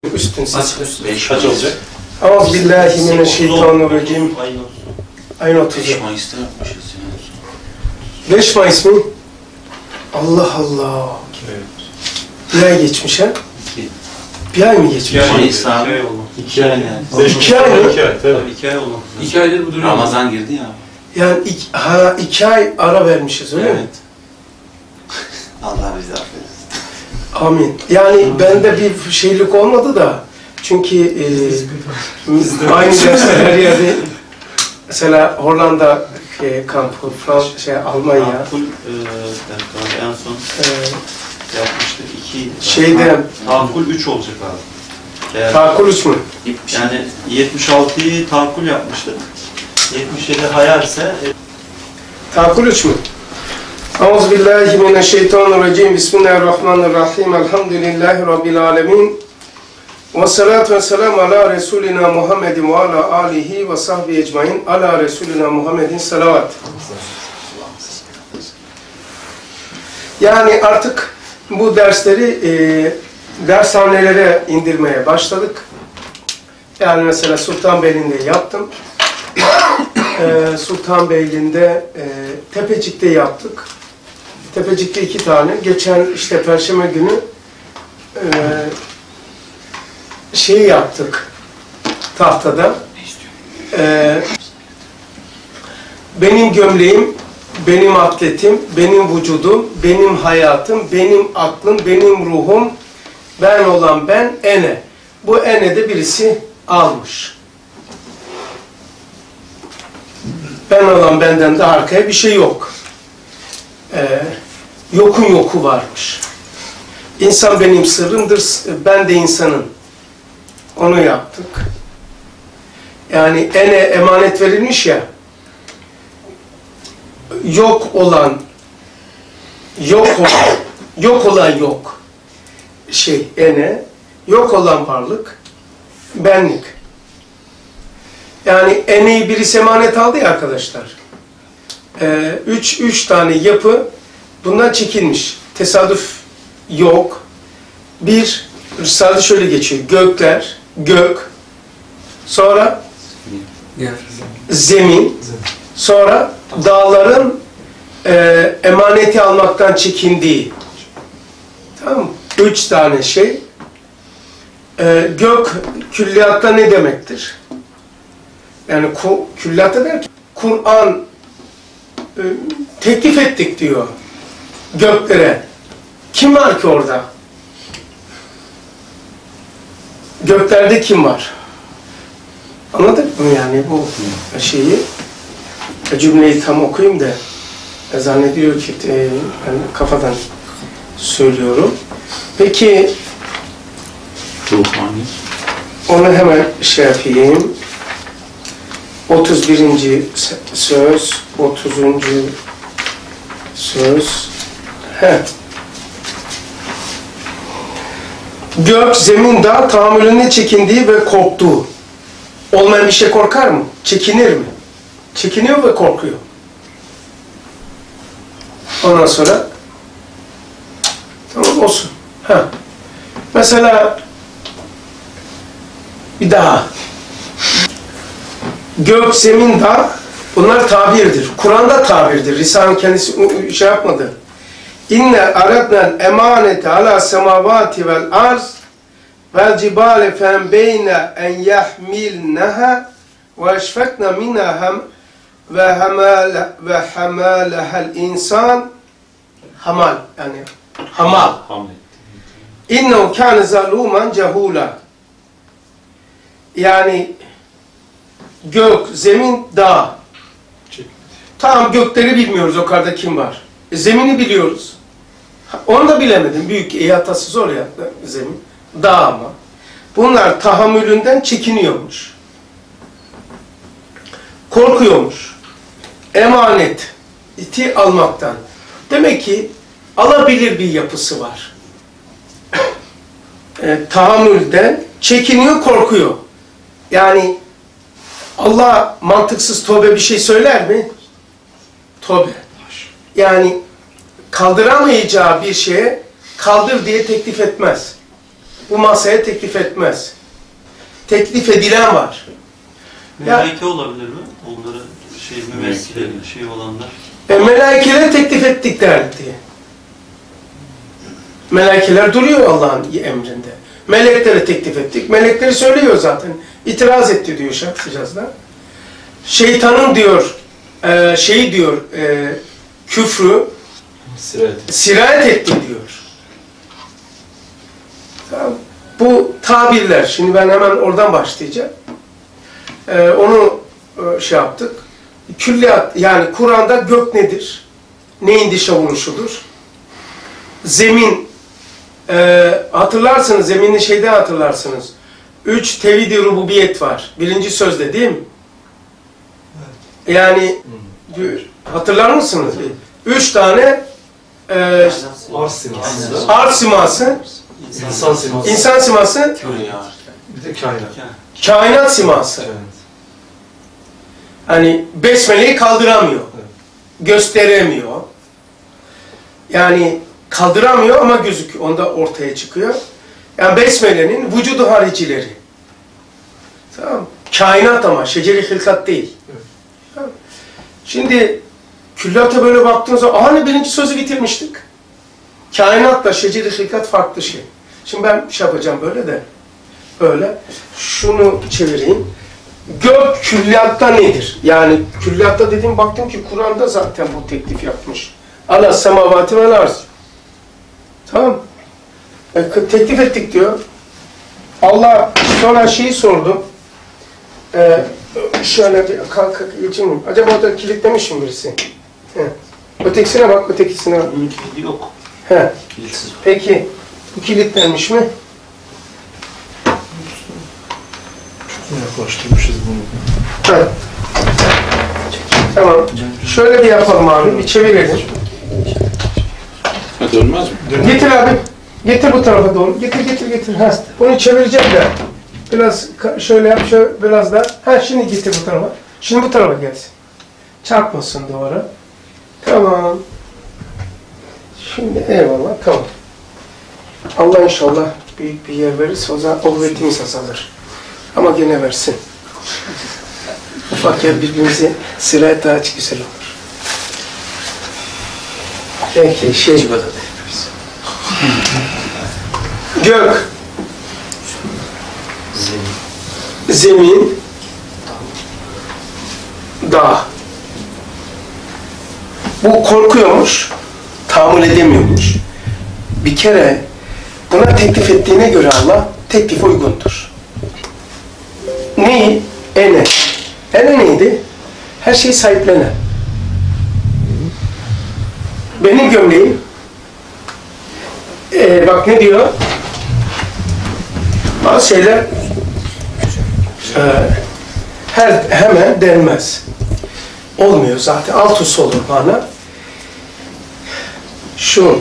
Üstün ses. 5 kaç olacak? Euzubillahimineşşeytanirracim. Ayın 30'u. 5 Mayıs'ta yapmışız yani. 5 Mayıs mı? Allah Allah. Bir ay geçmiş ha? 2. Bir ay mı geçmiş? Mayıs abi. 2 ay yani. 2 ay mı? 2 ay, tabii. 2 ay oldu. 2 aydır bu duruyor. Ramazan girdi ya. Yani 2 ay ara vermişiz öyle mi? Allah bizi affetsin. Amin. Yani bende bir şeylik olmadı da çünkü aynı dersler her yerde mesela Hollanda kampı, Almanya. Tahakkül en son yapmıştık. 2 Şeyde tahakkül 3 olacak abi. Eğer, tahakkül 3 mü? yani 76'yı tahakkül yapmıştık. 77 hayalse Tahakkül 3 mü? Euzubillahimineşşeytanirracim. Bismillahirrahmanirrahim. Elhamdülillahi Rabbil alemin. Ve salatu ve selamu ala Resulina Muhammedin ve ala alihi ve sahbihi ecmain. Ala Resulina Muhammedin salavat. Yani artık bu dersleri dershanelere indirmeye başladık. Yani mesela Sultanbeyli'nde yaptım. Sultanbeyli'nde Tepecik'te yaptık. Tepecik'te 2 tane. Geçen işte Perşembe günü yaptık tahtada. Benim gömleğim, benim atletim, benim vücudum, benim hayatım, benim aklım, benim ruhum, ben olan ben, ene. Bu ene de birisi almış. Ben olan benden de arkaya bir şey yok. Yokun yoku varmış. İnsan benim sırrımdır, ben de insanın. Onu yaptık. Yani ene emanet verilmiş ya, yok olan yok. Ene, yok olan varlık, benlik. Yani eneyi birisi emanet aldı ya arkadaşlar. Üç tane yapı bundan çekilmiş. Tesadüf yok. Bir, Risale şöyle geçiyor. Gökler, gök. Sonra zemin. Sonra dağların emaneti almaktan çekindiği. Tamam mı? 3 tane şey. Gök külliyatta ne demektir? Yani külliyatta der ki Kur'an teklif ettik diyor göklere. Kim var ki orada? Göklerde kim var? Anladık mı yani bu şeyi? Cümleyi tam okuyayım da zannediyor ki ben kafadan söylüyorum. Peki onu hemen yapayım. 31. söz, 30. söz. Gök, zemin, dağ tahammülüne çekindiği ve korktuğu. Olmayan bir şey korkar mı? Çekinir mi? Çekiniyor ve korkuyor. Ondan sonra tamam olsun. Mesela bir daha. Gök, zemin, dağ bunlar tabirdir. Kur'an'da tabirdir. Risale'nin kendisi yapmadı. İnne aradnel emanete ala semavati vel arz vel cibale fen beyne en yahmilneha ve eşfekne minna ve hamalehel insan hamal yani hamal. İnnehu kâne zalûmen cehûlâ. Yani gök, zemin, dağ. Tamam gökleri bilmiyoruz, o kadar kim var? Zemini biliyoruz. Onu da bilemedim. Büyük ihatası zor ya zemin. Dağ ama. Bunlar tahammülünden çekiniyormuş. Korkuyormuş. Emaneti almaktan. Demek ki alabilir bir yapısı var. Tahammülden çekiniyor, korkuyor. Yani Allah mantıksız tövbe bir şey söyler mi? Tövbe. Yani kaldıramayacağı bir şeye kaldır diye teklif etmez. bu masaya teklif etmez. Teklif edilen var. Melaike olabilir mi? Onları mümessile olanlar. Melaikeleri teklif ettik derdi. Melaikeler duruyor Allah'ın emrinde. Meleklere teklif ettik. Melekleri söylüyor zaten. İtiraz etti diyor Şahsicaz'da. Şeytanın diyor, küfrü sirayet etti diyor. Tamam. Bu tabirler, şimdi ben hemen oradan başlayacağım. Onu yaptık. Külliyat, yani Kur'an'da gök nedir? Neyin dışa vuruşudur? Zemin, hatırlarsınız, zemini hatırlarsınız. 3 tevhid-i rububiyet var. Birinci sözde değil mi? Evet. Yani hatırlar mısınız? 3 tane arz siması, insan siması, bir de kainat. kainat siması. Evet. Hani besmeleyi kaldıramıyor. Evet. Gösteremiyor. Yani kaldıramıyor ama gözüküyor. Onda ortaya çıkıyor. Yani besmelenin vücudu haricileri. Tamam. Kainat ama şeceri hilkat değil. Evet. Tamam. Şimdi külliyata böyle baktığınız zaman hani birinci sözü bitirmiştik. Kainatla şeceri hilkat farklı şey. Şimdi ben yapacağım böyle de. Böyle. Şunu çevireyim. Gök külliyatta nedir? Yani külliyatta dediğim baktım ki Kur'an'da zaten bu teklif yapmış. Allah semavati vel arz. Tamam. Teklif ettik diyor. Allah sonra şeyi sordu. Şöyle bir kalk geçeyim. Acaba orada kilitlemiş mi birisi? He. Ötekisine bak, ötekisine bak. Bunun kilidi yok. He. Kilitsiz var. Peki bu kilitlenmiş mi? Yaklaştırmışız bunu. Evet. Tamam. Şöyle bir yapalım abi. Bir çevirelim. Ha, dönmez mi? Getir abi. Getir bu tarafa doğru. Getir. Ha. Bunu çevireceğim de. Biraz şöyle yap, şöyle biraz daha. Ha şimdi getir bu tarafa. Şimdi bu tarafa gelsin. Çarpmasın duvara. Tamam. Şimdi eyvallah. Tamam. Allah inşallah büyük bir yer verirse o zaman kuvvetimiz azalır. Ama gene versin. Ufak yer birbirimize sirayet daha güzel olur. Peki gök, zemin, dağ. Bu korkuyormuş, tahammül edemiyormuş. Bir kere buna teklif ettiğine göre Allah teklif uygundur. Neyi? Ene. Ene neydi? Her şeyi sahiplenen. Benim gömleğim bak ne diyor? Bazı şeyler hemen denmez. Olmuyor zaten. Alt üst olur bana. Şu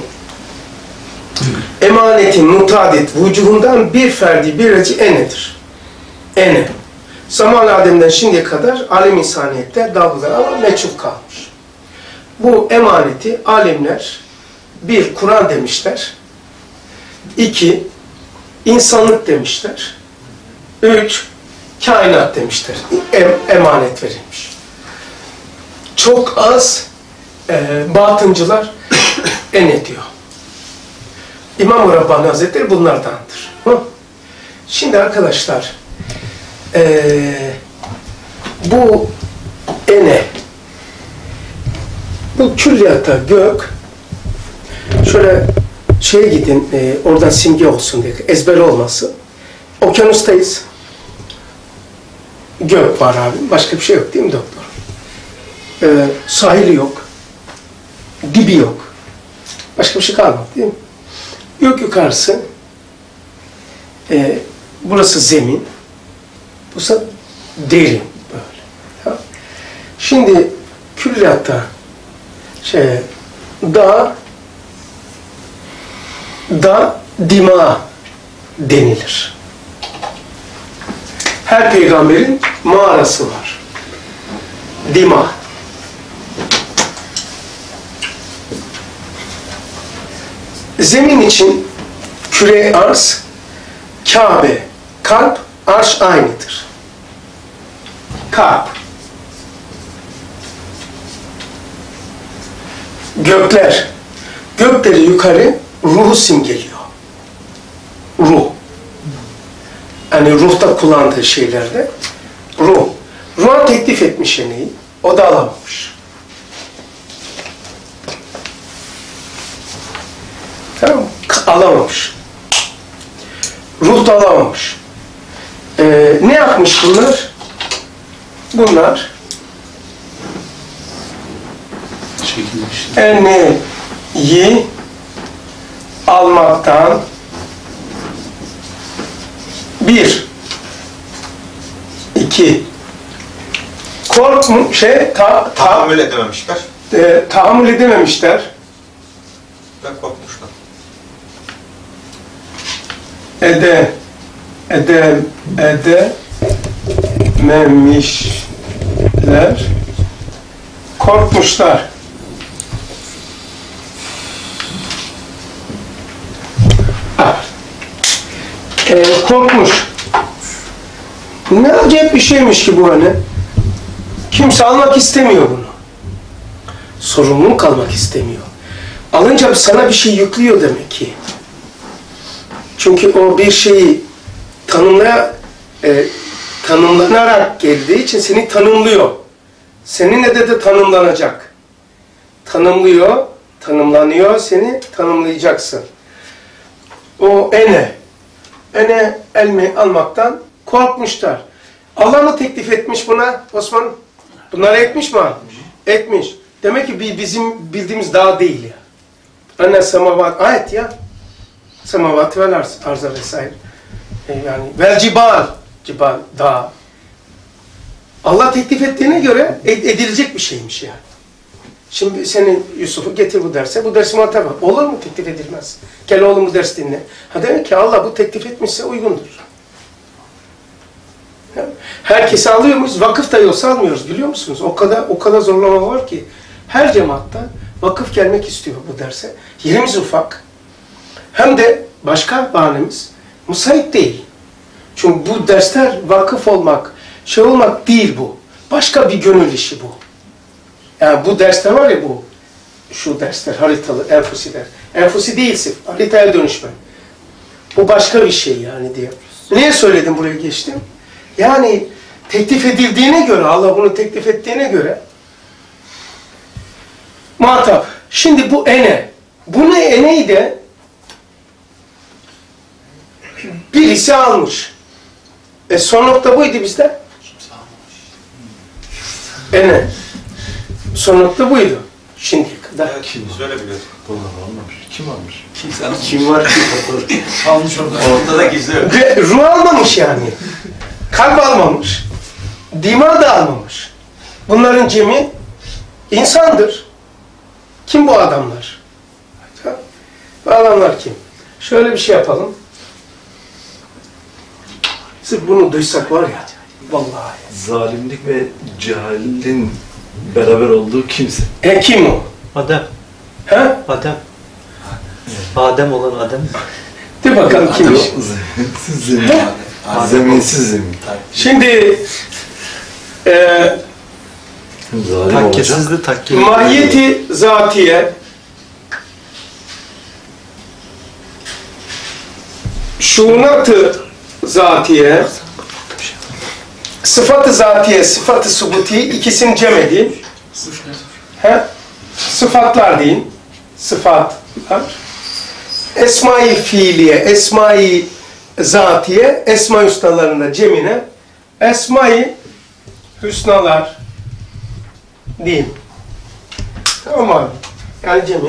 emanetin mutadet vücudundan bir ferdi bir reci enedir. Ene. Zaman Adem'den şimdiye kadar alem insaniyette dalgalar ama meçhul kalmış. Bu emaneti alemler bir Kur'an demişler. 2 insanlık demişler. 3 kainat demişler. Emanet verilmiş. Çok az batıncılar diyor. İmam-ı Rabbani Hazretleri bunlardandır. Şimdi arkadaşlar bu bu külliyata gök şöyle gidin oradan simge olsun diye ezber olmasın. Okyanustayız. Gök var abi. Başka bir şey yok değil mi doktor? Sahili yok. Dibi yok. Başka bir şey kalmadı değil mi? Gök yukarısı. Burası zemin. Burası derin böyle. Şimdi külliyatta da dima denilir. Her peygamberin mağarası var. Dima. Zemin için küre arz, Kabe, kalp, arş aynıdır. Kalp. Gökler. Gökleri yukarı ruhu simgeliyor. Ruh. Yani ruhta kullandığı şeylerde ruh. Ruh'a teklif etmiş yeneği. O da alamamış. Tamam mı? Alamamış. Ruh da alamamış. Ne yapmış bunlar? Bunlar eneyi almaktan bir, iki, tahammül edememişler tahammül edememişler. ve korkmuşlar. Edememişler. Korkmuşlar. Korkmuş. Ne acayip bir şeymiş ki bu hani. Kimse almak istemiyor bunu. Sorumluluk almak istemiyor. Alınca sana bir şey yüklüyor demek ki. Çünkü o bir şeyi tanımlanarak geldiği için seni tanımlıyor. Seninle de tanımlanacak. Tanımlıyor, tanımlanıyor, seni tanımlayacaksın. O elmi almaktan korkmuşlar. Allah mı teklif etmiş buna Osman? Bunları etmiş mi? Etmiş. Demek ki bizim bildiğimiz dağ değil ya. Anne semavat, ayet ya. Semavat vel arza vesaire. Yani vel cibal, dağ. Allah teklif ettiğine göre edilecek bir şeymiş yani. Şimdi senin Yusuf'u getir bu derse, bu dersi muhatap. Olur mu? Teklif edilmez. Gel oğlum bu ders dinle. Ha demek ki Allah bu teklif etmişse uygundur. Herkesi alıyor muyuz? Vakıf da yoksa almıyoruz biliyor musunuz? O kadar zorlama var ki her cemaatta vakıf gelmek istiyor bu derse. Yerimiz ufak. Hem de başka bahanemiz müsait değil. Çünkü bu dersler vakıf olmak, şey olmak değil bu. Başka bir gönül işi bu. Yani bu dersler var ya bu, şu dersler, haritalı, enfusiler. Enfusi değilsin, haritaya dönüşme. Bu başka bir şey yani diye. Niye söyledim buraya geçtim? Yani teklif edildiğine göre, Allah bunu teklif ettiğine göre muhatap. Şimdi bu ene. Bu eneyi de birisi almış. Son nokta buydu bizde. Ene. Son nokta buydu. Şimdiye kadar. Evet, biz öyle biliyorduk. Kim almış? Kim var ki? Almış ortada gizliyor. Ve ruh almamış yani. Kalp almamış. Dima da almamış. Bunların cemi insandır. Kim bu adamlar? Bu adamlar kim? Şöyle bir şey yapalım. Sırf bunu duysak var ya, vallahi. Zalimlik ve cehalin beraber olduğu kimse. Kim o? Adem. He? Adem. Adem olan Adem. De bakalım kimmiş. Zeminsiz zemin. Zeminsiz zemin. Şimdi Zalim olacak. Takkesizdi takke. mahiyeti zatiye şunat-ı zatiye sıfat-ı zatiye, sıfat-ı subuti ikisini cem edeyim. Sıfatlar deyin. Sıfatlar. Esma-i fiiliye, esma-i zatiye, esma-i hüsnalarında cemine, esma-i hüsnalar deyin. Tamam abi. Yani cemi.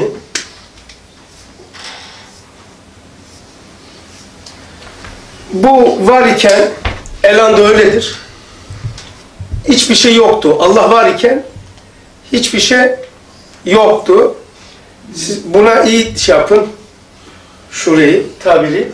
Bu var iken, elanda öyledir. Hiçbir şey yoktu. Allah var iken hiçbir şey yoktu. Siz buna iyi şey yapın. Şurayı, tabiri.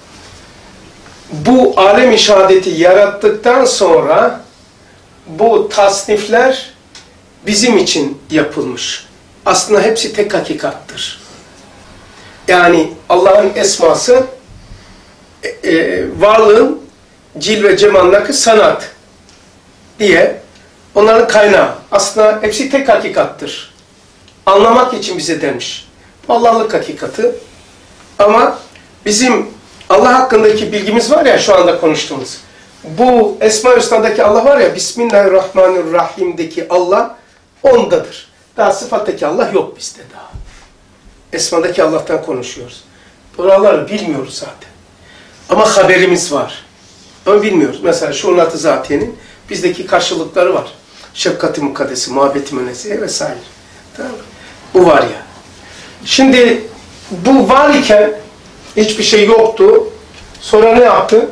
Bu alem-i şehadeti yarattıktan sonra bu tasnifler bizim için yapılmış. Aslında hepsi tek hakikattır. Yani Allah'ın esması varlığın cilve cemalındaki sanat diye onların kaynağı. Aslında hepsi tek hakikattır. Anlamak için bize demiş. Allah'lık hakikati. Ama bizim Allah hakkındaki bilgimiz var ya şu anda konuştuğumuz. Bu Esma-i Hüsna'daki Allah var ya Bismillahirrahmanirrahim'deki Allah ondadır. Daha sıfattaki Allah yok bizde daha. Esma'daki Allah'tan konuşuyoruz. Buraları bilmiyoruz zaten. Ama haberimiz var. Ama bilmiyoruz. Mesela şu Nat-ı Zatiye'nin bizdeki karşılıkları var. Şefkat-i mukaddesi, muhabbet-i münezzeh vesaire. Tamam mı? Bu var ya. Şimdi bu var iken hiçbir şey yoktu. Sonra ne yaptı?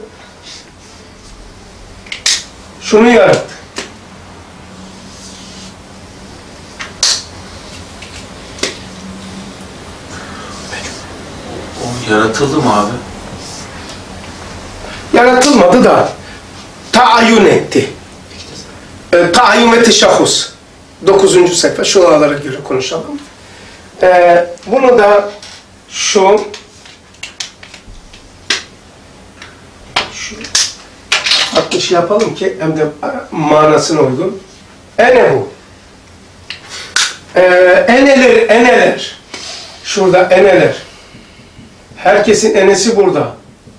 Şunu yarattı. O yaratıldı mı abi? Yaratılmadı da taayyün etti. Taayyün ve teşahhus. 9. sayfa. Şuralara göre konuşalım. Bunu da şu farklı şey yapalım ki hem de manasına uygun. Ene bu. Eneler. Şurada eneler. Herkesin enesi burada.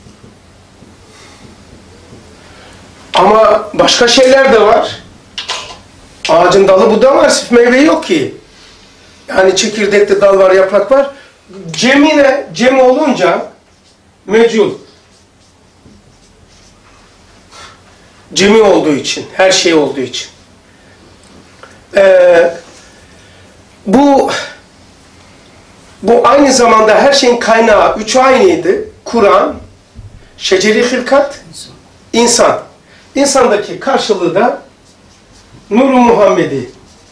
Ama başka şeyler de var. Ağacın dalı budağı var, meyve yok ki. Yani çekirdekte dal var, yaprak var. Cemine, cem olunca mecul. Cemi olduğu için, her şey olduğu için. Bu aynı zamanda her şeyin kaynağı, üçü aynıydı. Kur'an, şeceri hilkat, insan. İnsandaki karşılığı da Nur-u Muhammedi.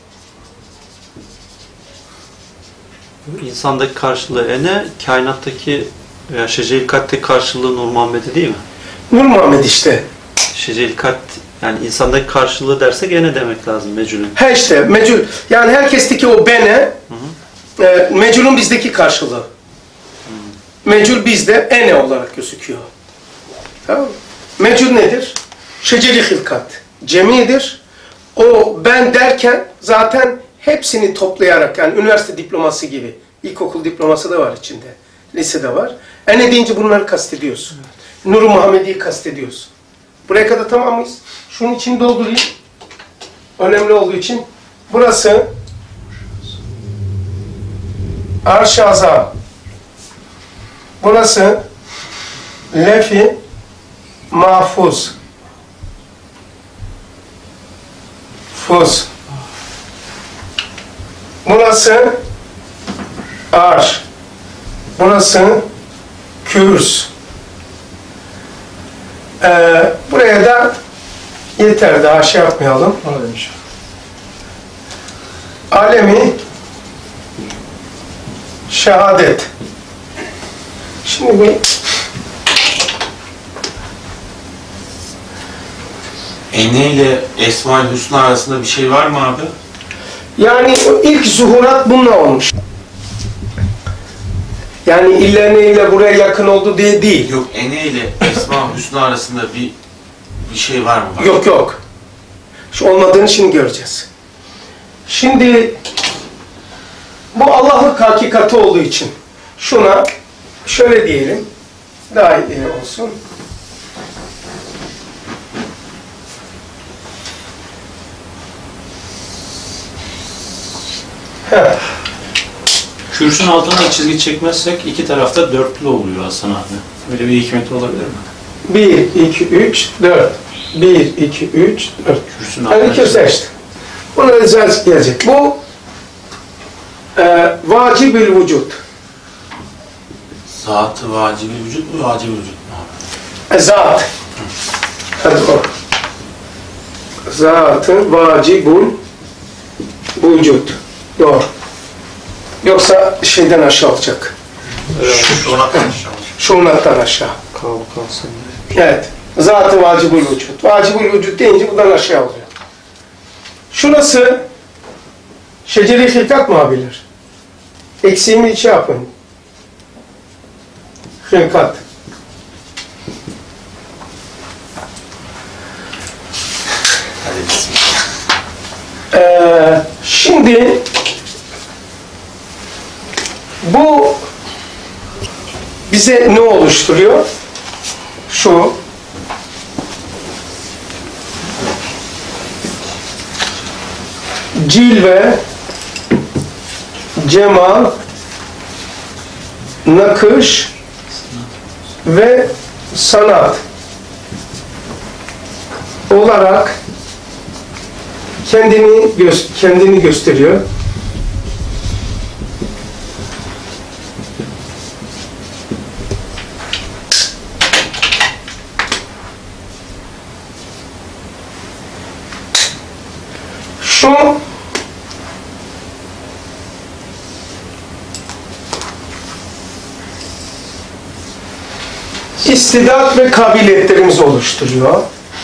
İnsandaki karşılığı ene, kainattaki veya şeceri kattaki karşılığı Nur Muhammed'i değil mi? Nur Muhammed işte. Şeceri kat, yani insandaki karşılığı dersek ene demek lazım mecülün. He işte, mecul. Yani herkesteki o bene, meculun bizdeki karşılığı. Mecul bizde ene olarak gözüküyor. Tamam mı? Mecul nedir? Şeceri hilkat. Cemidir. O ben derken zaten hepsini toplayarak, yani üniversite diploması gibi, ilkokul diploması da var içinde, lisede var. Ene deyince bunları kastediyorsun. Nur-u Muhammedi'yi kastediyorsun. Buraya kadar tamam mıyız? Şunun içini doldurayım. Önemli olduğu için. Burası Arş-ı Azam. Burası Lef-i Mahfuz. Fuz. Burası Arş. Burası Kürs. Buraya da yeter, daha şey yapmayalım. Alemi şehadet. Şimdi bu Ene ile Esma-ül Hüsna arasında bir şey var mı abi? yani ilk zuhurat bununla olmuş. Yani illa ne ile buraya yakın oldu diye değil. Yok, Ene ile Esma-ül Hüsna arasında bir şey var mı? Yok yok. Şu olmadığını şimdi göreceğiz. Şimdi bu Allah'lık hakikati olduğu için şuna şöyle diyelim, daha iyi olsun. Heh. Kürsün altına çizgi çekmezsek iki tarafta dörtlü oluyor Hasan abi. Öyle bir hikmeti olabilir mi? 1, 2, 3, 4. 1, 2, 3, 4. Kürsün Yani altına iki seçti. Buna ricaet gelecek. Bu vacib-ül vücut. Zat-ı vacibi vücut mu, vacibi vücut mu abi? Zat. Hadi o. Zat-ı vacibul vücut. Doğru. Yoksa şeyden aşağı olacak. Şuna konuşalım. Şunlardan aşağı. Kalsın. Evet. Zat-ı vacibul vücut. Vacibul vücut deyince buradan aşağı oluyor. Şurası şeceri hilkat mı abiler? Eksiğimi içe yapın. Hilkat. Şimdi bu bize ne oluşturuyor? Şu. Cilve, cemal, nakış ve sanat olarak kendini gösteriyor. Şu istidat ve kabiliyetlerimizi oluşturuyor.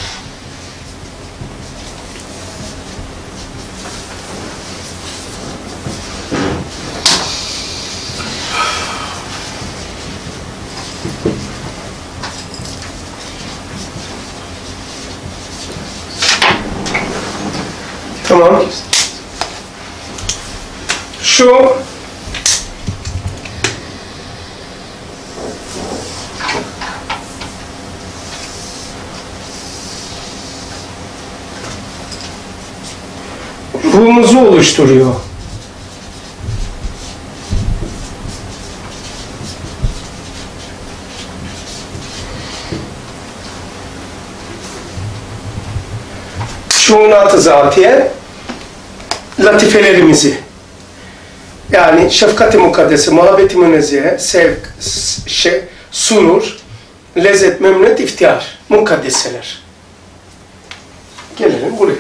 Tamam. Şu ruhumuzu oluşturuyor. Şuunat-ı zatiye, latifelerimizi, yani şefkat-i mukaddesi, muhabbet-i münezzihe, sevk, surur, lezzet, memnuniyet, iftihar, mukaddeseler. Gelelim buraya.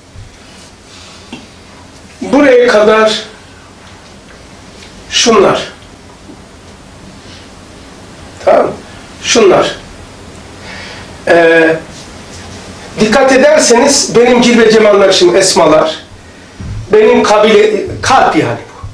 Buraya kadar şunlar. Tamam mı? Şunlar. Dikkat ederseniz benim cilve cemal nakşım esmalar, benim kalp yani bu.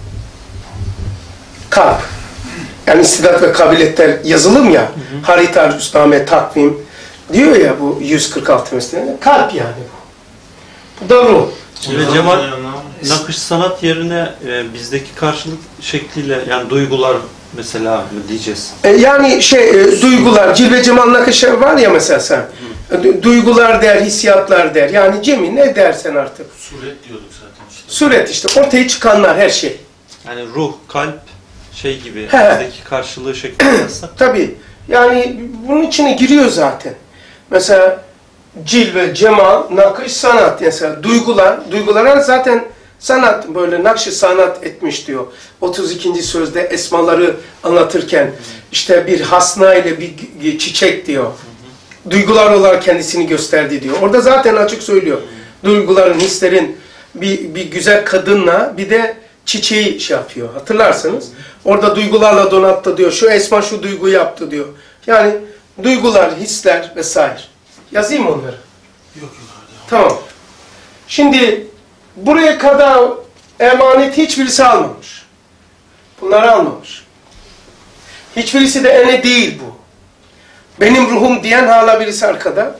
Kalp. Yani istidat ve kabiliyetler yazılım ya, harita, rüsname, takvim diyor ya bu 146 meselede. Kalp yani bu. Bu da ruh. Cilve cemal nakış sanat yerine bizdeki karşılık şekliyle, yani duygular mesela mı diyeceğiz? Yani duygular, cilve cemal nakış var ya mesela sen. Duygular der, hissiyatlar der. Yani cemi ne dersen artık. Suret diyorduk zaten işte. Suret işte. Ortaya çıkanlar her şey. Yani ruh, kalp gibi He. bizdeki karşılığı şeklinde yazsak. Tabii. Yani bunun içine giriyor zaten. Mesela cilve, cemal, nakış, sanat. Mesela duygulara zaten sanat, böyle nakş-ı sanat etmiş diyor. 32. sözde esmaları anlatırken işte bir hasna ile bir çiçek diyor. Duygular olarak kendisini gösterdi diyor. Orada zaten açık söylüyor. Duyguların, hislerin bir güzel kadınla bir de çiçeği yapıyor. Hatırlarsanız. Orada duygularla donattı diyor. Şu esma şu duyguyu yaptı diyor. Yani duygular, hisler vesaire. Yazayım mı onları? Yok. Tamam. Şimdi buraya kadar emaneti hiçbirisi almamış. Bunları almamış. Hiçbirisi de ene değil bu. Benim ruhum diyen hala birisi arkada.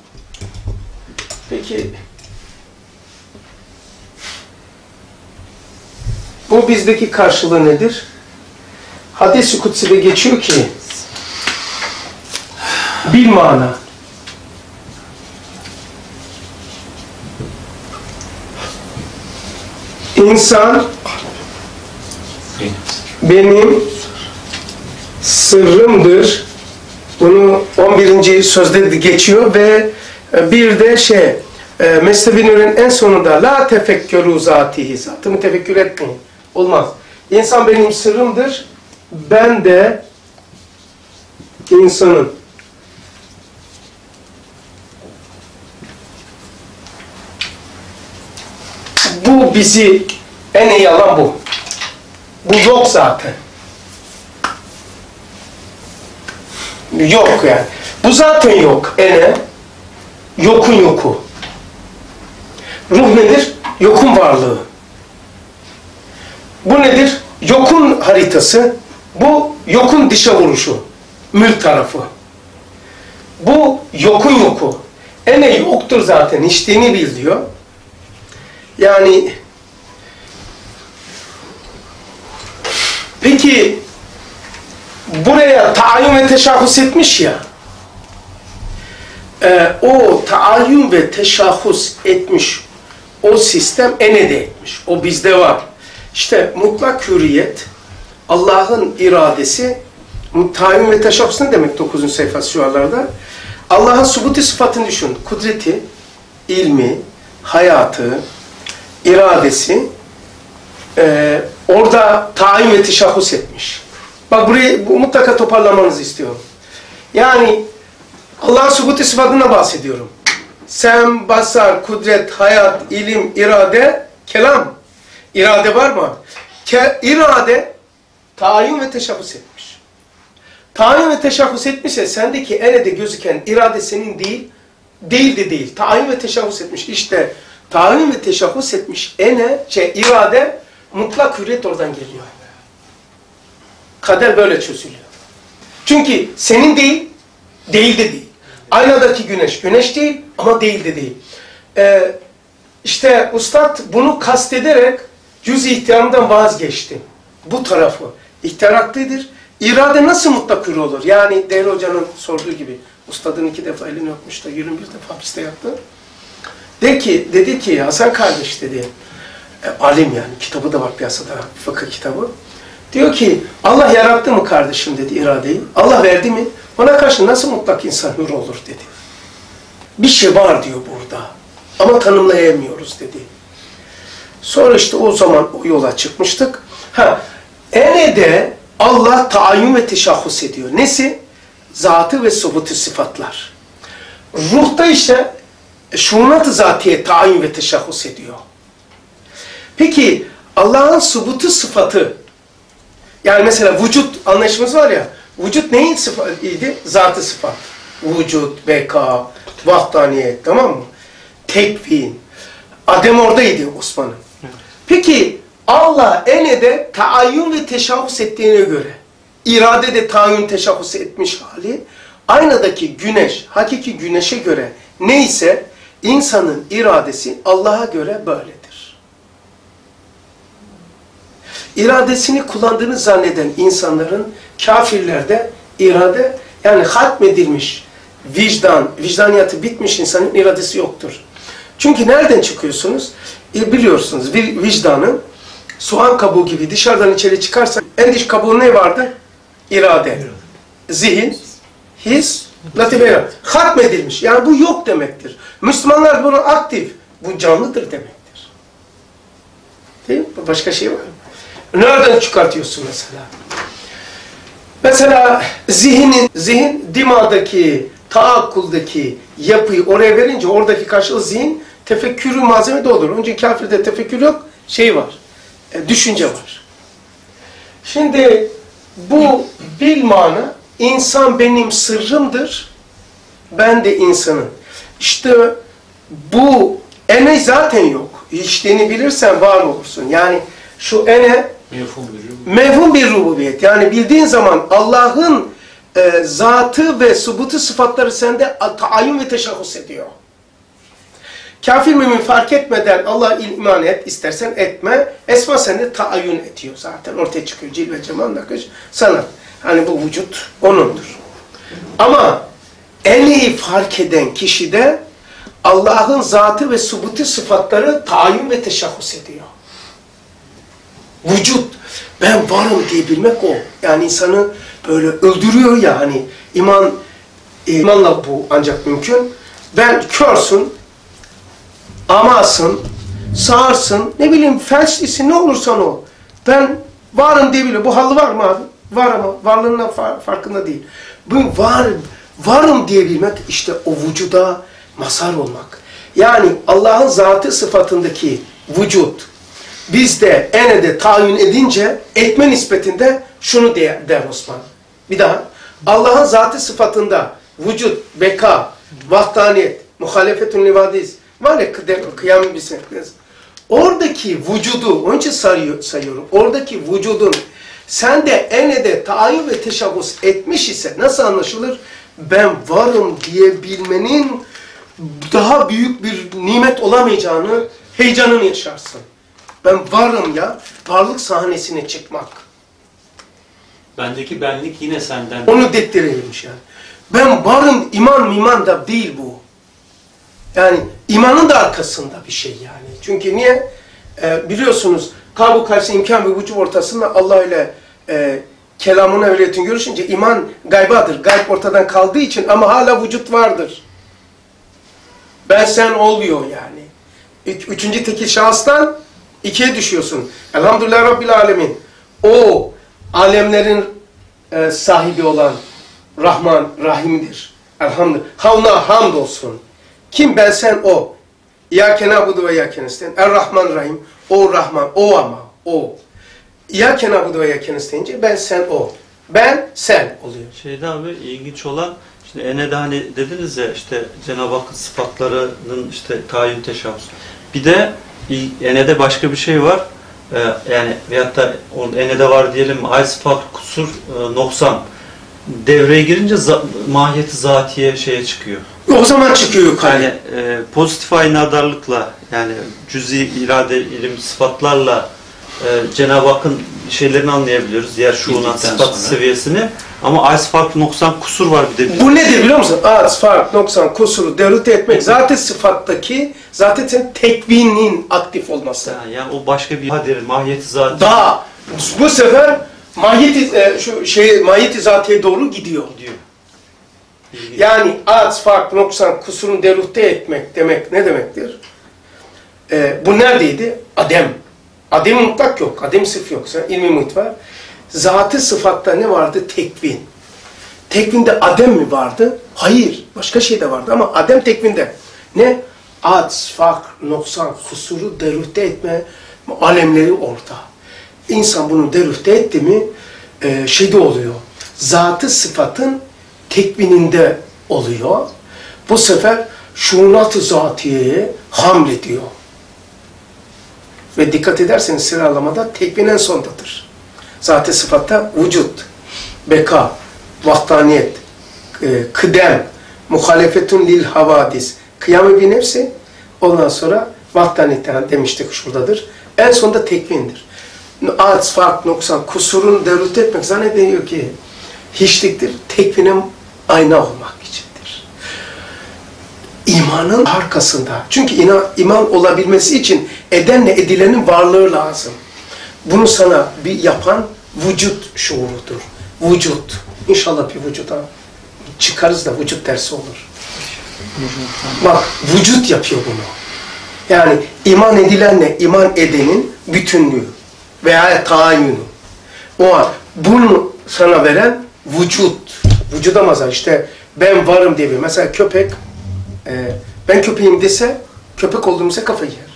Peki bu bizdeki karşılığı nedir? Hadis-i Kutsi'de geçiyor ki bir mana. İnsan benim sırrımdır. Bunu 11. sözde geçiyor ve bir de Mesnevi Nur'un en sonunda la tefekkürü zatihi, zatımı tefekkür etmeyin. Olmaz. İnsan benim sırrımdır. Ben de insanın. Bu bizi en iyi alan bu. Bu yok zaten. Yok yani. Bu zaten yok. Yokun yoku. Ruh nedir? Yokun varlığı. Bu nedir? Yokun haritası. Bu yokun dışa vuruşu. Mülk tarafı. Bu yokun yoku. Yoktur zaten. İçtiğini bil diyor. Yani peki buraya taayyün ve teşahhus etmiş ya, o taayyün ve teşahhus etmiş o sistem enede etmiş. O bizde var. İşte mutlak hürriyet, Allah'ın iradesi, taayyün ve teşahhus ne demek 9. sayfa şuarlarda? Allah'ın subuti sıfatını düşün. Kudreti, ilmi, hayatı, iradesi orada taayyün ve teşahhus etmiş. Bak burayı mutlaka toparlamanızı istiyorum. Yani Allah'ın subuti sıfatına bahsediyorum. Sem, basar, kudret, hayat, ilim, irade, kelam. İrade var mı? İrade taayyün ve teşahhus etmiş. Taayyün ve teşahhus etmişse sendeki enede gözüken irade senin değil, değil de değil. Taayyün ve teşahhus etmiş. İşte taayyün ve teşahhus etmiş irade mutlak hürriyet oradan geliyor. Kader böyle çözülüyor. Çünkü senin değil, değil de değil. Aynadaki güneş, güneş değil ama değil de değil. İşte Üstad bunu kastederek cüz-i ihtiyarından vazgeçti. Bu tarafı ihtiyar hakkıdır. İrade nasıl mutlak hür olur? Yani Değerli Hoca'nın sorduğu gibi, Üstad'ın 2 defa elini öpmüş de 21 defa hapiste yattı. Dedi ki Hasan kardeş dedi, alim yani, kitabı da var piyasada, fıkıh kitabı. Diyor ki, Allah yarattı mı kardeşim dedi iradeyi, Allah verdi mi? Ona karşı nasıl mutlak insan hür olur dedi. Bir şey var diyor burada ama tanımlayamıyoruz dedi. Sonra işte o zaman o yola çıkmıştık. Enede Allah taayyün ve teşahhus ediyor. Nesi? Zatı ve subutu sıfatlar. Ruhta ise şuunat-ı zatiye taayyün ve teşahhus ediyor. Peki Allah'ın subutu sıfatı, yani mesela vücut anlayışımız var ya, vücut neyin sıfatıydı? Zatı sıfat. Vücut, beka, vahdaniyet, tamam mı? Tekvin. Adem oradaydı Osman'ın. Peki Allah enede taayyün ve teşahhus ettiğine göre, iradede taayyün teşahhus etmiş hali, aynadaki güneş, hakiki güneşe göre neyse, insanın iradesi Allah'a göre böyledir. İradesini kullandığını zanneden insanların, kafirlerde irade, yani hatmedilmiş vicdan, vicdaniyatı bitmiş insanın iradesi yoktur. Çünkü nereden çıkıyorsunuz? Biliyorsunuz vicdanın soğan kabuğu gibi dışarıdan içeri çıkarsa en dış kabuğu ne vardı? İrade. Zihin, his, latife. Hatmedilmiş. Yani bu yok demektir. Müslümanlar bunu aktif, bu canlıdır demektir. Değil mi? Başka şey var mı? Nereden çıkartıyorsun mesela? Mesela zihin dimağdaki, taakkuldaki yapıyı oraya verince oradaki karşılığı zihin tefekkürü malzeme de olur. Önce kafirde tefekkür yok, şey var, düşünce var. Şimdi bu bilmana, insan benim sırrımdır, ben de insanım. İşte bu ene zaten yok. İştiğini bilirsen var olursun. Yani şu ene mevhum bir rububiyet. Yani bildiğin zaman Allah'ın zatı ve subutu sıfatları sende taayyün ve teşahhus ediyor. Kafir mümin fark etmeden Allah'a iman et, istersen etme. Esma sende taayyün ediyor zaten. Ortaya çıkıyor cilve, cemal, nakış, sanat. Hani bu vücut onundur. Ama en iyi fark eden kişide Allah'ın zatı ve subutu sıfatları taayyün ve teşahhus ediyor. Vücut, ben varım diyebilmek o. Yani insanı böyle öldürüyor ya, hani imanla bu ancak mümkün. Ben körsün, amasın, sağırsın, ne bileyim felçlisin, ne olursan ol. Ben varım diyebiliyor. Bu halı var mı abi? Var ama varlığından farkında değil. Bu varım diyebilmek işte o vücuda mazhar olmak. Yani Allah'ın zatı sıfatındaki vücut bizde enede tayin edince etme nispetinde şunu der Osman. Bir daha. Allah'ın zatı sıfatında vücut, beka, vahdaniyet, muhalefetün livadiz var ya kıyamet bir senetiniz. Oradaki vücudu, onun için sayıyorum. Oradaki vücudun sende enede tayin ve teşabbüs etmiş ise nasıl anlaşılır? Ben varım diyebilmenin daha büyük bir nimet olamayacağını heyecanını yaşarsın. Ben varım ya, varlık sahnesine çıkmak. Bendeki benlik yine senden. Onu dettireymiş yani. Ben varım, iman da değil bu. Yani imanın da arkasında bir şey yani. Çünkü niye? Biliyorsunuz, kalbu karşı imkan ve vücut ortasında Allah ile kelamına öğretin görüşünce iman gaybadır. Gayb ortadan kaldığı için ama hala vücut vardır. Ben sen oluyor yani. Üçüncü tekil şahıstan ikiye düşüyorsun. Elhamdülillah Rabbil Alemin. O alemlerin sahibi olan Rahman, Rahim'dir. Elhamdülillah. Havna hamd olsun. Kim ben sen o. İyyâke na'budu ve iyyâke nestaîn. Er-Rahman Rahim. O Rahman. O ama. O. İyyâke na'budu ve iyyâke nestaîn'ce ben sen o. Ben sen oluyor. Şeyde abi ilginç olan, işte Ene'de hani dediniz ya, işte Cenab-ı Hakk'ın sıfatlarının işte tayin teşabbüs. Bir de Ene'de başka bir şey var. Yani veyahut da Ene'de var diyelim, ay sıfat, kusur, noksan. Devreye girince mahiyeti zatiye şeye çıkıyor. O zaman çıkıyor yukarı. Yani pozitif aynadarlıkla, yani cüz-i irade, ilim, sıfatlarla Cenab-ı Hakk'ın şeylerini anlayabiliyoruz. Diğer şuunat, sıfat seviyesini. Ama az fark, noksan, kusur var bir de. Bu nedir biliyor musun? Az fark, noksan, kusuru derute etmek. Zaten sıfattaki, zaten tekvinin aktif olması. Yani o başka bir hadir, mahiyeti zati. Daha bu sefer mahiyeti zatiye doğru gidiyor. Yani az fark, noksan, kusurun derute etmek demek ne demektir? Bu neredeydi? Adem. Adem mutlak yok. Adem sıfır yoksa ilmi muhit var. Zatı sıfatta ne vardı? Tekvin. Tekvinde adem mi vardı? Hayır. Başka şey de vardı ama adem tekvinde. Ne? Az, fark, noksan, kusuru derüfte etme alemleri orada. İnsan bunu derüfte etti mi şeyde oluyor. Zatı sıfatın tekvininde oluyor. Bu sefer şuunat-ı zatiyeye hamlediyor. Ve dikkat ederseniz sıralamada tekvin en sondadır. Zat-ı sıfatta vücut, beka, vahdaniyet, kıdem, muhalefetun lil havadis, kıyam-ı bir nefsi, ondan sonra vahdaniyetten demiştik şuradadır. En sonunda tekvindir. Az, fark, noksan, kusurun devlet etmek zannediyor ki hiçliktir, tekvinin ayna olmak içindir. İmanın arkasında. Çünkü iman olabilmesi için edenle edilenin varlığı lazım. Bunu sana bir yapan vücut şuurudur. Vücut. İnşallah bir vücuda çıkarız da vücut dersi olur. Bak, vücut yapıyor bunu. Yani iman edilenle iman edenin bütünlüğü veya tahayyünü. O an bunu sana veren vücut. Vücuda mazhar. İşte ben varım diye bir. Mesela köpek, ben köpeğim dese, köpek olduğum ise kafayı yer.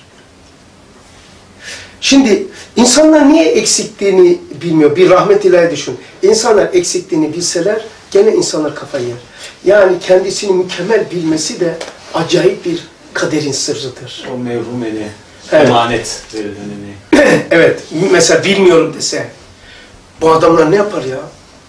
Şimdi insanlar niye eksikliğini bilmiyor? Bir rahmet ilahi düşün. İnsanlar eksikliğini bilseler gene insanlar kafayı yer. Yani kendisini mükemmel bilmesi de acayip bir kaderin sırrıdır. O mevhumeli, Evet. emanet verilenini. Evet, mesela bilmiyorum dese, bu adamlar ne yapar ya?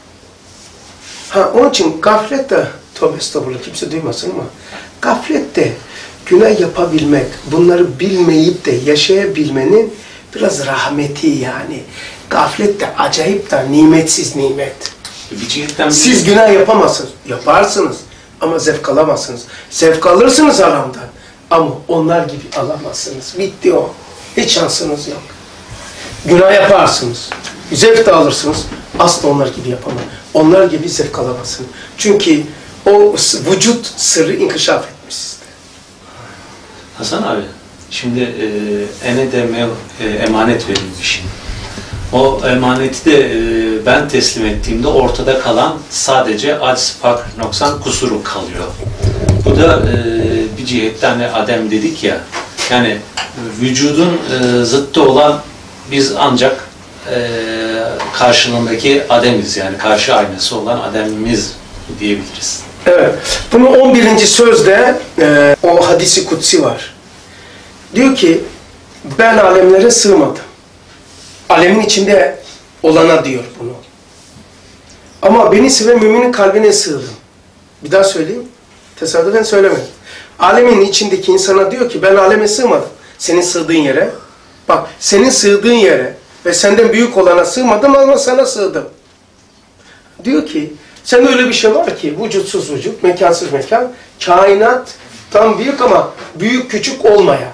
Onun için gaflette, tövbe estağfurullah kimse duymasın ama, gaflette günah yapabilmek, bunları bilmeyip de yaşayabilmenin biraz rahmeti yani. Gaflette acayip da nimetsiz nimet. Bir cihetten Siz günah yapamazsınız, yaparsınız ama zevk alamazsınız. Zevk alırsınız haramdan ama onlar gibi alamazsınız. Bitti o. Hiç şansınız yok. Günah yaparsınız, zevk de alırsınız, asla onlar gibi yapamam. Onlar gibi zevk alamazsınız. Çünkü o vücut sırrı inkişaf etmiş sizde. Hasan abi, şimdi Ene'de emanet verilmiş. O emaneti de ben teslim ettiğimde ortada kalan sadece aciz, fark, noksan, kusuru kalıyor. Bu da bir cihetten hani Adem dedik ya, yani vücudun zıttı olan biz ancak karşılığındaki Adem'iz, yani karşı aynası olan Adem'imiz diyebiliriz. Evet. Bunun 11. sözde o hadisi kutsi var. Diyor ki ben alemlere sığmadım. Alemin içinde olana diyor bunu. Ama beni seven müminin kalbine sığdım. Bir daha söyleyeyim. Tesadüfen söylemedim. Alemin içindeki insana diyor ki ben aleme sığmadım. Senin sığdığın yere. Bak senin sığdığın yere ve senden büyük olana sığmadım ama sana sığdım. Diyor ki sen öyle bir şey var ki vücutsuz vücut, mekansız mekan, kainat tam büyük ama büyük küçük olmayan.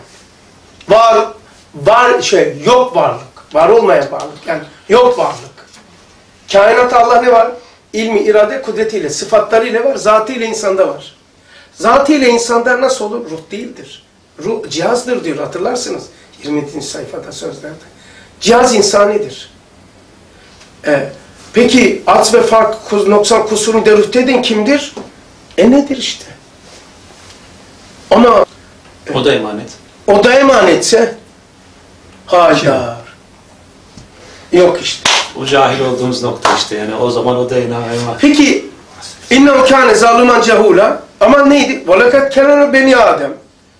Yok varlık. Var olmayan varlık. Yani yok varlık. Kainatta Allah ne var? İlmi, irade, kudretiyle, sıfatlarıyla var, zatıyla insanda var. Zatıyla insanda nasıl olur? Ruh değildir. Ruh cihazdır diyor, hatırlarsınız. 20. sayfada sözlerde. Cihaz insanidir. Peki ats ve fark, noksan, kusurun derüht edin kimdir? Nedir işte? Ama O da emanet. o da emanetse haydar. Yok işte. O cahil olduğumuz nokta işte yani o zaman o da emanet. Peki innehu kâne zalûmen cehûlâ ama neydi? وَلَكَدْ كَرَّمَ beni Adem.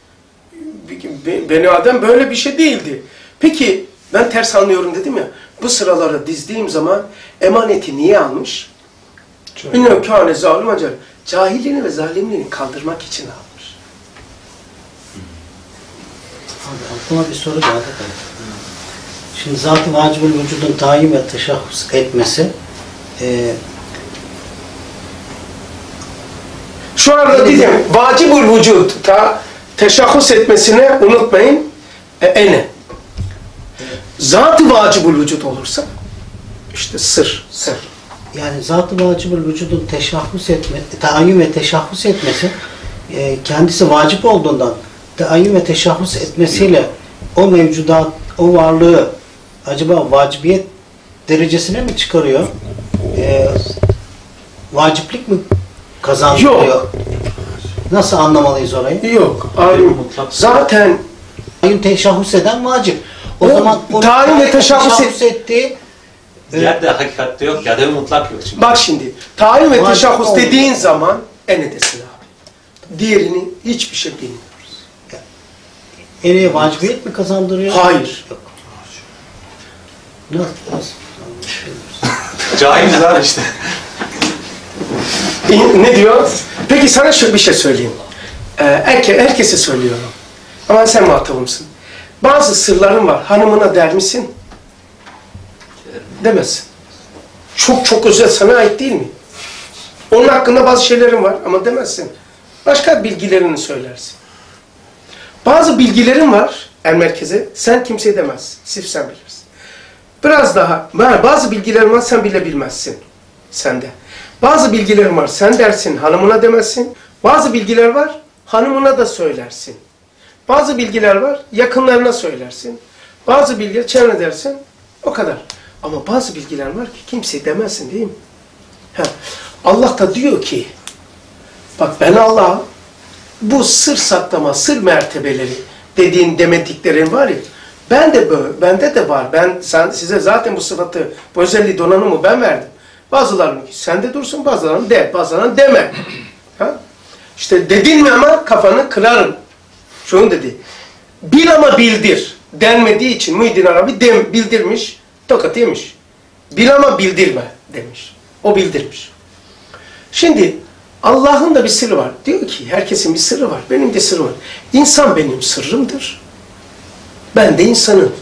Beni Adem böyle bir şey değildi. Peki ben ters anlıyorum dedim ya. Bu sıraları dizdiğim zaman emaneti niye almış? İnnehu kâne zalûmen cehûlâ. Cahilliğini ve zalimliğini kaldırmak için almış. Abi aklıma bir soru geldi. Şimdi zat-ı vacibül vücudun tayin ve teşahhus etmesi Şu arada dedim, vacibül vücud teşahhus etmesine unutmayın. Ene. Zat-ı vacibül vücud olursa işte sır. yani zat-ı vacibül vücudun tayin ve teşahhus etmesi kendisi vacip olduğundan tayin ve teşahhus etmesiyle o mevcudat, o varlığı acaba vacibiyet derecesine mi çıkarıyor? Vaciplik mi kazandırıyor? Yok. Nasıl anlamalıyız orayı? Yok. Alim. Zaten Tayin teşahhus eden vacip. O O zaman o tayin ve teşahhus ettiği Ya da hakikatte yok ya da mutlak yok. Şimdi. bak şimdi tayin ve Vacip teşahhus olmuyor. dediğin zaman enedesin abi. Diğerini hiçbir şey bilmiyoruz. Ereğe vacibiyet mi kazandırıyor? Hayır. Yok. Nasıl? Cahil lan işte. Ne diyor? Peki sana bir şey söyleyeyim. Herkese söylüyorum. Ama sen muhatabımsın. Bazı sırların var. Hanımına der misin? Demezsin. Çok özel sana ait değil mi? Onun hakkında bazı şeylerin var ama demezsin. Başka bilgilerini söylersin. Bazı bilgilerin var merkeze. Sen kimseye demezsin. Sırf sen bilirsin. Biraz daha. Bazı bilgilerin var sen bile bilmezsin. Sende. Bazı bilgilerin var sen dersin hanımına demezsin. Bazı bilgiler var hanımına da söylersin. Bazı bilgiler var yakınlarına söylersin. Bazı bilgiler çevrene dersin. O kadar. Ama bazı bilgiler var ki kimseye demezsin değil mi? Allah da diyor ki bak ben Allah'a bu sır saklama, sır mertebeleri demediklerin var ya bende de var. Size zaten bu sıfatı, bu özelliği, donanımı ben verdim. Bazılarının sende dursun, bazılarının de, bazılarının deme. İşte dedin mi ama kafanı kırarım. Şunu dedi. Bil ama bildir. Denmediği için Muhyiddin Arabi bildirmiş, tokat yemiş. Bil ama bildirme demiş. O bildirmiş. Şimdi Allah'ın da bir sırrı var. Diyor ki herkesin bir sırrı var. Benim de sırrım var. İnsan benim sırrımdır. Ben de insanım.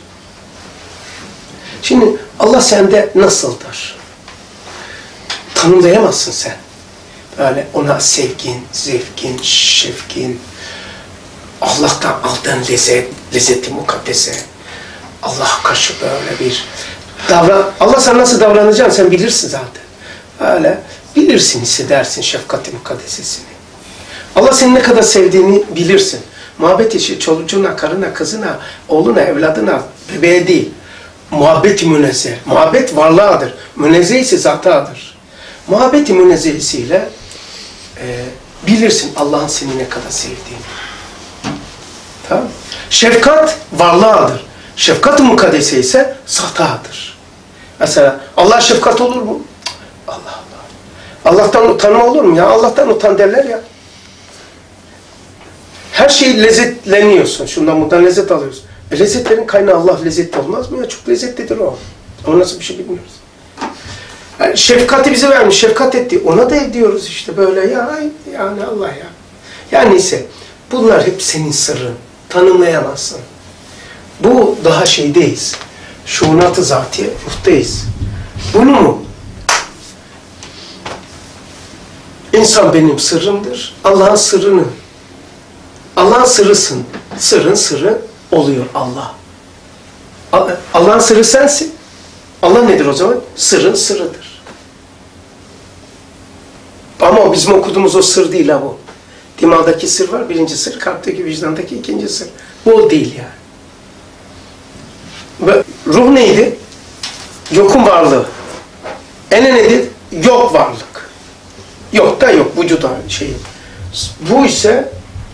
Şimdi Allah sende nasıldır? Tanımlayamazsın sen. Böyle ona sevgin, zevkin, şefkin, Allah'tan aldığın lezzeti mukaddese, Allah'a karşı böyle bir Allah sana nasıl davranacağını sen bilirsin zaten. Öyle bilirsin, hissedersin şefkati mukaddesesini. Allah seni ne kadar sevdiğini bilirsin. Muhabbet işi çoluğuna, karına, kızına, oğluna, evladına, bebeğe değil. Muhabbet-i münezzeh. Muhabbet varlığıdır. Münezzeh ise zatadır. Muhabbet-i münezzehisiyle bilirsin Allah'ın seni ne kadar sevdiğini. Tamam. Şefkat varlığıdır. Şefkat-ı mukaddese ise zatadır. Mesela Allah şefkat olur mu? Allah Allah. Allah'tan utanma olur mu ya? Allah'tan utan derler ya. Her şeyi lezzetleniyorsun. Şundan bundan lezzet alıyorsun. Lezzetlerin kaynağı Allah lezzetli olmaz mı ya? Çok lezzetlidir o. Ama nasıl bir şey bilmiyoruz. Yani şefkati bize vermiş, şefkat etti. Ona da ediyoruz işte böyle ya. Yani Allah ya. Yani ise bunlar hep senin sırrın. Tanımlayamazsın. Bu daha şeydeyiz. Şuunat-ı zatiye, ruhtayız. Bunu mu? İnsan benim sırrımdır. Allah'ın sırrını. Allah'ın sırrısın. Sırrın sırrı oluyor Allah. Allah'ın sırrı sensin. Allah nedir o zaman? Sırrın sırrıdır. Ama o bizim okuduğumuz o sır değil ha bu. Dimağdaki sır var, birinci sır. Kalpteki, vicdandaki ikinci sır. Bu o değil yani. Ve ruh neydi? Yokun varlığı. Ene nedir? Yok varlık. Yok da yok, vücuda şey. Bu ise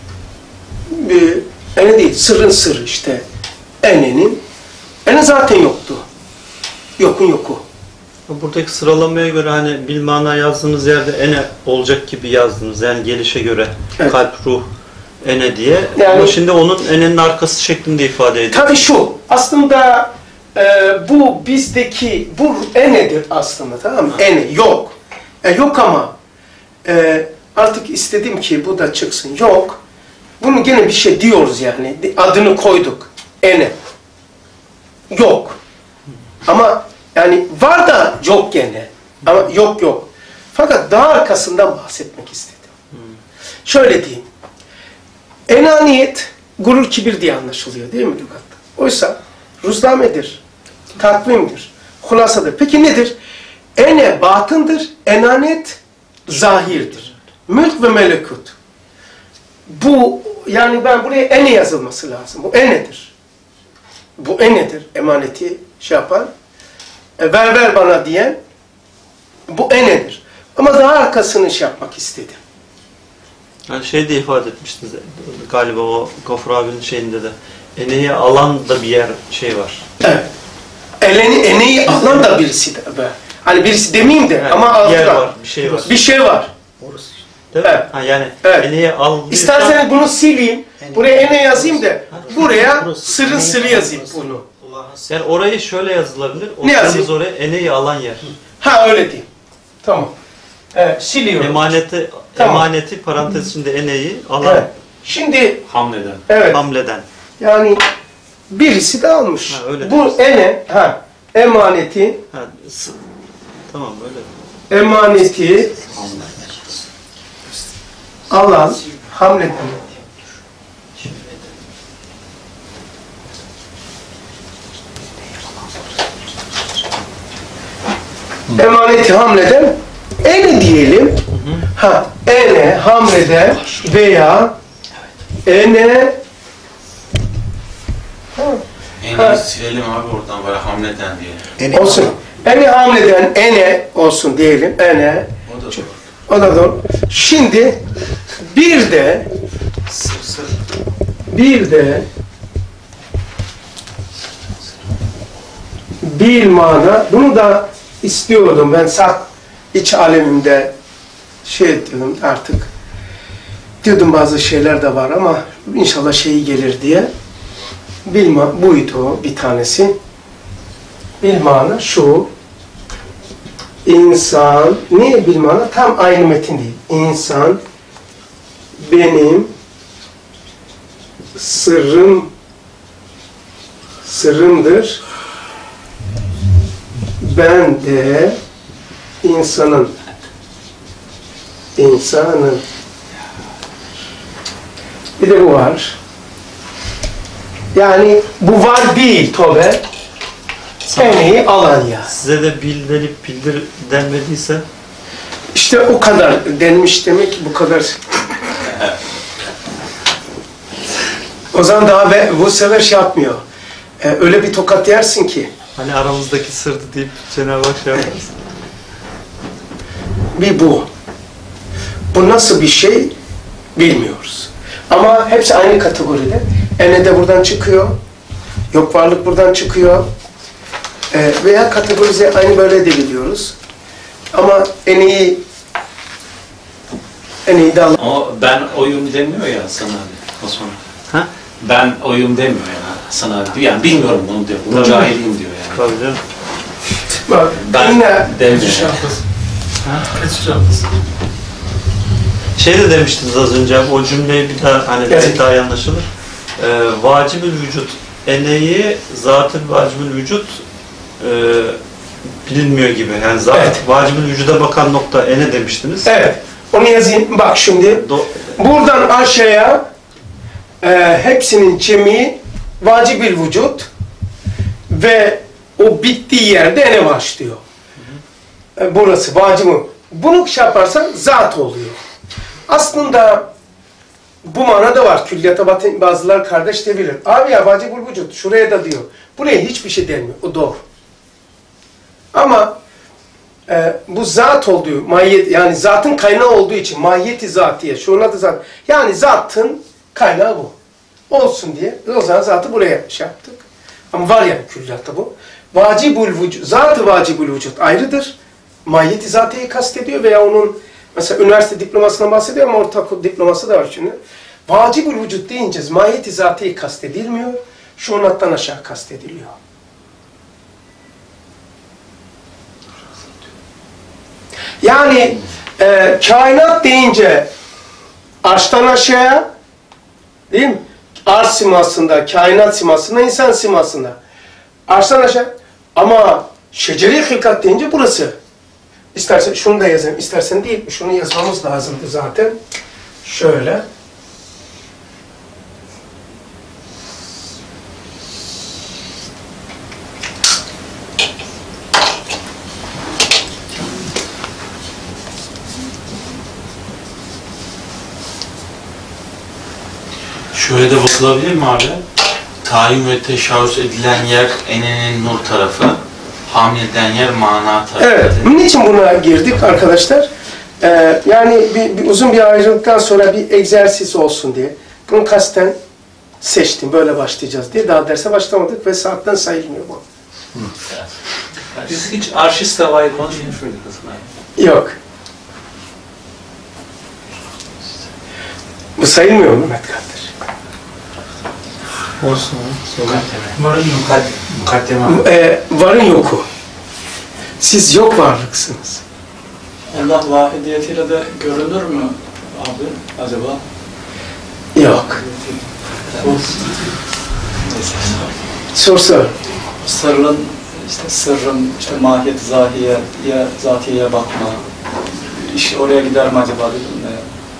ene değil, sırrın sırrı işte. Ene zaten yoktu. Yokun yoku. Buradaki sıralamaya göre hani bilmana yazdığınız yerde ene olacak gibi yazdınız. Yani gelişe göre Evet. kalp, ruh, ene diye. Yani- Ama şimdi onun enenin arkası şeklinde ifade ediyor. Tabii şu, aslında bu bizdeki, bu enedir aslında, tamam mı? Ene, yok. Yok ama artık istedim ki bu da çıksın. Yok. Bunu gene bir şey diyoruz yani. Adını koyduk. Ene. Yok. Ama yani var da yok gene. Ama yok. Fakat daha arkasından bahsetmek istedim. Şöyle diyeyim. Enaniyet, gurur, kibir diye anlaşılıyor değil mi lügatta? Oysa ruznamedir, takvimdir, hulasadır. Peki nedir? Ene batındır, enaniyet zahirdir. Mülk ve melekut. Bu, yani ben buraya ene yazılması lazım. Bu enedir. Bu enedir. Emaneti şey yapan, ver bana diyen, bu enedir. Ama daha arkasını şey yapmak istedim. Yani şey de ifade etmiştiniz galiba o Gafur abinin şeyinde de. Eneyi alan da bir yer şey var. Evet. Eneyi alan da birisi de be. Hani birisi demeyeyim de Yani ama bir yer altıda. var, bir şey var. Bir şey var. Orası. Değil mi? Evet. Ha, yani Evet. eneyi al. İsterseniz bunu sileyim. Buraya ene yazayım da buraya Burası. sırrın sırrı yazayım bunu. Yani orayı şöyle yazılabilir. Ne yazayım? Oturduğunuz oraya eneyi alan yer. Ha öyle diyeyim. Tamam. Evet, siliyorum. Tamam. Emaneti parantez içinde eneyi alan Evet. Şimdi Hamleden. evet. hamleden. Yani birisi de almış. Ha, öyle Bu diyorsun. emaneti Ha, tamam öyle. emaneti alan hamleden. Emaneti hamleden ene diyelim. Ene hamleden veya ene Eneyi silelim abi oradan böyle hamleden diye. olsun. Ene hamleden ene olsun diyelim. Ene. O da doğru. O da doğru. Şimdi bir de bir mana, bunu da istiyordum ben iç alemimde şey diyordum artık, diyordum bazı şeyler de var ama inşallah şeyi gelir diye. Bilma buydu o bir tanesi. Bilmana şu, insan, niye bilmana? Tam aynı metin değil. İnsan benim sırrımdır. Ben de insanın bir de bu var. Yani bu var değil tobe. Eneyi alan ya. Size de bildir denmediyse İşte o kadar denmiş demek ki bu kadar. O zaman daha bu sefer şey yapmıyor. Öyle bir tokat yersin ki. hani aramızdaki sırdı deyip Cenab-ı Hak şey yaparsın. Bir bu. Bu nasıl bir şey bilmiyoruz. Ama hepsi aynı kategoride. Ene de buradan çıkıyor. Yok varlık buradan çıkıyor. Veya kategorize aynı böyle de biliyoruz. Ama eneyi de al. Ama ben oyum demiyor ya Hasan abi. Osman. Ha? Ben oyum demiyor yani Hasan abi. Yani bilmiyorum bunu diyor. Bunu Tabii. cahiliyim diyor yani. Tabii canım. Bak, Ben yine demiyor. Şey de demiştiniz az önce, o cümleyi bir daha hani Evet. daha iyi anlaşılır. Vacibül vücut eneyi zat-ı vacibül vücut bilinmiyor gibi. Yani Evet. vacibül vücuda bakan nokta ene demiştiniz. Evet. Onu yazayım. Bak şimdi. Buradan aşağıya hepsinin cemi vacibül vücut ve o bittiği yerde ene başlıyor. Burası vacib. Bunu şey yaparsan zat oluyor. Aslında bu manada var. Külliyata bazılar kardeş de bilir. Abi ya vacibül vücut şuraya da diyor. Buraya hiçbir şey denmiyor. O doğru. Ama bu zat olduğu, mahiyet, yani zatın kaynağı olduğu için mahiyeti zatiye, şunun adı zat. Yani zatın kaynağı bu. Olsun diye. O zaman zatı buraya şey yaptık. Ama var yani külliyatta bu. Vacibül vücut, zat-ı vacibül vücut ayrıdır. Mahiyeti zatiyeyi kastediyor veya onun mesela üniversite diplomasından bahsediyor ama ortaokul diploması da var şimdi. Vacibül vücut deyince mahiyeti zatiyeyi kastedilmiyor. Şunattan aşağı kastediliyor. Yani kainat deyince arştan aşağıya, değil mi? Arş simasında, kainat simasında, insan simasında. Arştan aşağı. Ama şeceri hilkat deyince burası. İstersen şunu da yazayım, istersen değil. Şunu yazmamız lazımdı zaten. Şöyle. Şöyle de bakılabilir mi abi? Tayin ve teşavüs edilen yer enenin nur tarafı, hamil edilen yer mana tarafı. Evet, niçin buna girdik arkadaşlar? Yani uzun bir ayrılıktan sonra bir egzersiz olsun diye. Bunu kasten seçtim, böyle başlayacağız diye. Daha derse başlamadık ve saatten sayılmıyor bu. Biz hiç arşist havayı konuşmuyoruz aslında. Yok. Bu sayılmıyor mu Mehmet kardeş? Olsun. Varın mukaddeme. Varın yoku. Siz yok varlıksınız. Allah vahidiyetiyle de görünür mü abi acaba? Yok. Sor. Sırrın, işte sırrın, işte mahiyet zahiye, zatiyeye bakma. İş oraya gider mi acaba dedim de.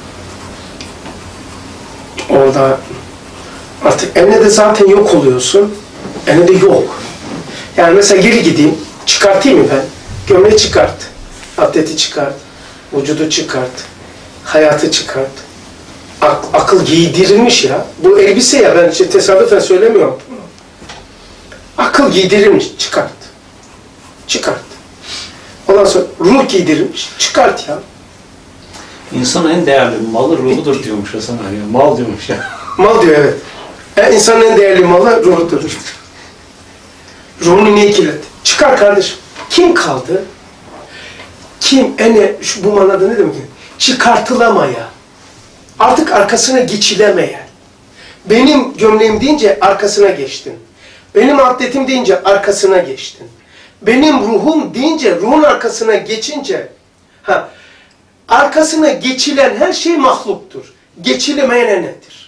Orada artık ene de zaten yok oluyorsun. Ene de yok. Yani mesela geri gideyim, çıkartayım mı ben? Gömleği çıkart, atleti çıkart, vücudu çıkart, hayatı çıkart. Akıl giydirilmiş ya. Bu elbise ya, ben tesadüfen söylemiyorum. Akıl giydirilmiş, çıkart. Çıkart. Ondan sonra ruh giydirilmiş, çıkart ya. İnsanın en değerli malı ruhudur diyormuş Hasan abi. Mal diyormuş ya. Mal diyor, evet. İnsanın en değerli malı ruhudur. Ruhunu niye kirletti? Çıkar kardeşim. Kim kaldı? Kim? Bu manada ne demek? Çıkartılamaya. Artık arkasına geçilemeyen. Benim gömleğim deyince arkasına geçtin. Benim atletim deyince arkasına geçtin. Benim ruhum deyince ruhun arkasına geçince arkasına geçilen her şey mahluktur. Geçilemeyen nedir?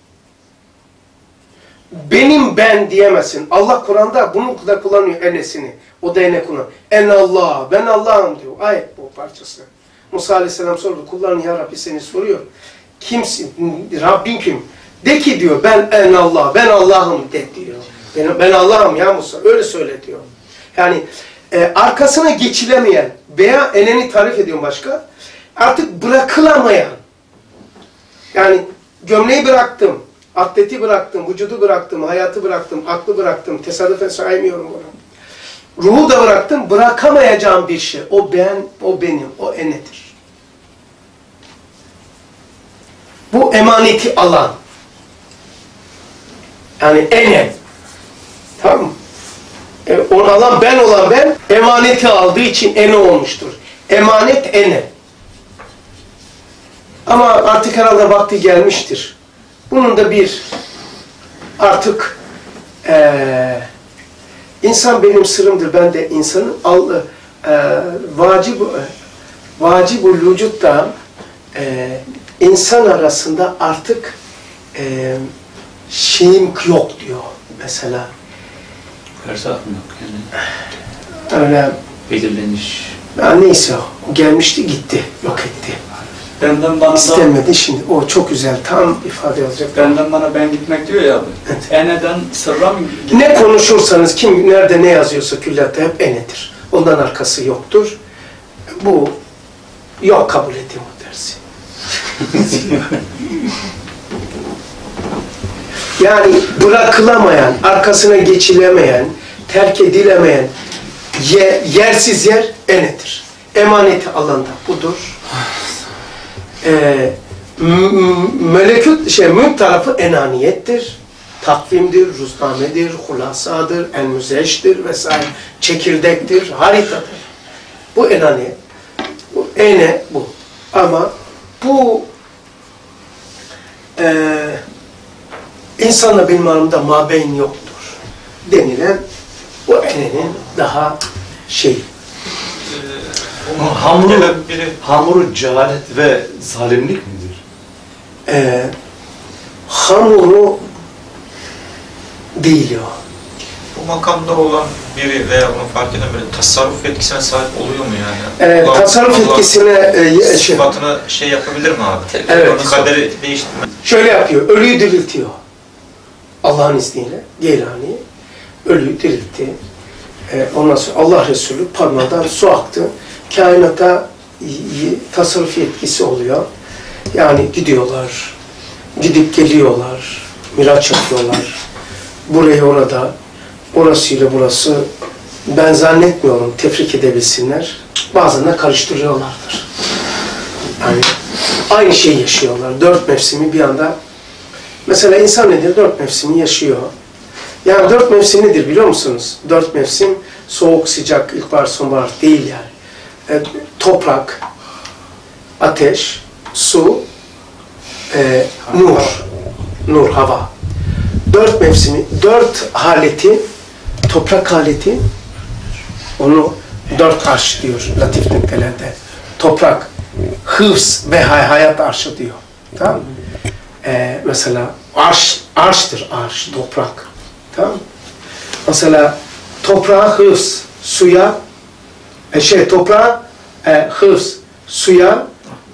Benim ben diyemezsin. Allah Kur'an'da bunu da kullanıyor enesini. O da ene kullanıyor. En Allah, ben Allah'ım diyor. Ayet bu parçası. Musa Aleyhisselam sordu. Kullarını ya Rabbi seni soruyor. Kimsin? Rabbin kim? De ki diyor ben en Allah, ben Allah'ım de diyor. Ben Allah'ım ya Musa. Öyle söyle diyor. Yani arkasına geçilemeyen veya eneni tarif ediyorum başka. Artık bırakılamayan. Yani gömleği bıraktım. Atleti bıraktım, vücudu bıraktım, hayatı bıraktım, aklı bıraktım. Tesadüfen saymıyorum bunu. Ruhu da bıraktım, bırakamayacağım bir şey. O ben, o benim, o enedir. Bu emaneti alan. Yani ene. Tamam mı? Onu alan ben olan ben, emaneti aldığı için ene olmuştur. Emanet ene. Ama artık herhalde vakti gelmiştir. Bunun da bir artık insan benim sırrımdır. Ben de insanın vacib-ül vücutta insan arasında artık şeyim yok diyor. mesela. Erzak mı? Yani Öyle, belirlenmiş. ya neyse o gelmişti gitti, yok etti. Benden bana da, İstemedi şimdi. O çok güzel, tam ifade olacak. benden bana ben gitmek diyor ya abi. Evet. Ene'den sırra mı Ne konuşursanız, kim nerede ne yazıyorsa külliyatta hep enedir. Ondan arkası yoktur. Bu, yok kabul edeyim o dersi. Yani bırakılamayan, arkasına geçilemeyen, terk edilemeyen yersiz yer enedir. Emaneti alanda budur. Mülk tarafı enaniyettir. Takvimdir, ruznamedir, hulasadır, el-müzeştir vesaire. Çekirdektir, haritadır. Bu enaniyet. Bu ene bu. Ama bu insanla benim aramda mabeyn yoktur denilen o enenin daha Hamuru cehalet ve zalimlik midir? Hamuru değil o. Bu makamda olan biri veya bunu fark eden biri tasarruf etkisine sahip oluyor mu yani? Tasarruf etkisine sıfatını yapabilir mi abi? Evet. Onun kaderi değiştirmez. şöyle yapıyor, ölüyü diriltiyor. Allah'ın izniyle Geylani ölüyü diriltti. Ondan sonra Allah Resulü parmağından su aktı. Kainata tasarruf etkisi oluyor. Yani gidiyorlar, gidip geliyorlar, miraç yapıyorlar. Burayı orada, orasıyla burası, ben zannetmiyorum tefrik edebilsinler. Bazen de karıştırıyorlardır. Yani aynı şeyi yaşıyorlar. 4 mevsimi bir anda. Mesela insan nedir? 4 mevsimi yaşıyor. Yani 4 mevsim nedir biliyor musunuz? 4 mevsim soğuk, sıcak, ilkbahar, sonbahar değil yani. Toprak, ateş, su, nur, hava. 4 mevsimi, 4 haleti, toprak haleti, onu 4 arş diyor latif nüktelerde. Toprak, hıfz ve hayat arşı diyor. Tamam mı? Mesela arştır, toprak. Tamam mı? Mesela toprağa hıfz, suya, toprağa hıfz, suya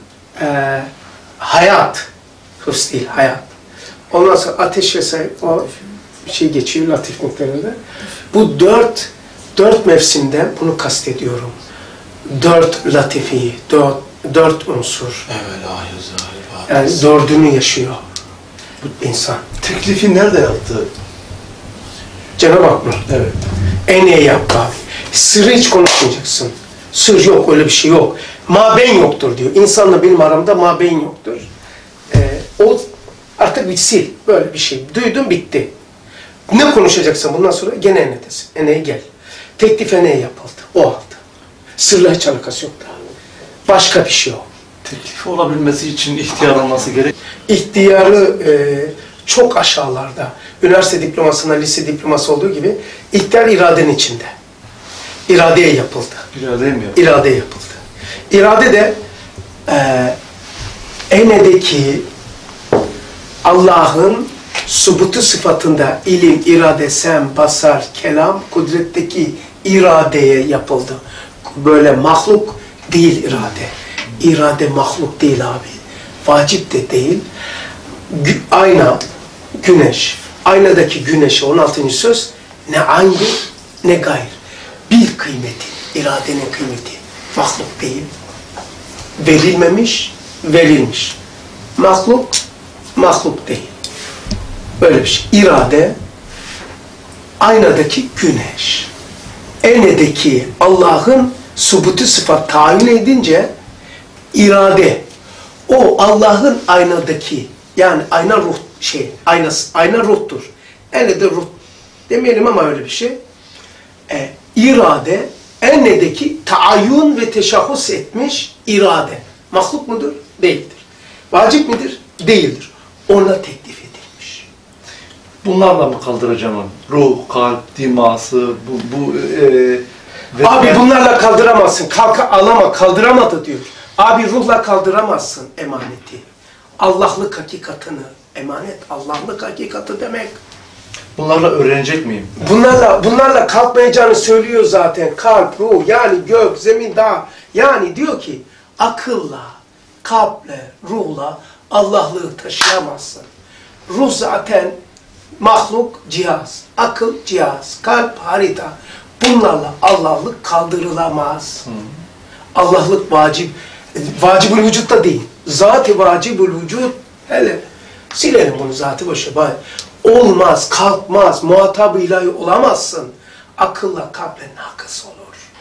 hayat, hıfz değil, hayat. Ondan sonra ateşe sahip o şey geçiyor latif noktalarda. Bu 4 mevsimden bunu kastediyorum. 4 latifi, 4 unsur. Yani 4'ünü yaşıyor bu insan. Teklifi nerede yaptı? Cenab-ı Hak mı? Evet. En iyi yaptı abi. Sırrı hiç konuşmayacaksın. Sır yok, öyle bir şey yok. Mabeyn yoktur diyor. İnsanla benim aramda mabeyn yoktur. O artık bitsin. Böyle bir şey. Duydum, bitti. Ne konuşacaksın bundan sonra? Gene enedesin. Eneye gel. Teklif eneye yapıldı. O aldı. Sırla hiç alakası yok daha. Başka bir şey o. Teklifi olabilmesi için ihtiyar olması gerek. İhtiyarı çok aşağılarda. Üniversite diplomasına, lise diploması olduğu gibi ihtiyar iradenin içinde. İradeye yapıldı. İradeye mi yaptı? İradeye yapıldı. İrade de enedeki Allah'ın subutu sıfatında ilim, irade, sem, basar, kelam, kudretteki iradeye yapıldı. Böyle mahluk değil irade. İrade mahluk değil abi. Vacip de değil. Ayna, güneş. Aynadaki güneşe 16. söz ne aynıdır ne gayr. Bir kıymeti, iradenin kıymeti. Mahluk değil. Verilmemiş, verilmiş. Mahluk, mahluk değil. Böyle bir şey. İrade, aynadaki güneş. Enedeki Allah'ın subutu sıfat tayin edince irade, o Allah'ın aynadaki, yani ayna ruh ayna ruhtur. Enede ruh demeyelim ama öyle bir şey. İrade, enedeki taayyun ve teşahhus etmiş irade. Mahluk mudur? Değildir. Vacip midir? Değildir. Ona teklif edilmiş. Bunlarla mı kaldıracağım onu? Ruh, kalp, diması, Abi bunlarla kaldıramazsın. Kaldıramadı diyor. Abi ruhla kaldıramazsın emaneti. Allah'lık hakikatını. Emanet, Allah'lık hakikati demek. Bunlarla öğrenecek miyim? Bunlarla kalkmayacağını söylüyor zaten. Kalp, ruh, yani gök, zemin, dağ. Yani diyor ki akılla, kalple, ruhla Allah'lığı taşıyamazsın. Ruh zaten mahluk, cihaz. Akıl, cihaz. Kalp, harita. Bunlarla Allah'lık kaldırılamaz. Allah'lık vacip. Vacibül vücut da değil. Zat-ı vacibül vücut. Hele silelim bunu zat-ı başı. Olmaz, kalkmaz, muhatab-ı ilahi olamazsın. Akılla, kalple nakıs olur.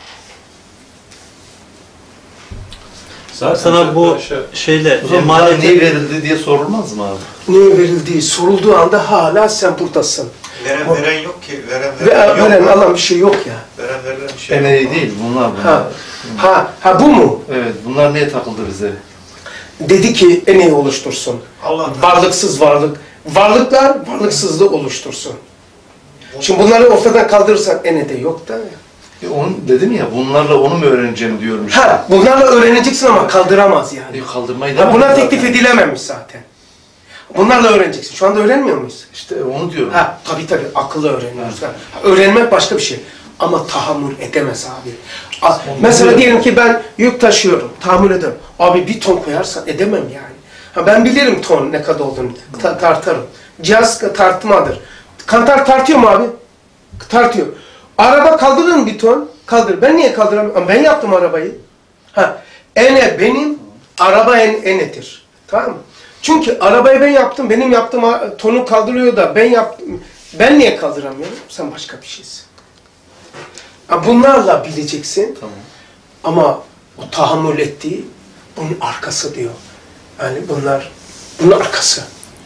Zaten Sana bu şeyle O zaman bana ne verildi diye sorulmaz mı abi? Neye verildiği sorulduğu anda hala sen buradasın. Veren yok ki. Veren Veren Allah'ın bir şey yok ya. verilen bir şey Emeği yok. değil bunlar. Ha bu mu? Evet, bunlar niye takıldı bize? Dedi ki eneyi oluştursun. Allah Varlıksız varlık. Varlıklar varlıksızlığı oluştursun. Şimdi bunları ortadan kaldırırsak ene de yok da. Onu dedim ya, bunlarla onu mu öğreneceğim diyorum işte. Bunlarla öğreneceksin ama kaldıramaz yani. Kaldırmayı da Buna teklif edilememiş zaten. Bunlarla öğreneceksin. Şu anda öğrenmiyor muyuz? İşte onu diyorum. Tabii akıllı öğreniyoruz. Öğrenmek başka bir şey. Ama tahammül edemez abi. Mesela diyelim ki ben yük taşıyorum. Tahammül ederim. Abi 1 ton koyarsan edemem yani. Ben bilirim ton ne kadar olduğunu. Tartarım. Cihaz tartmadır. Kantar tartıyor mu abi? Tartıyor. Araba kaldırır mı 1 ton? Kaldırır. Ben niye kaldıramıyorum? Ben yaptım arabayı. Ene benim, araba enedir. Tamam mı? Çünkü arabayı ben yaptım. Benim yaptığım tonu kaldırıyor da ben yaptım. Ben niye kaldıramıyorum? Sen başka bir şeysin. Bunlarla bileceksin. Tamam. Ama o tahammül ettiği bunun arkası diyor. Yani bunun arkası.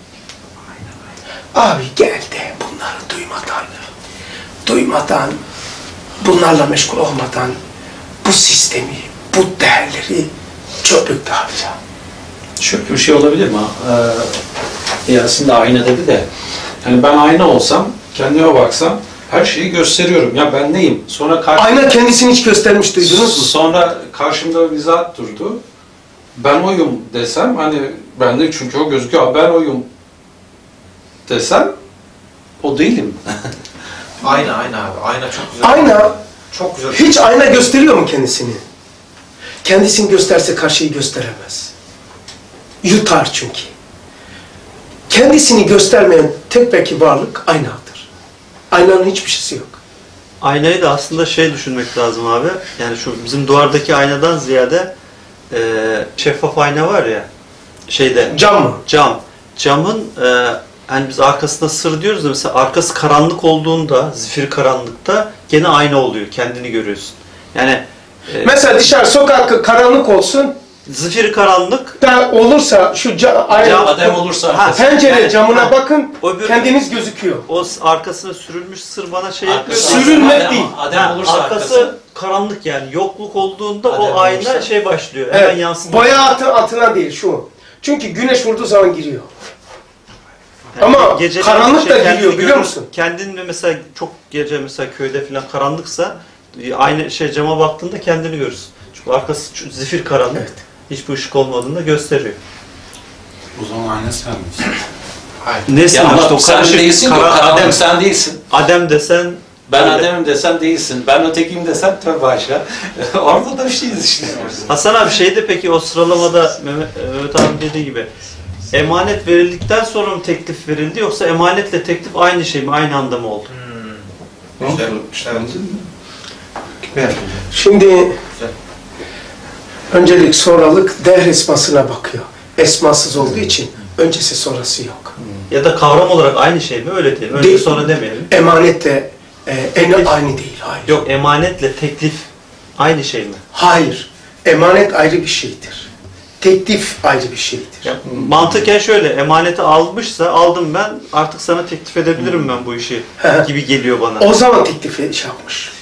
Abi gel de bunları duymadan, bunlarla meşgul olmadan bu sistemi, bu değerleri çöplükte harca. Şöyle bir şey olabilir mi? Aslında ayna dedi de, yani ben ayna olsam, kendime baksam, her şeyi gösteriyorum. Ya ben neyim? Sonra ayna kendisini hiç göstermiş, duydunuz mu? Sonra karşımda bir zat durdu. Ben oyum desem, hani ben de çünkü o gözüküyor, ben oyum desem, o değilim. Ayna abi. Ayna çok güzel. Ayna Çok güzel. hiç ayna gösteriyor mu kendisini? Kendisini gösterse karşıyı gösteremez. Yutar çünkü. Kendisini göstermeyen tek belki varlık aynadır. Aynanın hiçbir şeysi yok. Aynayı da aslında düşünmek lazım abi. Yani şu bizim duvardaki aynadan ziyade şeffaf ayna var ya. Cam mı? Camın hani biz arkasına sır diyoruz da mesela arkası karanlık olduğunda, zifiri karanlıkta gene ayna oluyor. Kendini görüyorsun. Yani mesela dışarı sokak karanlık olsun. Zifiri karanlık Da olursa şu Adem olursa pencere yani, camına bakın, öbür- kendiniz gözüküyor. o arkasına sürülmüş sır bana yapıyor. Sürülmek değil. Adem olursa Arkası karanlık yani yokluk olduğunda Adem o ayna olursa- başlıyor. Hemen Evet, yansıtıyor. boya altına değil şu. Çünkü güneş vurduğu zaman giriyor. Yani Ama geceleri karanlık da kendini giriyor, biliyor görür- musun? Kendini mesela çok gece mesela köyde falan karanlıksa aynı cama baktığında kendini görürsün. Çünkü arkası zifir karanlık. Evet. Hiçbir ışık olmadığını da gösteriyor. O zaman ayna sen misin? Nesin Ya ama işte o sen karışık değilsin ki, karanlık. Adem sen değilsin. Adem desen Ben öyle. Adem'im desem değilsin. Ben ötekiyim desem tövbe aşağı. Orada da bir şeyiz işte. Hasan abi peki o sıralamada Mehmet abi dediği gibi emanet verildikten sonra mı teklif verildi yoksa emanetle teklif aynı şey mi? Aynı anda mı oldu? Evet. Şimdi öncelik sonralık değer esmasına bakıyor. Esmasız olduğu için öncesi sonrası yok. Ya da kavram olarak aynı şey mi? Öyle değil. Önce Değil. sonra demeyelim. Emanetle aynı değil. Hayır. Yok emanetle teklif aynı şey mi? Hayır. Emanet ayrı bir şeydir. Teklif ayrı bir şeydir. Ya, mantıken şöyle, emaneti aldım ben, artık sana teklif edebilirim ben bu işi gibi geliyor bana. O zaman teklifi yapmış.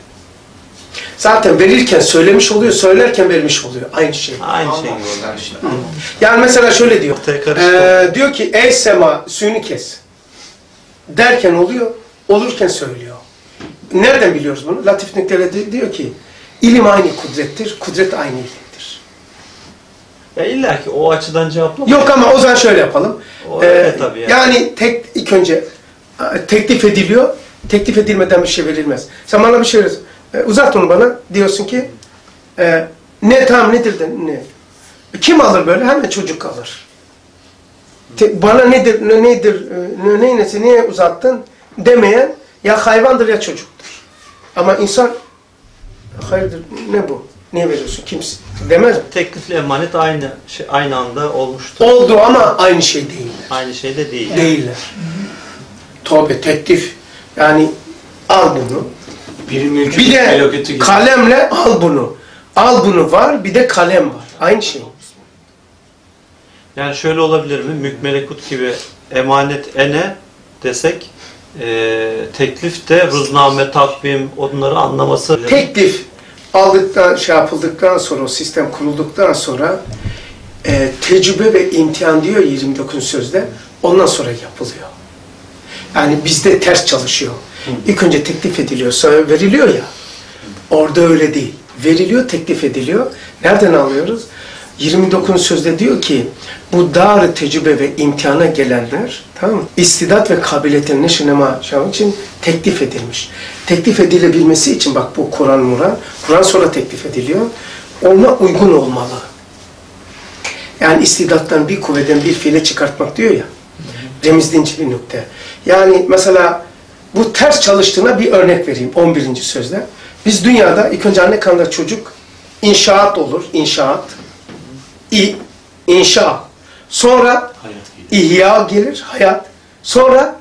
Zaten verirken söylemiş oluyor, söylerken vermiş oluyor. Aynı şey. Aynı şey gibi oluyor. Yani mesela şöyle diyor. Ortaya karıştı. Diyor ki ey sema suyunu kes. Derken oluyor, olurken söylüyor. Nereden biliyoruz bunu? Latif Nükte'de diyor ki ilim aynı kudrettir, kudret aynı ilimdir. Ya illa ki o açıdan cevaplama. Yok ama o zaman şöyle yapalım. O öyle tabii yani. Yani ilk önce teklif ediliyor. Teklif edilmeden bir şey verilmez. Sen bana bir şey verirsin. Uzat onu bana. Diyorsun ki ne tamam nedir de ne? Kim alır böyle? Hemen çocuk alır. Bana nedir, neynesi, niye uzattın demeyen ya hayvandır ya çocuktur. Ama insan hayırdır ne bu? Niye veriyorsun? Kimsin? Demez mi? Teklifle emanet aynı anda olmuştur. Oldu ama aynı şey değiller. Aynı şey de değil. Değiller. Tövbe teklif. Yani al bunu. Bir de kalemle al bunu. Al bunu var, bir de kalem var. Aynı şey. Yani şöyle olabilir mi? Mülk melekut gibi emanet ene desek teklif de ruzname, takvim onları anlaması. Teklif aldıktan, yapıldıktan sonra, o sistem kurulduktan sonra tecrübe ve imtihan diyor 29 sözde. Ondan sonra yapılıyor. Yani bizde ters çalışıyor. İlk önce teklif ediliyor, sonra veriliyor ya. Orada öyle değil. Veriliyor, teklif ediliyor. Nereden alıyoruz? 29 sözde diyor ki bu dar tecrübe ve imtihana gelenler, tamam mı? İstidat ve kabiliyetin neşinema için teklif edilmiş. Teklif edilebilmesi için bak bu Kur'an sonra teklif ediliyor. Ona uygun olmalı. Yani istidattan bir kuvveden bir fiile çıkartmak diyor ya. Remizlinci bir nokta. Yani mesela bu ters çalıştığına bir örnek vereyim 11. sözde. Biz dünyada ilk önce anne karnında çocuk inşaat olur, inşaat. İnşa. Sonra ihya gelir, hayat. Sonra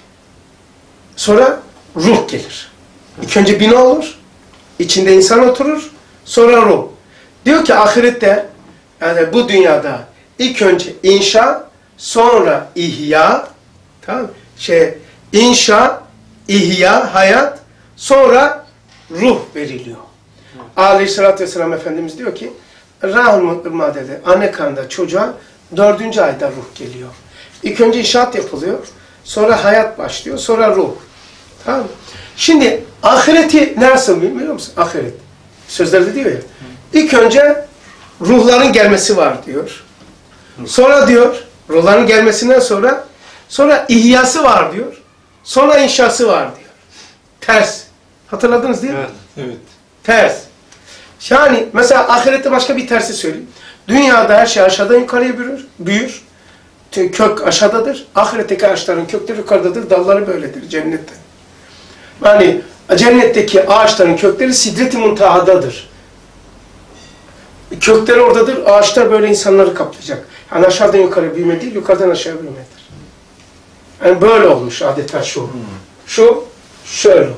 ruh gelir. İlk önce bina olur, içinde insan oturur, sonra ruh. Diyor ki ahirette, yani bu dünyada ilk önce inşa, sonra ihya, tamam? İnşa, ihya, hayat, sonra ruh veriliyor. Aleyhisselatü Vesselam Efendimiz diyor ki, Rahul Made'de, anne karnında çocuğa 4. ayda ruh geliyor. İlk önce inşaat yapılıyor, sonra hayat başlıyor, sonra ruh. Tamam mı? Şimdi ahireti nasıl biliyor musun? Ahiret. Sözlerde diyor ya. İlk önce ruhların gelmesi var diyor. Sonra diyor, ruhların gelmesinden sonra ihyası var diyor. Sonra inşası var diyor. Ters. Hatırladınız değil mi? Evet. Evet. Ters. Yani mesela ahirette başka bir tersi söyleyeyim. Dünyada her şey aşağıdan yukarıya büyür. Kök aşağıdadır. Ahiretteki ağaçların kökleri yukarıdadır. Dalları böyledir cennette. Yani cennetteki ağaçların kökleri Sidret-i Muntaha'dadır. Kökleri oradadır. Ağaçlar böyle insanları kaplayacak. Yani aşağıdan yukarı büyüme değil, yukarıdan aşağı büyümedir. Yani böyle olmuş adeta şu. Şu, şöyle olmuş.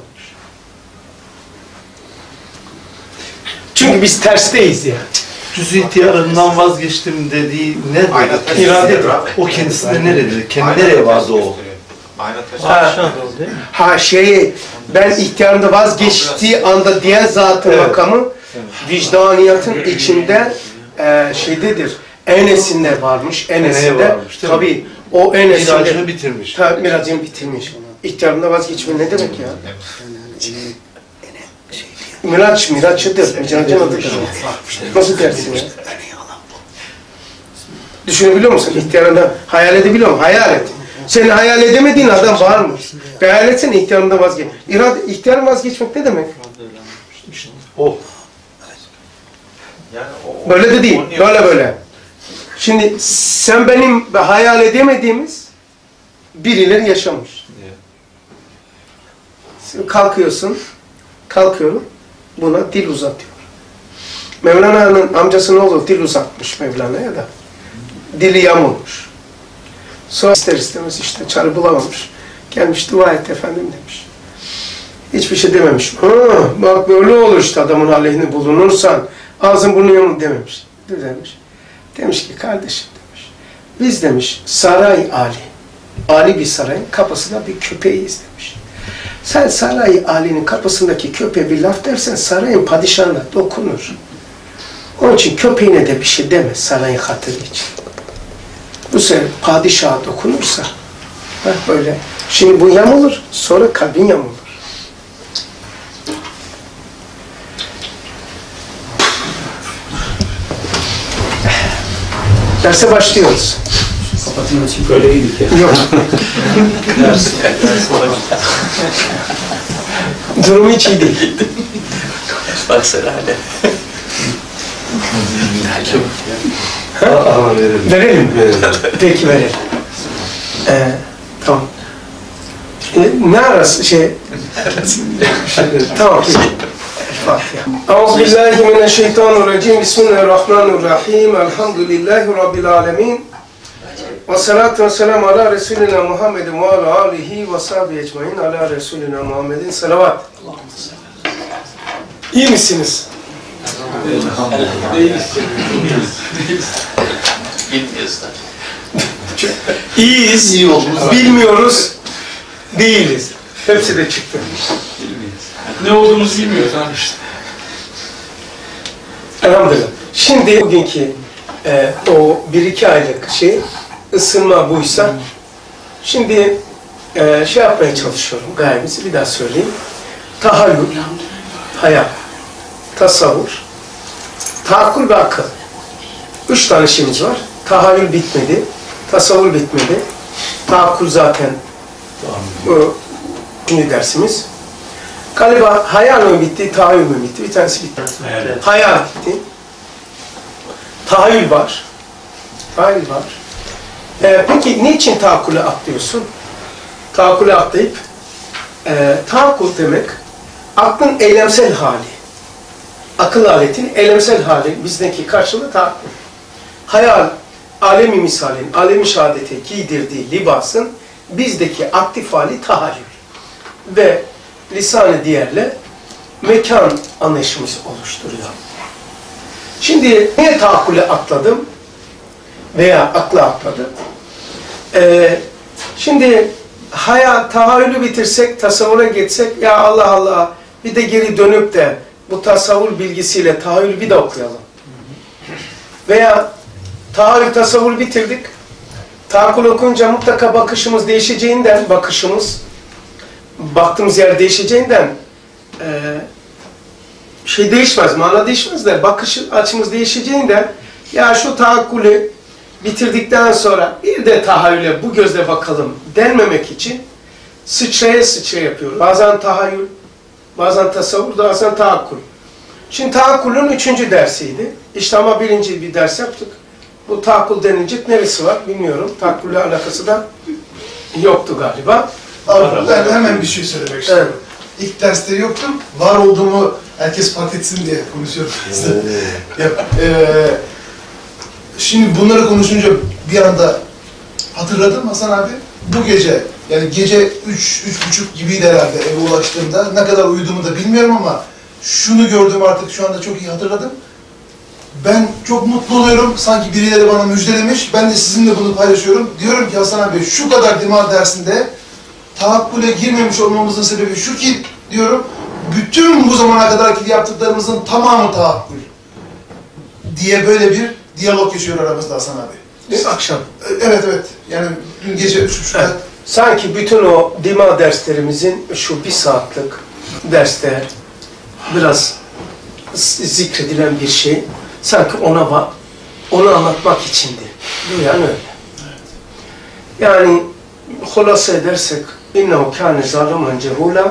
Çünkü biz tersteyiz ya. Cüz-i ihtiyarından vazgeçtim dediği nedir? İradedir. O kendisinde neredir? Kendi nereye vardı o? Ben ihtiyarımda vazgeçtiği anda diyen zatın makamı vicdaniyatın içinde şeydedir. Enesinde varmış. Enesinde. Tabii o enesinde. Miracını bitirmiş. Tabii miracını bitirmiş. İhtiyarımda vazgeçme ne demek ya? Miraç'ıdır. Miracın adıdır. Nasıl dersin ya? Düşünebiliyor musun? İhtiyarında hayal edebiliyor musun? Hayal et. Senin hayal edemediğin adam var mı? Hayal etsene ihtiyarında vazgeç. İhtiyarın vazgeçmek ne demek? Oh. Böyle de değil. Böyle. Şimdi sen benim hayal edemediğimiz birileri yaşamış. Kalkıyorum. Buna dil uzatıyor. Mevlana'nın amcasının oğlu dil uzatmış Mevlana'ya da. Dili yamulmuş. Sonra ister istemez işte çare bulamamış. Gelmiş dua et efendim demiş. Hiçbir şey dememiş. Bak böyle olur işte adamın aleyhine bulunursan ağzın burnun yamul dememiş. Demiş ki kardeşim demiş. Biz demiş saray Ali bir sarayın kapısında bir köpeğiyiz demiş. Sen saray Ali'nin kapısındaki köpeğe bir laf dersen sarayın padişahına dokunur. Onun için köpeğine de bir şey deme sarayın hatırı için. Bu sefer padişaha dokunursa böyle. Şimdi bu yamulur, sonra kalbin yamulur. Derse başlıyoruz. Matematik böyle iyiydik ya. Yok. Durumu hiç iyi değil. Baksana hadi. Verelim mi? Peki verelim. Tamam. Ne arası tamam peki. Fatiha. Euzubillahimineşşeytanirracim. Bismillahirrahmanirrahim. Elhamdülillahi Rabbil alemin. Ve salatu ve selamu ala Resulina Muhammedin ve ala alihi ve sahbihi ecmain ala Resulina Muhammedin salavat. İyi misiniz? İyiyiz, bilmiyoruz, değiliz. Hepsi de çıktı. Ne olduğumuzu bilmiyoruz abi işte. Elhamdülillah. Şimdi bugünkü o 1-2 aylık ısınma buysa, şimdi yapmaya çalışıyorum gayemizi, bir daha söyleyeyim. Tahayyül, hayal, tasavvur, taakkul ve akıl. 3 tane şeyimiz var. Tahayyül bitmedi, tasavvur bitmedi, taakkul zaten şimdi dersimiz. Galiba hayal mi bitti, tahayyül mü bitti? Bir tanesi bitti. Hayal bitti. Tahayyül var. Tahayyül var. Peki niçin taakkule atlıyorsun? Taakkule atlayıp taakkul demek aklın eylemsel hali. Akıl aletinin eylemsel hali, bizdeki karşılığı taakkul. Hayal, alemi misalin, alemi şehadete giydirdiği libasın bizdeki aktif hali tahayyül. Ve lisan-ı diğerle mekan anlayışımız oluşturuyor. Şimdi niye taakkule atladım? Veya akla atladım? Şimdi tahayyülü bitirsek, tasavvura geçsek, ya Allah Allah, bir de geri dönüp de bu tasavvur bilgisiyle tahayyülü bir de okuyalım. Veya tahayyül, tasavvur bitirdik. Taakkul okuyunca mutlaka bakışımız değişeceğinden, baktığımız yer değişeceğinden değişmez, mana değişmez de bakış açımız değişeceğinden ya şu taakkulü bitirdikten sonra bir de tahayyüle bu gözle bakalım denmemek için sıçraya yapıyoruz. Bazen tahayyül, bazen tasavvur, bazen taakkul. Şimdi taakkulün 3. dersiydi. İşte ama 1. bir ders yaptık. Bu taakkul denilecek neresi var bilmiyorum. Taakkulle alakası da yoktu galiba. Abi, ben hemen bir şey söylemek istiyorum. Evet. İlk derste yoktum. Var olduğumu herkes fark etsin diye konuşuyorum. Şimdi bunları konuşunca bir anda hatırladım Hasan abi. Bu gece, yani gece 3:30 gibiydi herhalde eve ulaştığımda. Ne kadar uyuduğumu da bilmiyorum ama şunu gördüm artık şu anda çok iyi hatırladım. Ben çok mutlu oluyorum. Sanki birileri bana müjdelemiş. Ben de sizinle bunu paylaşıyorum. Diyorum ki Hasan abi şu kadar dimar dersinde taakkule girmemiş olmamızın sebebi şu ki diyorum, bütün bu zamana kadarki yaptıklarımızın tamamı taakkul diye böyle bir diyalog yaşıyor aramızda Hasan abi. Dün akşam. Evet. Yani dün gece 3:30'da. Evet. Sanki bütün o dima derslerimizin şu 1 saatlik derste biraz zikredilen bir şey, sanki onu anlatmak içindi. Yani öyle. Yani hulasa edersek innehu kâne zâlimen cehûlâ,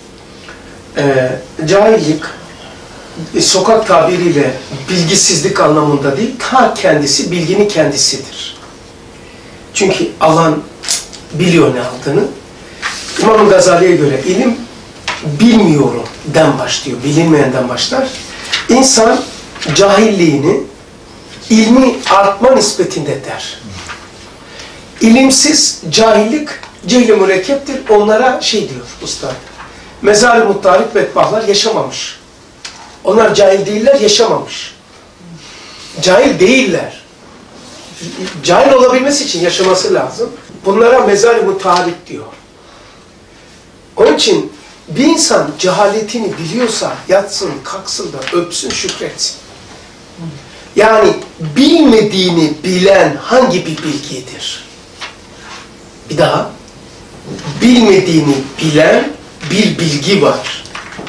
cahillik sokak tabiriyle bilgisizlik anlamında değil, ta kendisi bilginin kendisidir. Çünkü alan biliyor ne aldığını. İmam Gazali'ye göre ilim bilmiyorum'den başlıyor, bilinmeyenden başlar. İnsan cahilliğini ilmi artma nispetinde der. İlimsiz cahillik cehl-i mürekkeptir. Onlara diyor usta. Mezar-ı muttarip bedbahtlar yaşamamış. Onlar cahil değiller, yaşamamış. Cahil değiller. Cahil olabilmesi için yaşaması lazım. Bunlara mezar-ı muttarip diyor. Onun için bir insan cehaletini biliyorsa yatsın, kalksın da öpsün, şükretsin. Yani bilmediğini bilen hangi bir bilgidir? Bir daha, bilmediğini bilen bir bilgi var.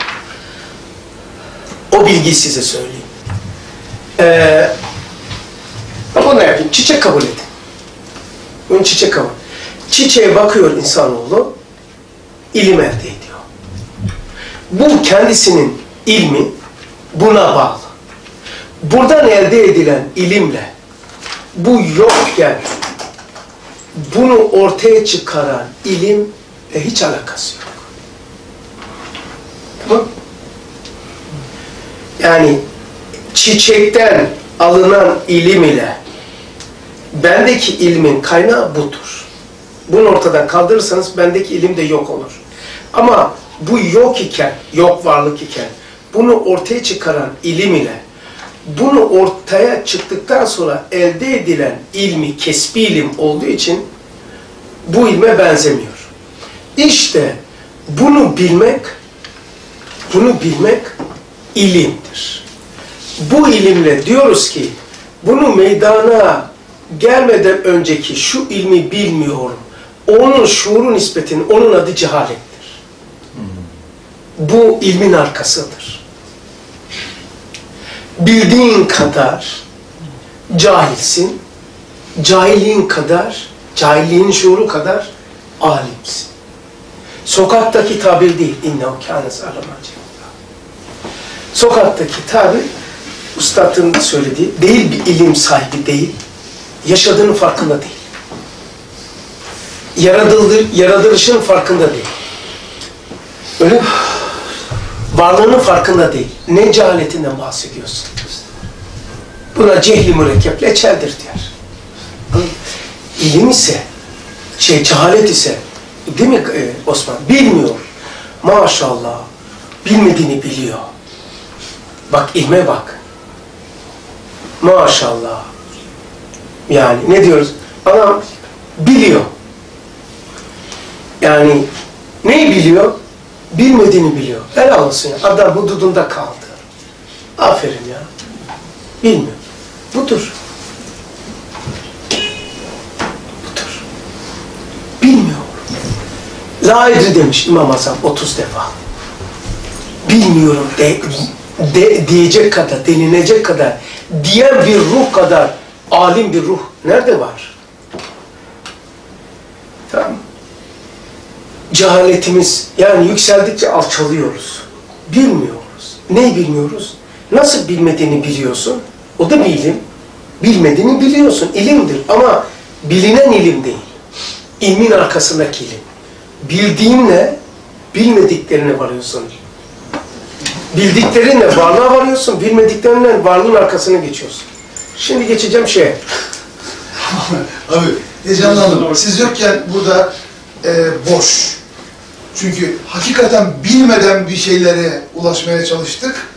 O bilgiyi size söyleyeyim. Bunu yapayım, çiçek kabul edin. Bunun çiçek ama. Çiçeğe bakıyor insanoğlu, ilim elde ediyor. Bu kendisinin ilmi buna bağlı. Buradan elde edilen ilimle bu yokken bunu ortaya çıkaran ilimle hiç alakası yok. Tamam? Yani çiçekten alınan ilim ile bendeki ilmin kaynağı budur. Bunu ortadan kaldırırsanız bendeki ilim de yok olur. Ama bu yok iken, yok varlık iken bunu ortaya çıkaran ilim ile bunu ortaya çıktıktan sonra elde edilen ilmi, kesbi ilim olduğu için bu ilme benzemiyor. İşte bunu bilmek ilimdir. Bu ilimle diyoruz ki bunu meydana gelmeden önceki şu ilmi bilmiyorum. Onun şuuru nispetinin, onun adı cehalettir. Bu ilmin arkasıdır. Bildiğin kadar cahilsin, cahilliğin şuuru kadar alimsin. Sokaktaki tabir değil, innehu kâne zâlemen cehûlâ. Sokaktaki tabir, üstadın söylediği, değil bir ilim sahibi değil, yaşadığının farkında değil. Yaratılışının farkında değil. Öyle mi? Varlığının farkında değil. Ne cehaletinden bahsediyorsun? Buna cehli mürekkep leçeldir diyor. İlim ise, cehalet ise, değil mi Osman? Bilmiyor. Maşallah. Bilmediğini biliyor. Bak ilme bak. Maşallah. Yani ne diyoruz? Adam biliyor. Yani neyi biliyor? Bilmediğini biliyor. Helal olsun ya. Adam hududunda kaldı. Aferin ya. Bilmiyor. Budur. Budur. Bilmiyor. La edri demiş İmam Hasan 30 defa. Bilmiyorum diyecek kadar, denilecek kadar, diyen bir ruh kadar alim bir ruh nerede var? Tamam. Cehaletimiz, yani yükseldikçe alçalıyoruz. Bilmiyoruz. Neyi bilmiyoruz? Nasıl bilmediğini biliyorsun? O da bir ilim. Bilmediğini biliyorsun. İlimdir ama bilinen ilim değil. İlmin arkasındaki ilim. Bildiğinle bilmediklerine varıyorsun. Bildiklerinle varlığa varıyorsun, bilmediklerinle varlığın arkasına geçiyorsun. Şimdi geçeceğim şeye. Abi, heyecanlandım. Siz yokken burada boş. Çünkü hakikaten bilmeden bir şeylere ulaşmaya çalıştık.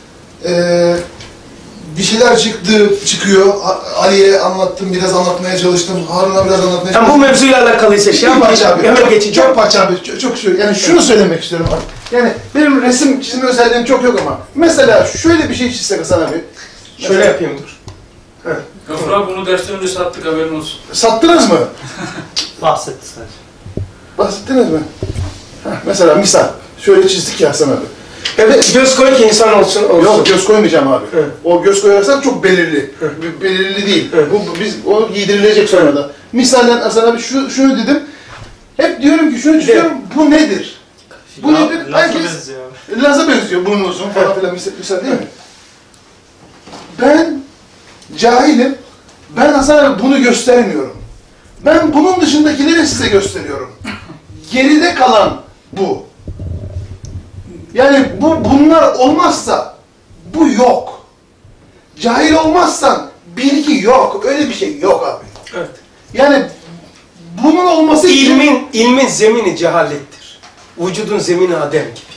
Bir şeyler çıkıyor. Ali'ye anlattım, biraz anlatmaya çalıştım. Harun'a biraz anlatmaya çalıştım. Bu mevzuyla alakalıysa şey yapmayacağım. Hemen geçeceğim. Çok parça abi, çok şöyle. Yani şunu söylemek istiyorum abi. Yani benim resim çizme özelliğim çok yok ama mesela şöyle bir şey çizsek Hasan abi. Şöyle yapayım dur. Gafur abi bunu dersten önce sattık, haberin olsun. Sattınız mı? Bahsetti sadece. Bahsettiniz mi? Mesela misal. Şöyle çizdik ya Hasan abi. Evet, göz koy ki insan olsun. Yok, göz koymayacağım abi. Evet. O göz koyarsan çok belirli. Belirli değil. Evet. O giydirilecek sonra da. Misalen Hasan abi şunu dedim. Hep diyorum ki şunu çiziyorum. Bu nedir? Bu nedir? Herkes Laz'a benziyor. Burnu uzun falan filan misal değil mi? Ben cahilim. Ben Hasan abi bunu göstermiyorum. Ben bunun dışındakileri size gösteriyorum. Geride kalan bu. Yani bunlar olmazsa bu yok. Cahil olmazsan bilgi yok. Öyle bir şey yok abi. Evet. Yani bunun olması ilmin zemini cehalettir. Vücudun zemini Adem gibi.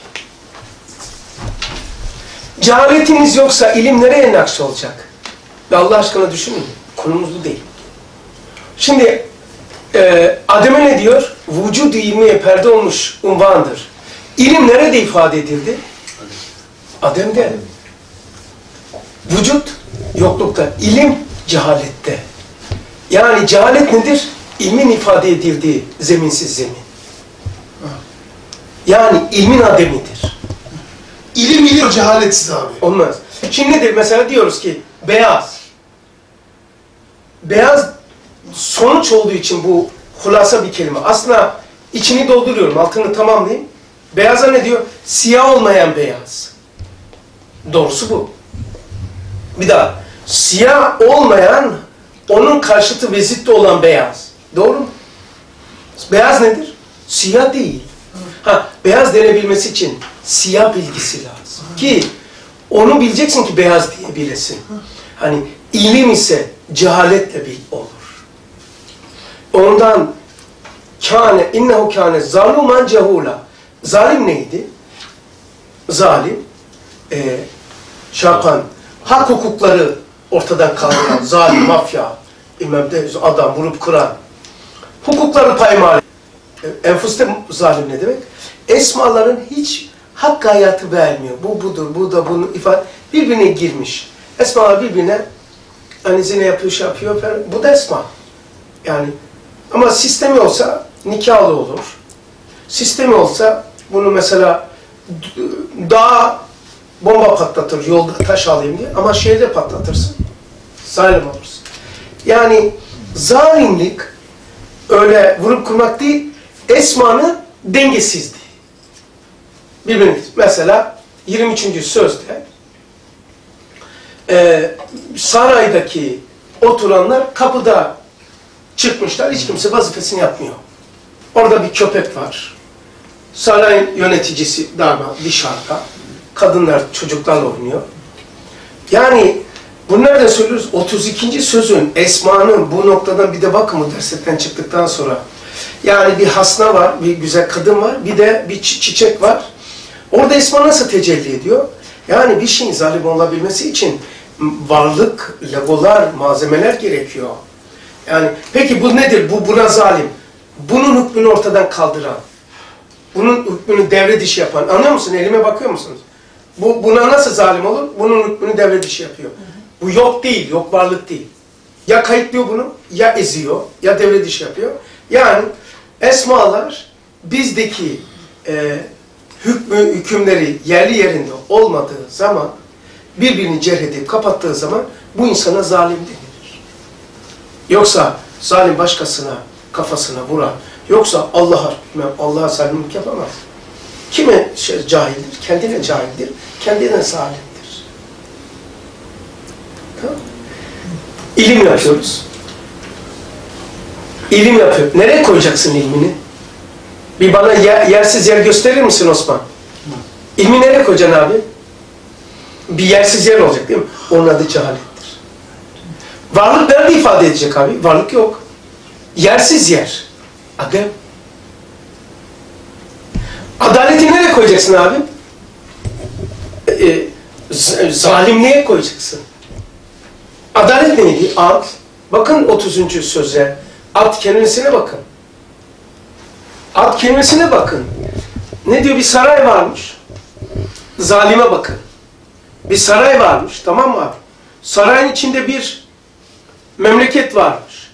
Cehaletiniz yoksa ilim nereye nakş olacak? Ve Allah aşkına düşünün. Konumuz bu değil. Şimdi Adem'e ne diyor? Vücud-u ilmiye perde olmuş unvandır. İlim nerede ifade edildi? Adem'de. Vücut yoklukta. İlim cehalette. Yani cehalet nedir? İlmin ifade edildiği zeminsiz zemin. Yani ilmin ademidir. İlim biliyor, cehaletsiz abi. Olmaz. Şimdi nedir? Mesela diyoruz ki beyaz. Beyaz sonuç olduğu için bu hulasa bir kelime. Aslında içini dolduruyorum, altını tamamlayayım. Beyaza ne diyor? Siyah olmayan beyaz. Doğrusu bu. Bir daha. Siyah olmayan, onun karşıtı ve zıttı olan beyaz. Doğru mu? Beyaz nedir? Siyah değil. Beyaz denebilmesi için siyah bilgisi lazım. Ki onu bileceksin ki beyaz diyebilesin. Hani ilim ise cehaletle olur. Ondan kâne, innehu kâne zaluman cehûlâ. Zalim neydi? Zalim, hak hukukları ortadan kaldıran, zalim, mafya, adam vurup kıran, hukukları paymal. Enfuste zalim ne demek? Esmaların hiç hak hayatı vermiyor. Bu budur, bu da bunu ifade. Birbirine girmiş. Esmalar birbirine hani zine yapıyor, şey yapıyor falan. Bu da esma. Yani ama sistemi olsa nikahlı olur. Sistemi olsa bunu mesela dağa bomba patlatır, yolda taş alayım diye. Ama şehirde patlatırsın. Zalim olursun. Yani zalimlik öyle vurup kırmak değil, esmanın dengesizliği. Birbirine mesela 23. sözde saraydaki oturanlar kapıda çıkmışlar, hiç kimse vazifesini yapmıyor. Orada bir köpek var. Sarayın yöneticisi damat dışarıda. Kadınlar çocuklarla oynuyor. Yani bunları da söylüyoruz. 32. sözün, esmanın bu noktadan bir de bakın bu dersten çıktıktan sonra. Yani bir hasna var, bir güzel kadın var, bir de bir çiçek var. Orada esma nasıl tecelli ediyor? Yani bir şeyin zalim olabilmesi için varlık, legolar, malzemeler gerekiyor. Yani peki bu nedir? Buna zalim. Bunun hükmünü ortadan kaldıran. Bunun hükmünü devre dışı yapan. Anlıyor musun? Elime bakıyor musunuz? Buna nasıl zalim olur? Bunun hükmünü devre dışı yapıyor. Bu yok değil, yok varlık değil. Ya kayıtlıyor bunu, ya eziyor, ya devre dışı yapıyor. Yani esmalar bizdeki hükümleri yerli yerinde olmadığı zaman, birbirini cerh edip kapattığı zaman bu insana zalim denilir. Yoksa zalim başkasına, kafasına vuran, yoksa Allah'a zalimlik yapamaz. Kime cahildir? Kendine cahildir, kendine zalimdir. Tamam. İlim yapıyoruz. İlim yapıyor. Nereye koyacaksın ilmini? Bir bana yersiz yer gösterir misin Osman? İlmi nereye koyacaksın abi? Bir yersiz yer olacak değil mi? Onun adı cehalettir. Varlık nerede ifade edecek abi? Varlık yok. Yersiz yer. Adem. Adaleti nereye koyacaksın abi? Zalimliğe koyacaksın. Adalet neydi? Ad. Bakın 30. söze. Ad kelimesine bakın. Ad kelimesine bakın. Ne diyor? Bir saray varmış. Zalime bakın. Bir saray varmış. Tamam mı abi? Sarayın içinde bir memleket varmış.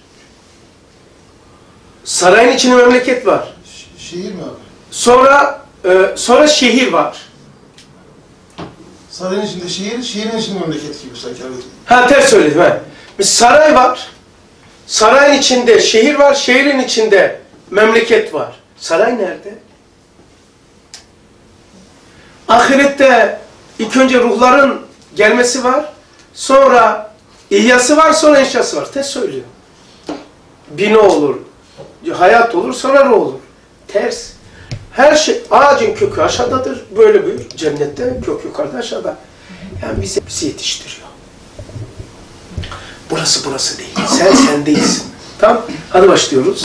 Sarayın içinde memleket var. Şehir mi abi? Sonra şehir var. Sarayın içinde şehir, şehrin içinde memleket gibi sanki abi. Ters söyledim he. Bir saray var. Sarayın içinde şehir var, şehrin içinde memleket var. Saray nerede? Ahirette ilk önce ruhların gelmesi var, sonra ihyası var, sonra inşası var. Ters söylüyor. Bina olur, hayat olur, sonra ne olur? Ters. Her şey, ağacın kökü aşağıdadır. Böyle buyur. Cennette kök yukarıda aşağıda. Yani bizi yetiştiriyor. Burası değil. Sen değilsin. Tamam. Hadi başlıyoruz.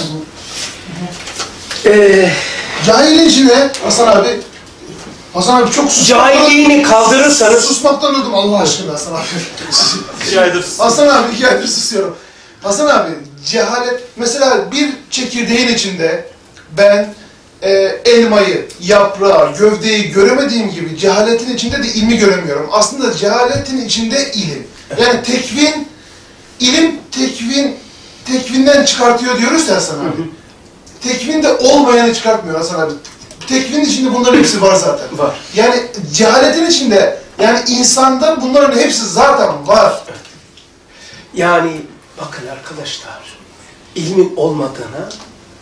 Cahilin içine Hasan abi çok susmaktan... Cahilliğini kaldırırsanız... Susmaktan öldüm Allah aşkına Hasan abi. 2 aydır. Hasan abi 2 aydır susuyorum. Hasan abi cehalet... Mesela bir çekirdeğin içinde ben elmayı, yaprağı, gövdeyi göremediğim gibi cehaletin içinde de ilmi göremiyorum. Aslında cehaletin içinde ilim. Yani ilim tekvinden çıkartıyor diyoruz ya Hasan abi. Tekvinde olmayanı çıkartmıyor Hasan abi. Tekvinin içinde bunların hepsi var zaten. Var. Yani cehaletin içinde, yani insanda bunların hepsi zaten var. Yani bakın arkadaşlar, ilmin olmadığına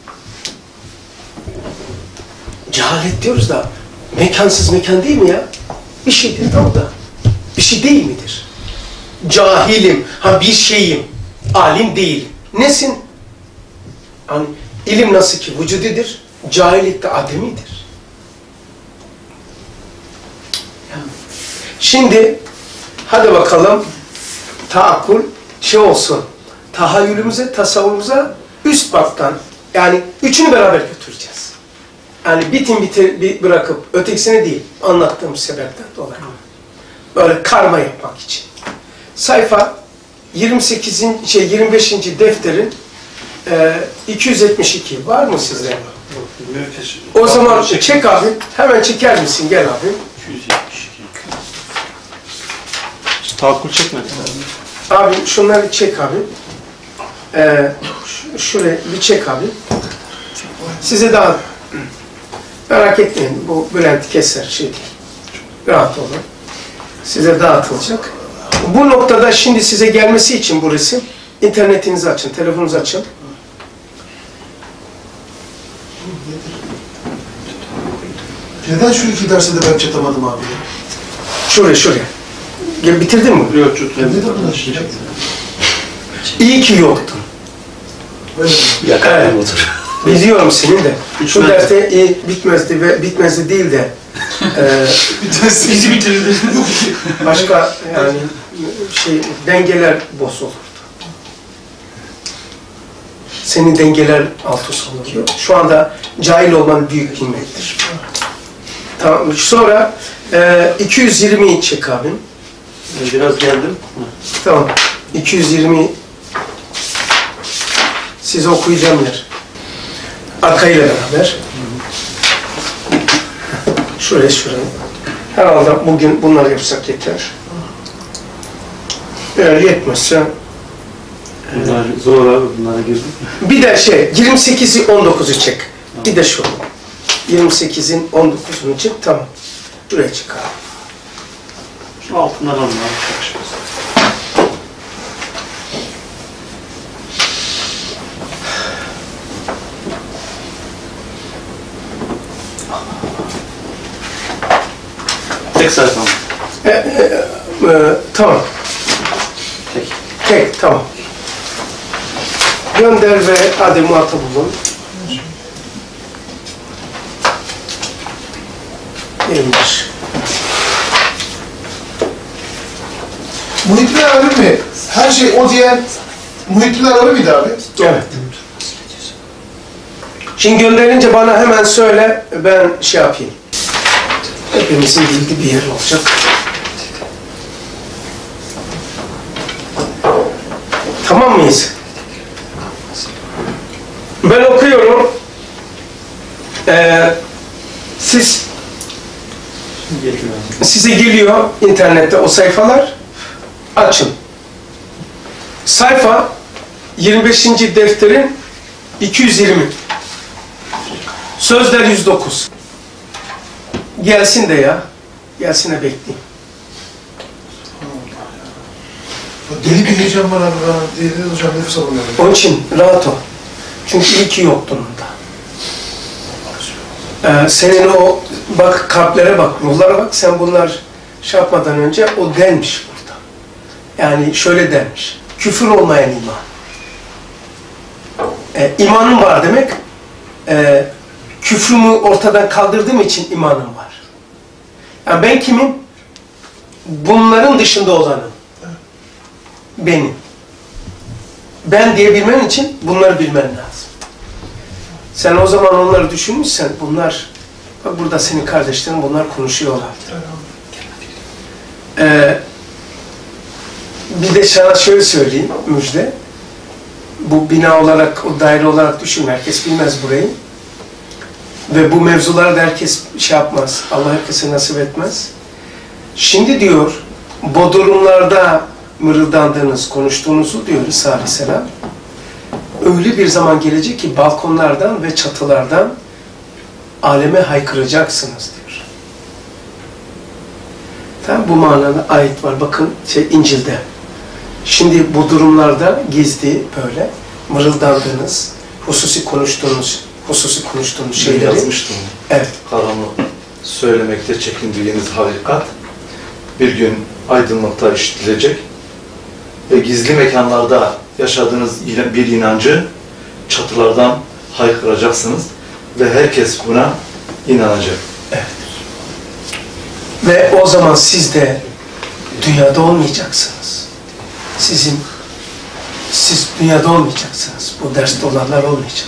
Cehalet diyoruz da mekansız mekan değil mi ya? Bir şeydir de o da. Bir şey değil midir? Cahilim, bir şeyim, alim değilim. Nesin? Hani ilim nasıl ki vücudidir, cahillik de ademidir. Şimdi hadi bakalım taakkul olsun. Tahayyülümüze, tasavvurumuza üst baktan yani üçünü beraber götüreceğiz. Yani bir bırakıp ötekisini değil anlattığım sebepten dolayı. Böyle karma yapmak için. Sayfa 25. defterin 272 var mı sizde? O zaman çek abi. Hemen çeker misin? Gel abi. 272. Taakkul çekmedi. Abi şunları çek abi. Şuraya bir çek abi. Size daha merak etmeyin. Bu Bülent Keser şey değil. Rahat olun. Size dağıtılacak. Bu noktada şimdi size gelmesi için bu resim internetinizi açın, telefonunuzu açın. Neden şu iki derste de ben çatamadım abi ya? Şuraya. Gel bitirdin mi? Yok, çok Ne de bunlar? İyi ki yoktun. Öyle mi? Evet. Biliyorum senin de. Şu derste bitmezdi ve bitmezdi değil de Bizi bitirdi. başka yani dengeler bozulurdu. Senin dengeler alt üst oluyor. Şu anda cahil olman büyük nimettir. Tamam. Sonra 220'yi çek abim. Biraz geldim. Tamam. 220 size okuyacağım yer. Arkayla beraber. Şuraya. Herhalde bugün bunları yapsak yeter. Eğer yetmezse Bunlar zor abi, bunlara girdik. bir de 28'i 19'u çek. Bir de şu. 28'in 19'unu çek. Tamam. Şuraya çık abi. Şu altından alın abi. Çalışmaz. Tek sayfa mı? Tamam. Tek, tamam. Gönder ve hadi muhatap olun. Neymiş? Muhittin Arabi mi? Her şey o diyen Muhittin Arabi miydi abi? Evet. Şimdi gönderince bana hemen söyle, ben yapayım. Hepimizin bildiği bir yer olacak. Tamam mıyız? Ben okuyorum. Size geliyor internette o sayfalar. Açın. Sayfa 25. defterin 220. Sözler 109. Gelsin de ya. Gelsin de bekleyeyim. Deli bir heyecan var abi. Deli hocam nefes alamıyorum. Onun için rahat ol. Çünkü iyi ki yoktun onda. Senin o bak kalplere bak, ruhlara bak. Sen bunlar yapmadan önce o denmiş burada. Yani şöyle denmiş. Küfür olmayan iman. İmanım var demek. Küfrümü ortadan kaldırdığım için imanım var. Yani ben kimim? Bunların dışında olanım. Benim. Ben diyebilmen için bunları bilmen lazım. Sen o zaman onları düşünmüşsen, bunlar, bak burada senin kardeşlerin bunlar konuşuyorlar. Bir de sana şöyle söyleyeyim, müjde. Bu bina olarak, o daire olarak düşünme, herkes bilmez burayı. Ve bu mevzuları da herkes yapmaz, Allah herkese nasip etmez. Şimdi diyor, bu durumlarda mırıldandığınız, konuştuğunuzu diyor İsa Aleyhisselam, öyle bir zaman gelecek ki balkonlardan ve çatılardan aleme haykıracaksınız diyor. Tam bu manada ayet var. Bakın İncil'de. Şimdi bu durumlarda gizli böyle mırıldandığınız, hususi konuştuğunuz hususi konuştuğumuz Bir şeyleri. yazmıştım. Evet. Karanlık söylemekte çekindiğiniz hakikat bir gün aydınlıkta işitilecek ve gizli mekanlarda yaşadığınız bir inancı çatılardan haykıracaksınız ve herkes buna inanacak. Ve o zaman siz de dünyada olmayacaksınız. Siz dünyada olmayacaksınız. Bu derste olanlar olmayacak.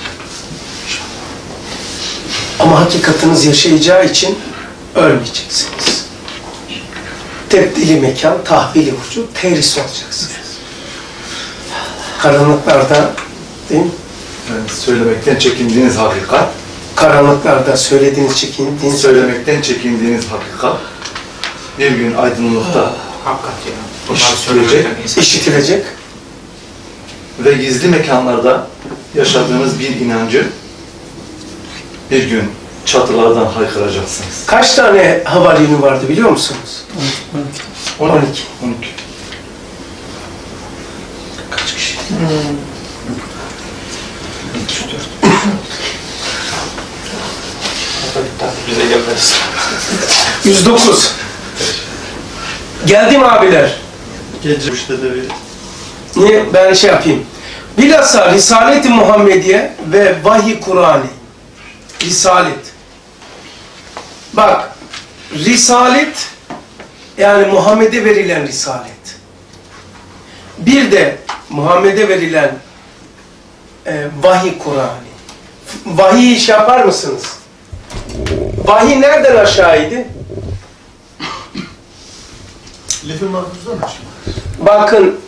Ama hakikatiniz yaşayacağı için ölmeyeceksiniz. Tebdili mekan, tahvili vücut, terhis olacaksınız. Karanlıklarda, değil mi? Yani söylemekten çekindiğiniz hakikat, Karanlıklarda çekindiğiniz söylemekten çekindiğiniz hakikat bir gün aydınlıkta Hakikat ya. Bunlar İşitilecek. söylemekten insan. işitilecek. ve gizli mekanlarda yaşadığınız bir inancı bir gün çatılardan haykıracaksınız. Kaç tane havalini vardı biliyor musunuz? 12. 12. Kaç kişi? 100'e gelmez. 109. Geldim abiler. Gece işte de bir Niye? Ben şey yapayım. Bilhassa Risalet-i Muhammediye ve Vahiy Kur'an'ı. Risalet. Bak, Risalet yani Muhammed'e verilen Risalet. Bir de Muhammed'e verilen Vahiy Kur'an'ı. Vahiy iş yapar mısınız? Vahiy nereden aşağıydı? Lef-i Mahfuz'dan mı? Bakın,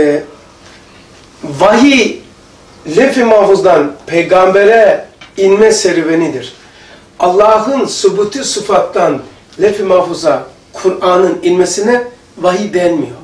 vahiy Lef-i Mahfuz'dan peygambere inme serüvenidir. Allah'ın sübutu sıfattan Lef-i Mahfuz'a Kur'an'ın inmesine vahiy denmiyor.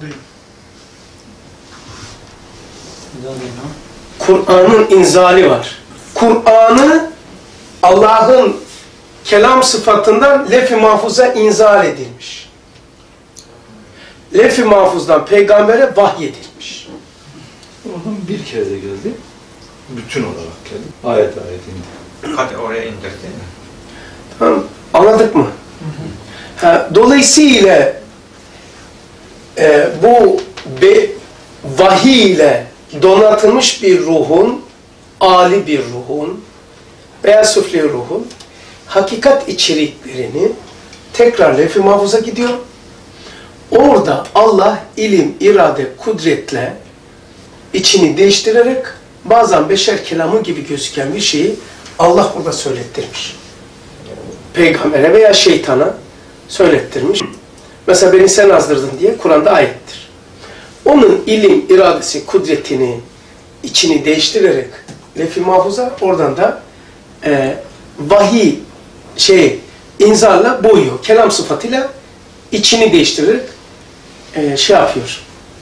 Kur'an'ın inzali var. Kur'an'ı Allah'ın kelam sıfatından Lef-i Mahfuz'a inzal edilmiş. Lef-i Mahfuz'dan peygambere vahyedilmiş. Oradan bir kere de geldi. Bütün olarak geldi. Ayet indi. Hadi oraya indir değil mi? Tamam, anladık mı? Dolayısıyla bu vahiy ile donatılmış bir ruhun, âli bir ruhun veya süfli ruhun hakikat içeriklerini tekrar Lef-i Mahfuz'a gidiyor. Orada Allah ilim, irade, kudretle içini değiştirerek bazen beşer kelamı gibi gözüken bir şeyi Allah burada söylettirmiş. Peygambere veya şeytana söylettirmiş. Mesela beni sen azdırdın diye Kur'an'da ayettir. Onun ilim, iradesi, kudretini, içini değiştirerek Lef-i Mahfuz'a oradan da vahiy inzarla boyuyor. Kelam sıfatıyla içini değiştirerek şey yapıyor.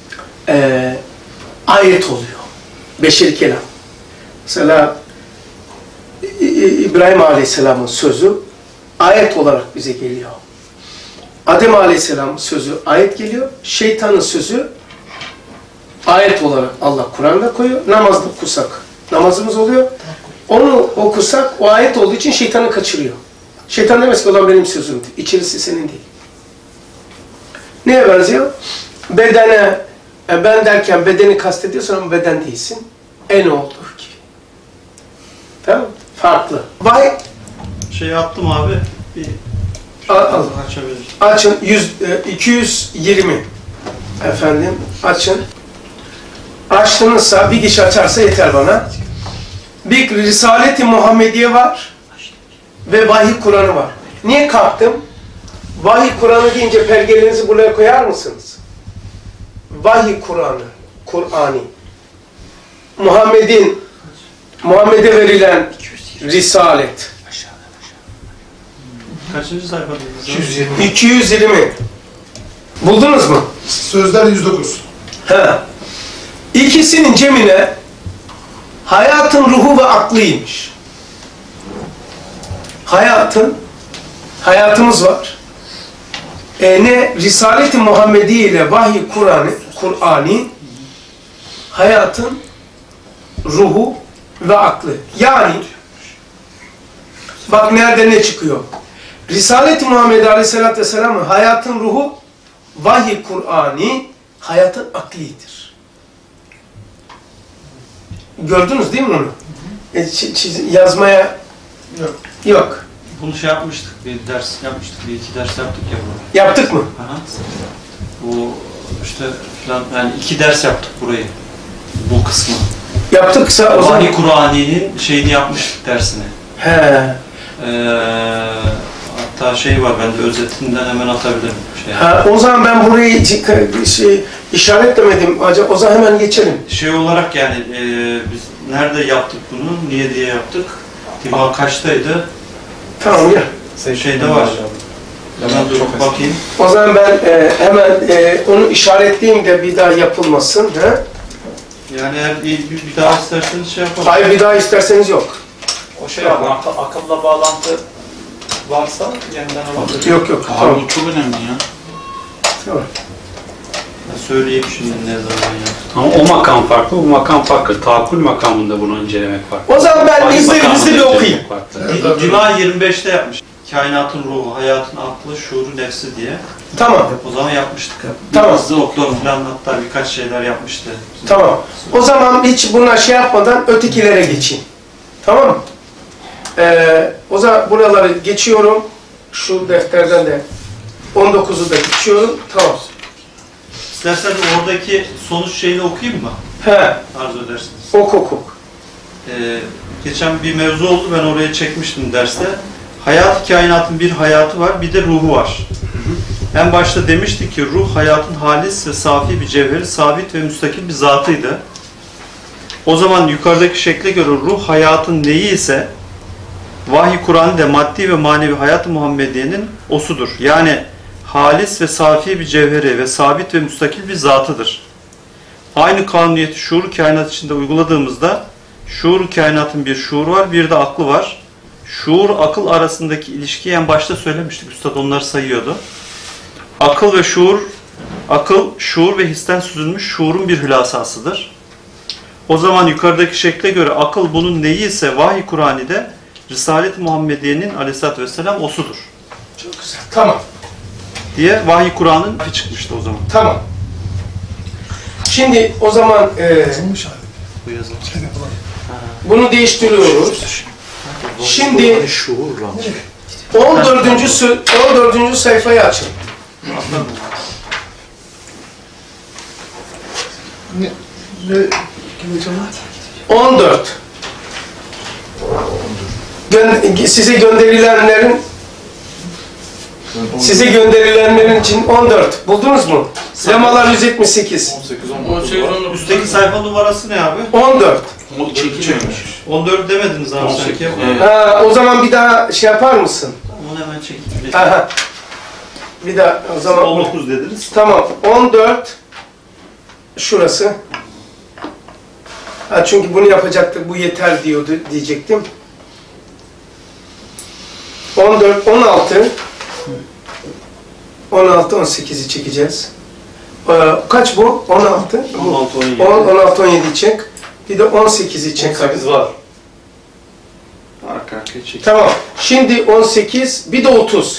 Ayet oluyor. Beşeri kelam. Mesela İbrahim Aleyhisselam'ın sözü ayet olarak bize geliyor. Adem Aleyhisselam'ın sözü ayet geliyor. Şeytanın sözü ayet olarak Allah Kur'an'da koyuyor. Namazda okusak namazımız oluyor. Onu okusak o ayet olduğu için şeytanı kaçırıyor. Şeytan demez ki olan benim sözümdür. İçerisi senin değil. Neye benziyor? Bedene, ben derken bedeni kastediyorsan ama beden değilsin. En olduğu gibi. Tamam? Farklı. Vay, şey yaptım abi. Bir al. açabilir. Açın 220. Efendim açın. Açtığınızsa bir kişi açarsa yeter bana. Bir Risalet-i Muhammediye var ve Vahiy Kur'an'ı var. Niye kalktım? Vahiy Kur'an'ı deyince pergelinizi buraya koyar mısınız? Vahiy Kur'an'ı, Kur'an'ı. Muhammed'e verilen Risalet. Kaçıncı sayfadayız? 220. 220. Buldunuz mu? Sözler 109. İkisinin cemine hayatın ruhu ve aklıymış. Hayatımız var. Ne? Risalet-i Muhammediye ile Vahiy Kur'an'ı hayatın ruhu ve aklı. Yani Bak nerede ne çıkıyor. Risalet-i Muhammed Aleyhisselatü Vesselam'ın hayatın ruhu, vahiy Kur'ani, hayatın aklidir. Gördünüz değil mi onu? Yazmaya yok. Bunu şey yapmıştık, bir ders yapmıştık, bir iki ders yaptık ya bunu. Yaptık mı? Aha. Bu işte falan, yani 2 ders yaptık burayı. Bu kısmı. Yaptıksa o zaman... Vahiy Kur'ani'nin şeyini yapmıştık dersini. He. Hatta şey var, ben de özetinden hemen atabilirim. O zaman ben burayı işaretlemedim. Acaba o zaman hemen geçelim. Şey olarak yani biz nerede yaptık bunu, niye diye yaptık? Dima kaçtaydı? Tamam ya. Şeyde var. Hemen dur bakayım. O zaman ben hemen onu işaretleyeyim de bir daha yapılmasın. He? Yani eğer bir daha isterseniz şey yapalım. Hayır, bir daha isterseniz yok. O şey abi, akılla bağlantı varsa yeniden alabilir. Yok. Abi Tamam. bu çok önemli ya. Tamam. Ben söyleyeyim şimdi ne zaman yaptık. Ama o makam farklı, bu makam farklı. Tahakkül makamında bunu incelemek farklı. O zaman ben Vahiy izninizle makamında bir okuyayım. incelemek farklı. Cuma 25'te yapmış. Kainatın ruhu, hayatın aklı, şuuru, nefsi diye. Tamam. O zaman yapmıştık. Tamam. Hızlı doktor falan hatta birkaç şeyler yapmıştı. Tamam. O zaman hiç buna şey yapmadan ötekilere geçeyim. Tamam mı? O zaman buraları geçiyorum. Şu defterden de 19'u da geçiyorum. Tamam. İstersen oradaki sonuç şeyini okuyayım mı? He. Arzu edersiniz. Oku. Geçen bir mevzu oldu, ben oraya çekmiştim derste. Hayat, kainatın bir hayatı var, bir de ruhu var. En başta demiştik ki ruh hayatın halis ve safi bir cevheri, sabit ve müstakil bir zatıydı. O zaman yukarıdaki şekle göre ruh hayatın neyi ise vahiy Kur'an'ı da maddi ve manevi hayat-ı Muhammediye'nin osudur. Yani halis ve safi bir cevheri ve sabit ve müstakil bir zatıdır. Aynı kanuniyeti şuur kainat içinde uyguladığımızda şuur kainatın bir şuuru var, bir de aklı var. Şuur, akıl arasındaki ilişkiyi en başta söylemiştik. Üstad onları sayıyordu. Akıl ve şuur, akıl, şuur ve histen süzülmüş şuurun bir hülasasıdır. O zaman yukarıdaki şekle göre akıl bunun neyi ise vahiy Kur'an'da Risalet-i Muhammediye'nin aleyhissalatü vesselam osudur. Çok güzel. Tamam. Diye vahiy Kur'an'ın çıkmıştı o zaman. Tamam. Şimdi o zaman Bu yazılmış. bunu değiştiriyoruz. Şimdi 14. sayfayı açın. 14. Size gönderilenlerin için 14. Buldunuz mu? Lemalar 178. 18-19. Üstteki sayfa numarası ne abi? 14. O çekilmemiş. 14 demediniz abi sanki. Ha, o zaman bir daha şey yapar mısın? Onu hemen çekip. Aha. Bir daha o zaman 19 dediniz. Tamam. 14 şurası. Ha, çünkü bunu yapacaktık. Bu yeter diyordu diyecektim. 14 16 18'i çekeceğiz. Kaç bu? 16. 16 17 çek. Bir de 18'i çek. 18 var. Arka arkaya çek. Tamam. Şimdi 18, bir de 30.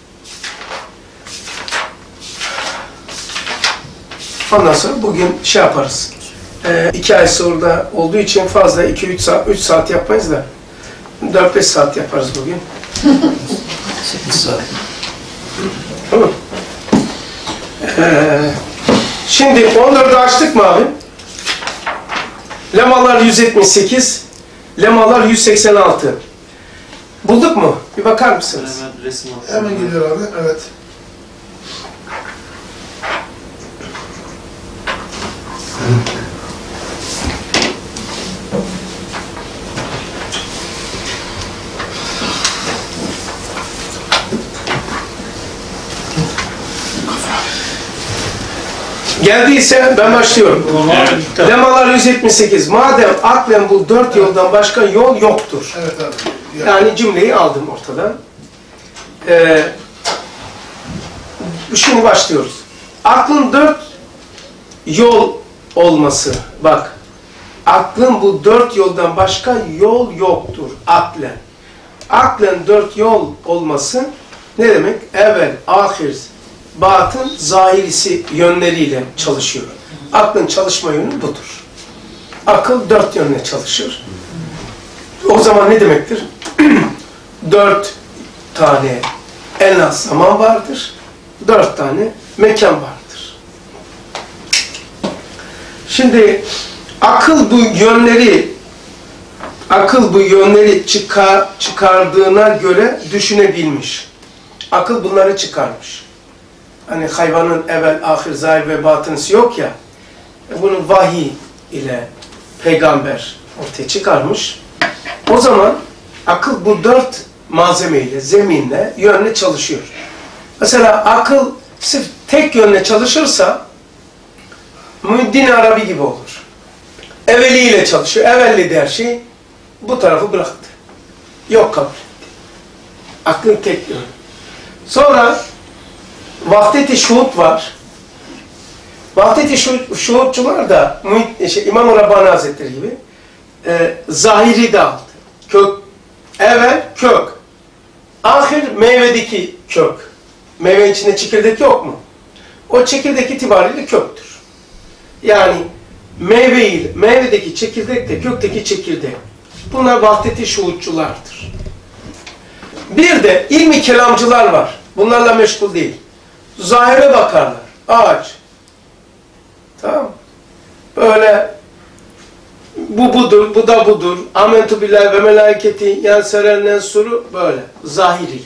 Ondan sonra bugün şey yaparız. 2 ay sonra olduğu için fazla 2-3 saat, 3 saat yapmayız da 4-5 saat yaparız bugün. 8 saat. Tamam. Şimdi 14'ü açtık mı abi? Lemalar 178, lemalar 186. Bulduk mu? Bir bakar mısınız? Hemen resim alsın. Hemen geliyor abi. Evet. Geldiyse ben başlıyorum. Evet. Lemalar 178. Madem aklen bu 4 yoldan başka yol yoktur. Evet abi. Yani cümleyi aldım ortadan. Şimdi başlıyoruz. Aklın 4 yol olması. Bak. Aklın bu 4 yoldan başka yol yoktur. Aklen. aklen dört yol olması ne demek? Evvel, ahir, batın, zahirisi yönleriyle çalışıyor. Aklın çalışma yönü budur. Akıl dört yönle çalışır. O zaman ne demektir? 4 tane en az zaman vardır. 4 tane mekan vardır. Şimdi akıl bu yönleri çıkardığına göre düşünebilmiş. Akıl bunları çıkarmış. Hani hayvanın evvel, ahir, zahir ve batınısı yok ya. Bunu vahiy ile peygamber ortaya çıkarmış. O zaman akıl bu 4 malzemeyle, zeminle, yönle çalışıyor. Mesela akıl sırf tek yönle çalışırsa Muhyiddin Arabi gibi olur. Evveliyle çalışıyor. Evvelli der şey bu tarafı bıraktı. Yok kabul etti. Aklın tek yönü. Sonra vahdet-i şuhud var. Vahdet-i şuhudçular da İmam-ı Rabbani Hazretleri gibi zahiri de aldı. Kök, evvel kök. Ahir meyvedeki kök. Meyvenin içinde çekirdek yok mu? O çekirdek itibariyle köktür. Yani meyvedeki çekirdek de kökteki çekirdek. Bunlar vahdet-i şuhudçulardır. Bir de ilmi kelamcılar var. Bunlarla meşgul değil. Zahire bakarlar. Ağaç. Tamam. Böyle bu budur, bu da budur. Amentu billahi ve melaiketi yani serennen suru böyle. Zahiri.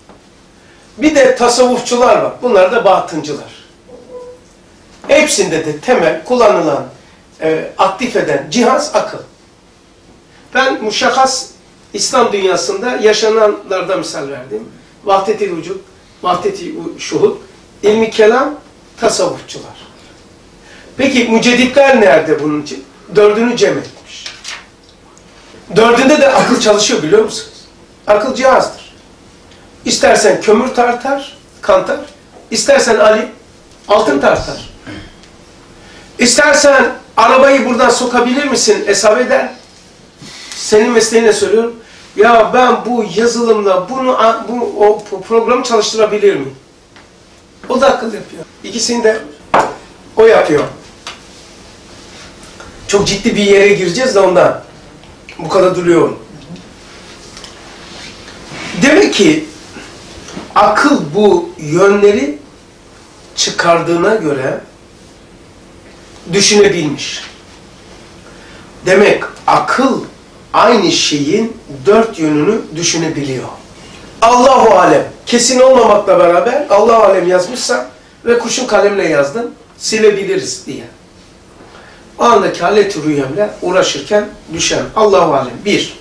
Bir de tasavvufçular var. Bunlar da batıncılar. Hepsinde de temel kullanılan, aktif eden cihaz akıl. Ben muşahhas İslam dünyasında yaşananlardan misal verdim. Vahdet-i vücud, vahdet-i şuhud, ilmi kelam, tasavvufçular. Peki mücedditler nerede bunun için? 4'ünü cem etmiş. 4'ünde de akıl çalışıyor biliyor musunuz? Akıl cihazdır. İstersen kömür tartar, kantar. İstersen Ali, altın tartar. İstersen arabayı buradan sokabilir misin? Hesap eder. Senin mesleğine söylüyorum. Ya ben bu yazılımla o programı çalıştırabilir miyim? O da akıl yapıyor. İkisini de o yapıyor. Çok ciddi bir yere gireceğiz de ondan. Bu kadar duruyorum. Demek ki akıl bu yönleri çıkardığına göre düşünebilmiş. Demek akıl aynı şeyin 4 yönünü düşünebiliyor. Allahu alem. Kesin olmamakla beraber Allahu alem yazmışsa ve kuşun kalemle yazdın silebiliriz diye. O andaki halet-i rüyemle uğraşırken düşen Allahu alem. 1.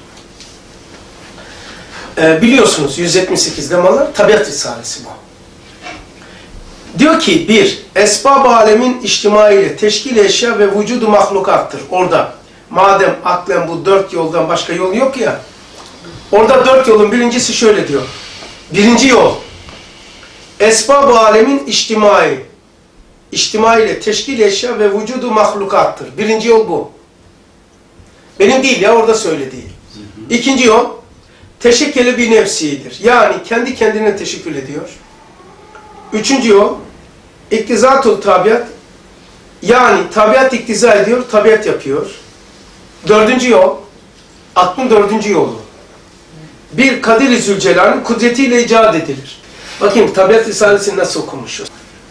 Biliyorsunuz 178 lemalar tabiat risalesi bu. Diyor ki 1. Esbab-ı alemin içtimaiyle teşkil eşya ve vücudu mahlukattır. Orada madem aklen bu 4 yoldan başka yol yok ya, orada 4 yolun birincisi şöyle diyor. Birinci yol, esbab-ı alemin içtimai ile teşkil eşya ve vücudu mahlukattır. Birinci yol bu. Benim değil ya, orada söylediği. İkinci yol, teşekküle bir nefsidir. Yani kendi kendine teşekkül ediyor. Üçüncü yol, iktizatul tabiat. Yani tabiat iktiza ediyor, tabiat yapıyor. 4. yol, aklın 4. yolu. Bir Kadir-i Zülcelal'in kudretiyle icat edilir. Bakayım tabiat risalesini nasıl okumuşuz.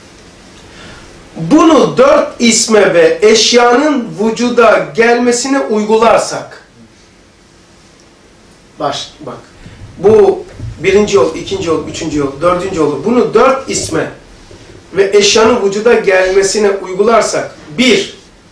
Bunu 4 isme ve eşyanın vücuda gelmesine uygularsak, bak, bu 1. yol, 2. yol, 3. yol, 4. yolu, bunu 4 isme ve eşyanın vücuda gelmesine uygularsak, 1.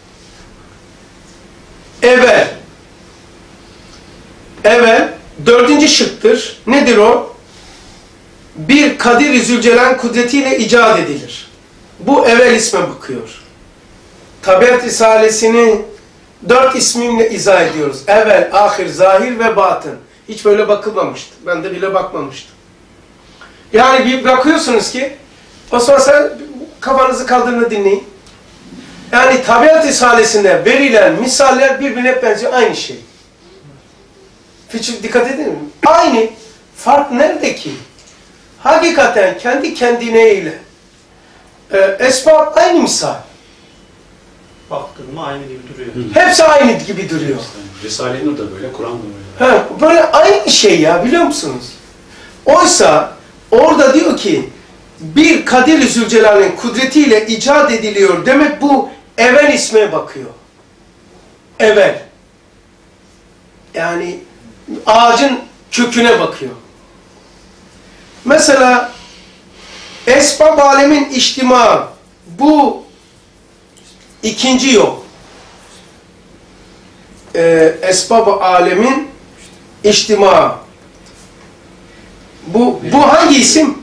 Evvel 4. şıktır. Nedir o? Bir Kadir-i Zülcelal kudretiyle icat edilir. Bu evvel isme bakıyor. Tabiat Risalesini 4 ismimle izah ediyoruz. Evvel, ahir, zahir ve batın. Hiç böyle bakılmamıştı. Ben de bile bakmamıştım. Yani bir bakıyorsunuz ki, Osman sen kafanızı kaldırın dinleyin. Yani Tabiat Risalesi'nde verilen misaller birbirine benziyor. Aynı şey. Hiç dikkat edin mi? Aynı. fark nerede ki? Hakikaten kendi kendine ile esbab aynı misal. Baktın mı aynı gibi duruyor. Hepsi aynı gibi duruyor. Risale-i Nur da böyle, Kur'an da böyle. Böyle aynı şey ya, biliyor musunuz? Oysa orada diyor ki bir Kadir-i Zülcelal'in kudretiyle icat ediliyor demek, bu evvel isme bakıyor. Evvel. Yani ağacın köküne bakıyor. Mesela esbab alemin içtima, bu ikinci yol. Esbab alemin içtima. Bu hangi isim?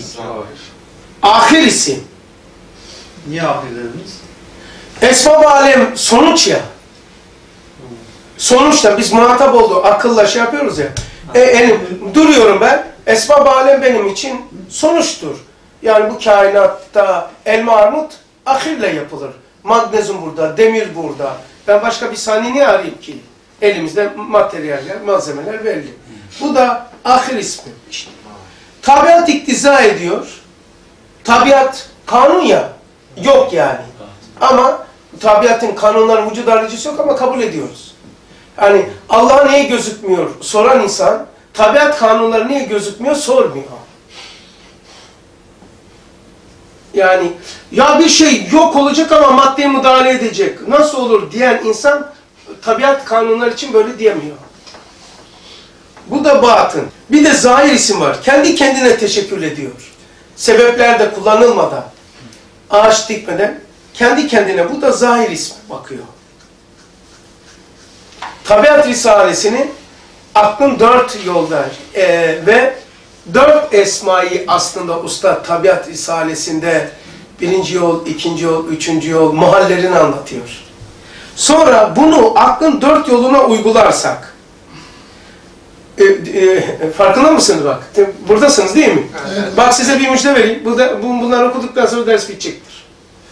Ahir isim. Niye ahir dediniz? Esbab alem sonuç ya. Sonuçta biz muhatap oldu, akılla şey yapıyoruz ya. Duruyorum ben, esbab alem benim için sonuçtur. Yani bu kainatta elma armut ahirle yapılır. Magnezyum burada, demir burada. Ben başka bir saniye ne arayayım ki? Elimizde materyaller, malzemeler belli. Bu da ahir ismi. Tabiat iktiza ediyor. Tabiat kanun ya, yok yani. Ama tabiatın kanunların vücut arayıcısı yok ama kabul ediyoruz. Yani Allah niye gözükmüyor soran insan, tabiat kanunları niye gözükmüyor sormuyor. Yani ya bir şey yok olacak ama maddeye müdahale edecek, nasıl olur diyen insan tabiat kanunları için böyle diyemiyor. Bu da batın. Bir de zahir isim var. Kendi kendine teşekkür ediyor. Sebeplerde kullanılmadan, ağaç dikmeden kendi kendine, bu da zahir ismi bakıyor. Tabiat Risalesi'ni aklın 4 yolda ve 4 esmayı aslında Usta Tabiat Risalesi'nde 1. yol, 2. yol, 3. yol mahallerini anlatıyor. Sonra bunu aklın 4 yoluna uygularsak, farkında mısınız bak? Buradasınız değil mi? Evet. Bak size bir müjde vereyim. Bunları okuduktan sonra ders bitecektir.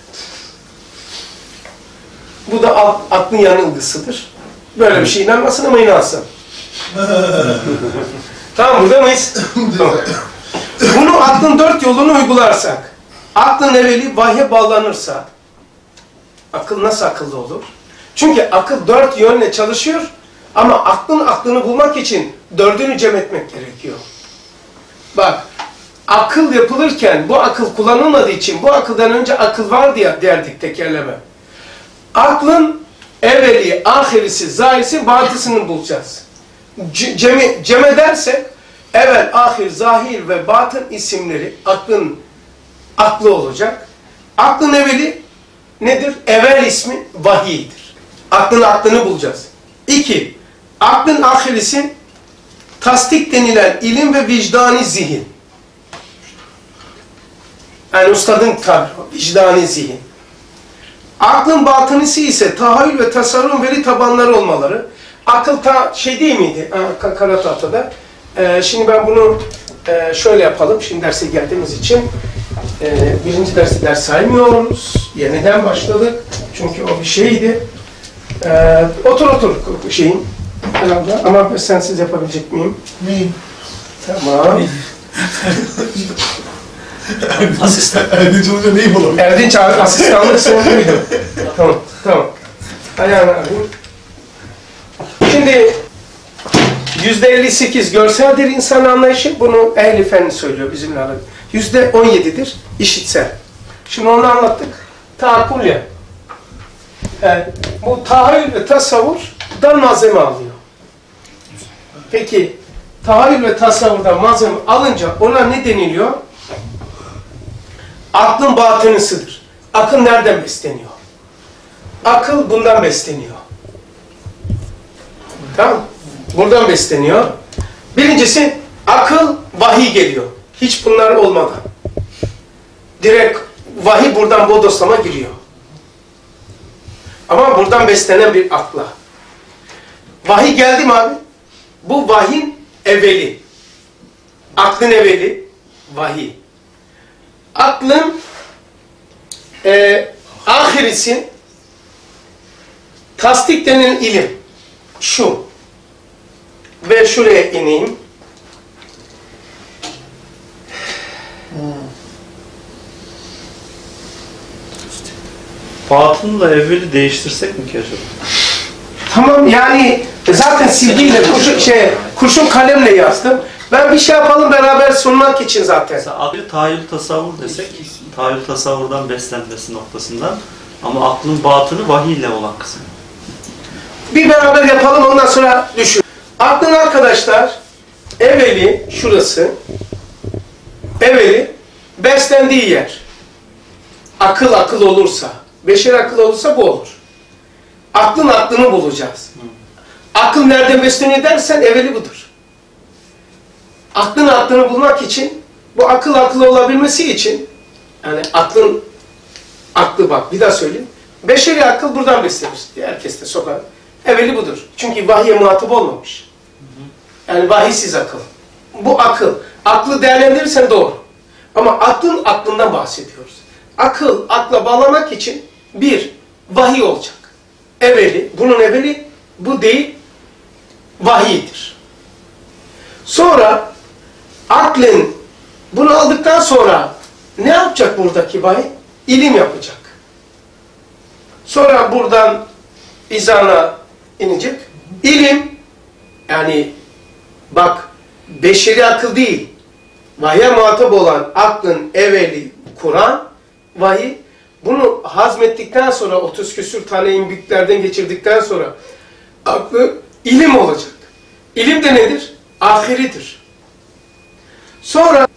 Bu da aklın yanılgısıdır. Böyle bir şey inanmasın ama inansın. Tamam, burada mıyız? Tamam. Bunu aklın 4 yolunu uygularsak, aklın evveli vahye bağlanırsa, akıl nasıl akıllı olur? Çünkü akıl 4 yönle çalışıyor ama aklını bulmak için 4'ünü cem etmek gerekiyor. Bak, akıl yapılırken bu akıl kullanılmadığı için, bu akıldan önce akıl var diye derdik tekerleme. Aklın evveli, ahirisi, zahirisi, batısını bulacağız. Cem edersek, evvel, ahir, zahir ve batın isimleri aklı olacak. Aklın evveli nedir? Evvel ismi vahiydir. Aklını bulacağız. 2. Aklın ahirisi tasdik denilen ilim ve vicdani zihin. Yani ustadın tabiri, vicdani zihin. Aklın batınisi ise tahayyül ve tasarruf veri tabanları olmaları. Akıl şey değil miydi? Kara tahtada. Şimdi ben bunu şöyle yapalım. Şimdi derse geldiğimiz için birinci dersi ders saymıyoruz. Yeniden başladık. Çünkü o bir şeydi. Otur şeyim. Herhalde. Ama ben sensiz yapabilecek miyim? Miyim? Tamam. Asistan. Erdinç olunca neyim olur? Erdinç asistanlık sorumluydu. Tamam. Ayağını alayım. Şimdi %58 görseldir insan anlayışı. Bunu ehl-i fen söylüyor bizimle alakalı. %17'dir işitsel. Şimdi onu anlattık. Taakkul ya. Yani bu tahayyül ve tasavvurdan malzeme alıyor. Peki tahayyül ve tasavvurdan malzeme alınca ona ne deniliyor? Aklın batınısıdır. Akıl nereden besleniyor? Akıl bundan besleniyor. Tamam? Buradan besleniyor. Birincisi, akıl vahiy geliyor. Hiç bunlar olmadan. Direkt vahiy buradan bodoslama giriyor. Ama buradan beslenen bir akla. Vahiy geldi mi abi? Bu vahyin evveli. Aklın evveli vahiy. Aklın ahirisi tasdik denilen ilim. Şu. Ve şuraya ineyim. batınla evveli değiştirsek mi ki acaba? Tamam yani zaten silgiyle, kurşun kalemle yazdım. Ben bir şey yapalım beraber sunmak için zaten. Mesela aklı tahayyül tasavvur desek, tahayyül tasavvurdan beslenmesi noktasından ama aklın batını vahiyle olan kısım. Bir beraber yapalım ondan sonra düşün. Aklın arkadaşlar evveli şurası, evveli beslendiği yer. Akıl olursa, beşer akıl olursa bu olur. Aklını bulacağız. Akıl nereden besleniyor dersen evveli budur. Aklını bulmak için, bu akıl olabilmesi için, yani aklı bak bir daha söyleyeyim. Beşeri akıl buradan beslenir. Herkes de sokar. Evveli budur. Çünkü vahye muhatap olmamış. Yani vahiysiz akıl. Bu akıl. Aklı değerlendirirsen doğru. Ama aklından bahsediyoruz. Akla bağlamak için bir, vahiy olacak. Evveli, bunun evveli bu değil, vahiydir. Sonra aklın bunu aldıktan sonra ne yapacak buradaki vahiy? İlim yapacak. Sonra buradan izana inecek. İlim, yani bak beşeri akıl değil, vahye muhatap olan aklın evveli Kur'an, vahiy, bunu hazmettikten sonra 30 küsür tane imbüklerden geçirdikten sonra aklı ilim olacak. İlim de nedir? Ahiridir. Sonra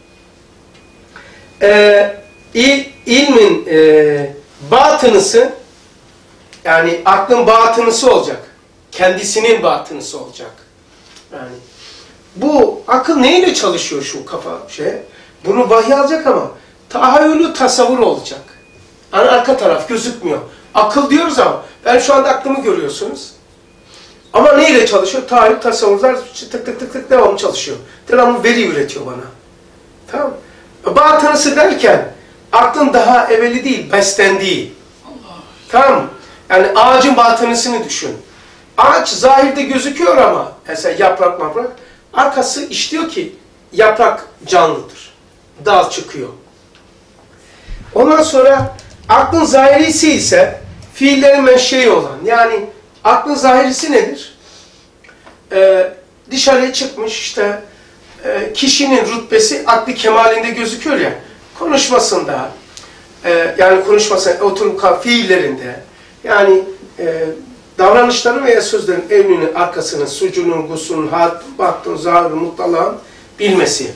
ilmin batınısı, yani aklın batınısı olacak. Kendisinin batınısı olacak. Yani bu akıl neyle çalışıyor şu kafa Bunu vahiy alacak ama tahayyülü tasavvur olacak. Yani arka taraf gözükmüyor. Akıl diyoruz ama ben şu anda aklımı görüyorsunuz. Ama neyle çalışıyor? Tahayyül tasavvurlar tık tık tık devamlı çalışıyor. Devamlı veri üretiyor bana. Tamam. Batınısı derken aklın daha evveli değil, beslendiği. Tamam. Yani ağacın batınısını düşün. Ağaç zahirde gözüküyor ama mesela yaprak. Arkası işliyor ki yaprak canlıdır. Dal çıkıyor. Ondan sonra aklın zahirisi ise fiillerin menşei olan. Yani aklın zahirisi nedir? Dışarıya çıkmış işte kişinin rütbesi aklı kemalinde gözüküyor ya. Konuşmasında yani oturup fiillerinde yani davranışların veya sözlerin evlinin arkasının, sucunun, gusunun, baktın, zahirun, mutlağın bilmesi.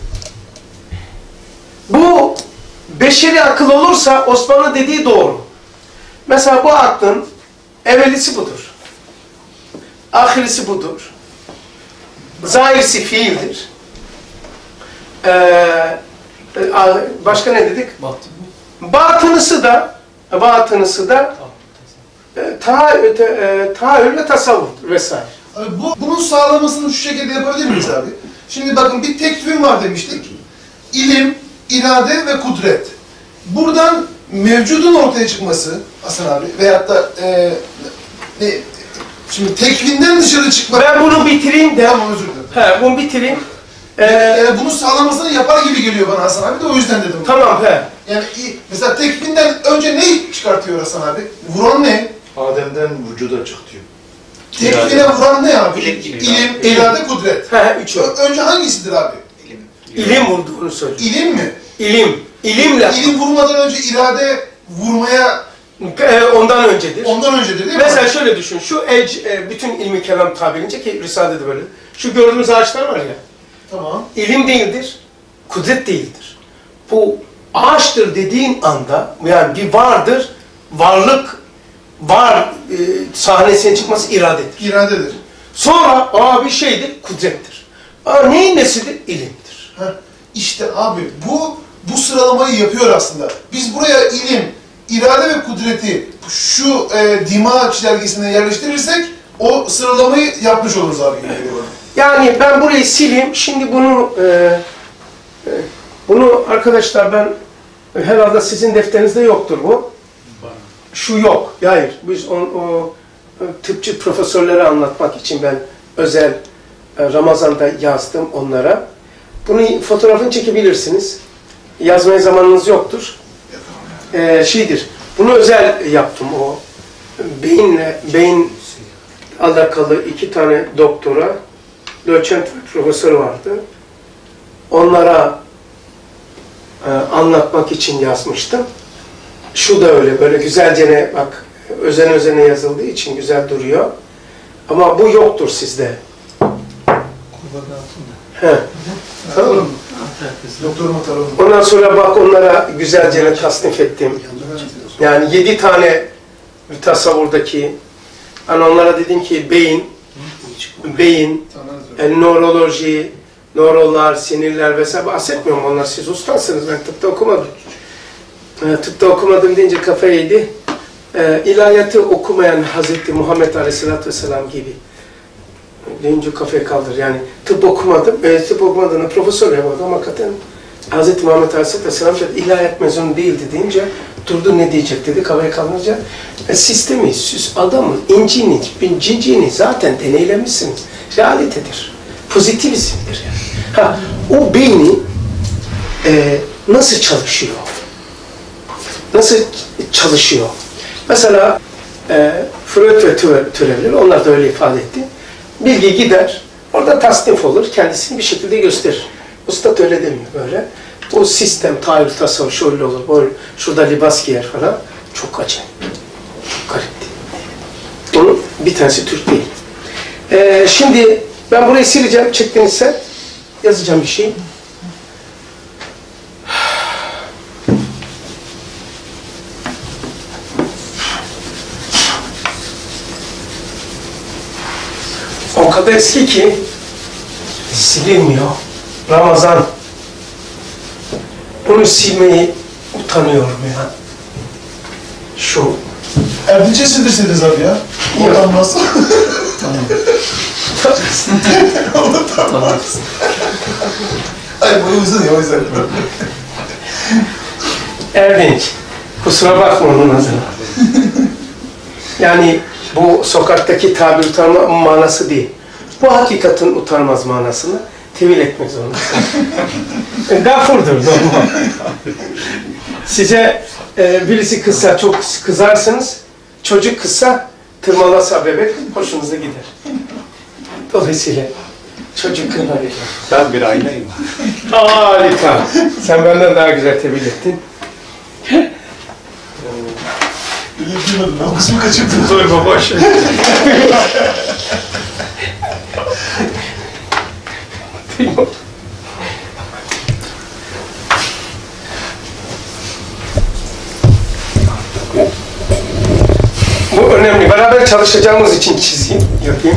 Bu beşeri akıl olursa Osman'ın dediği doğru. Mesela bu aklın evvelisi budur. Ahirisi budur. Zahirisi fiildir. Başka ne dedik? Batınısı da tahayyül ve tasavvur vesaire. Bunun sağlamasını şu şekilde yapabilir miyiz abi? Şimdi bakın bir tekvin var demiştik. İlim, irade ve kudret. Buradan mevcudun ortaya çıkması Hasan abi veyahut da şimdi tekvinden dışarı çıkmak. Ben bunu bitireyim de. Tamam, özür dilerim. Bunu bitireyim. Bunun sağlamasını yapar gibi geliyor bana Hasan abi de o yüzden dedim. Tamam Yani mesela tekvinden önce neyi çıkartıyor Hasan abi? Vuran ne? Adem'den vücuda çık diyor. Tekvine vuran ne abi? İlim, irade, kudret. Üçü. Önce hangisidir abi? İlim vurduğunu söylüyor. İlim mi? İlimle. İlim vurmadan önce irade vurmaya ondan öncedir. Ondan öncedir değil mi? Mesela şöyle düşün. Şu bütün ilmi kelam tabirince ki Risale'de böyle. Şu gördüğümüz ağaçlar var ya. Tamam. İlim değildir. Kudret değildir. Bu ağaçtır dediğin anda yani bir vardır. Varlık sahnesine çıkması iradedir. İradedir. Sonra bir şeydir, kudrettir. Neyin nesidir? İlimdir. İşte abi bu sıralamayı yapıyor aslında. Biz buraya ilim, irade ve kudreti şu dima çizelgesine yerleştirirsek o sıralamayı yapmış oluruz abi. Yani ben burayı sileyim. Şimdi bunu arkadaşlar ben herhalde sizin defterinizde yoktur bu. Şu yok. Hayır. Biz o tıpçı profesörlere anlatmak için ben özel Ramazan'da yazdım onlara. Bunu fotoğrafını çekebilirsiniz. Yazmaya zamanınız yoktur. Bunu özel yaptım o. Beyin alakalı 2 tane doktora, doçent ve profesör vardı. Onlara anlatmak için yazmıştım. Şu da öyle, böyle güzelce bak, özene yazıldığı için güzel duruyor. Ama bu yoktur sizde. He. Tamam mı? Doktoruma tarafım. Ondan sonra bak onlara güzelce tasnif ettim. Yani 7 tane tasavvurdaki, hani onlara dedim ki beyin, nöroloji, nörolar, sinirler vesaire bahsetmiyorum, onlar siz ustasınız, ben tıpta okumadım. Tıpta okumadım deyince kafayı yedi. İlahiyatı okumayan Hazreti Muhammed Aleyhisselatü Vesselam gibi deyince kafayı kaldır. Yani tıp okumadım, tıp okumadığını profesör yapmadım ama hakikaten Hazreti Muhammed Aleyhisselatü Vesselam ilahiyat mezunu değildi deyince durdu, ne diyecek dedi, kafayı kaldırınca sistemi, adamın cinciğini zaten deneylemişsiniz. Realitedir. Pozitivizmdir yani. O beyni nasıl çalışıyor? Nasıl çalışıyor? Mesela Freud ve türevler, onlar da öyle ifade etti. Bilgi gider, orada tasnif olur, kendisini bir şekilde gösterir. Usta öyle demiyor böyle. O sistem, tahayyül, tasavvur şöyle olur, böyle, şurada libas giyer falan. Çok acayip. Çok garipti. Onun bir tanesi Türk değil. Şimdi ben burayı sileceğim, çektiğinizse yazacağım bir şey. O kadar eski ki silinmiyor. Ramazan. Bunu silmeyi utanıyorum ya. Şu. Erdinç'e sildirseniz abi ya. Utanmaz. Tamam. Ay bu uzun ya, o yüzden. Erdinç. Kusura bakma onun adına. Yani bu sokaktaki tabir utanma manası değil. Bu hakikatin utanmaz manasını tevil etmek zorundasın. Gafurdur normal. Size birisi kızsa çok kızarsınız, çocuk kızsa tırmalasa bebek hoşunuza gider. Dolayısıyla çocuk kırılabilir. Ben bir aynayım. Harika. Sen benden daha güzel tevil ettin. Bilmedim, ben o kısmı kaçırdım. Dur boş. Bu önemli. Beraber çalışacağımız için çizeyim, yapayım.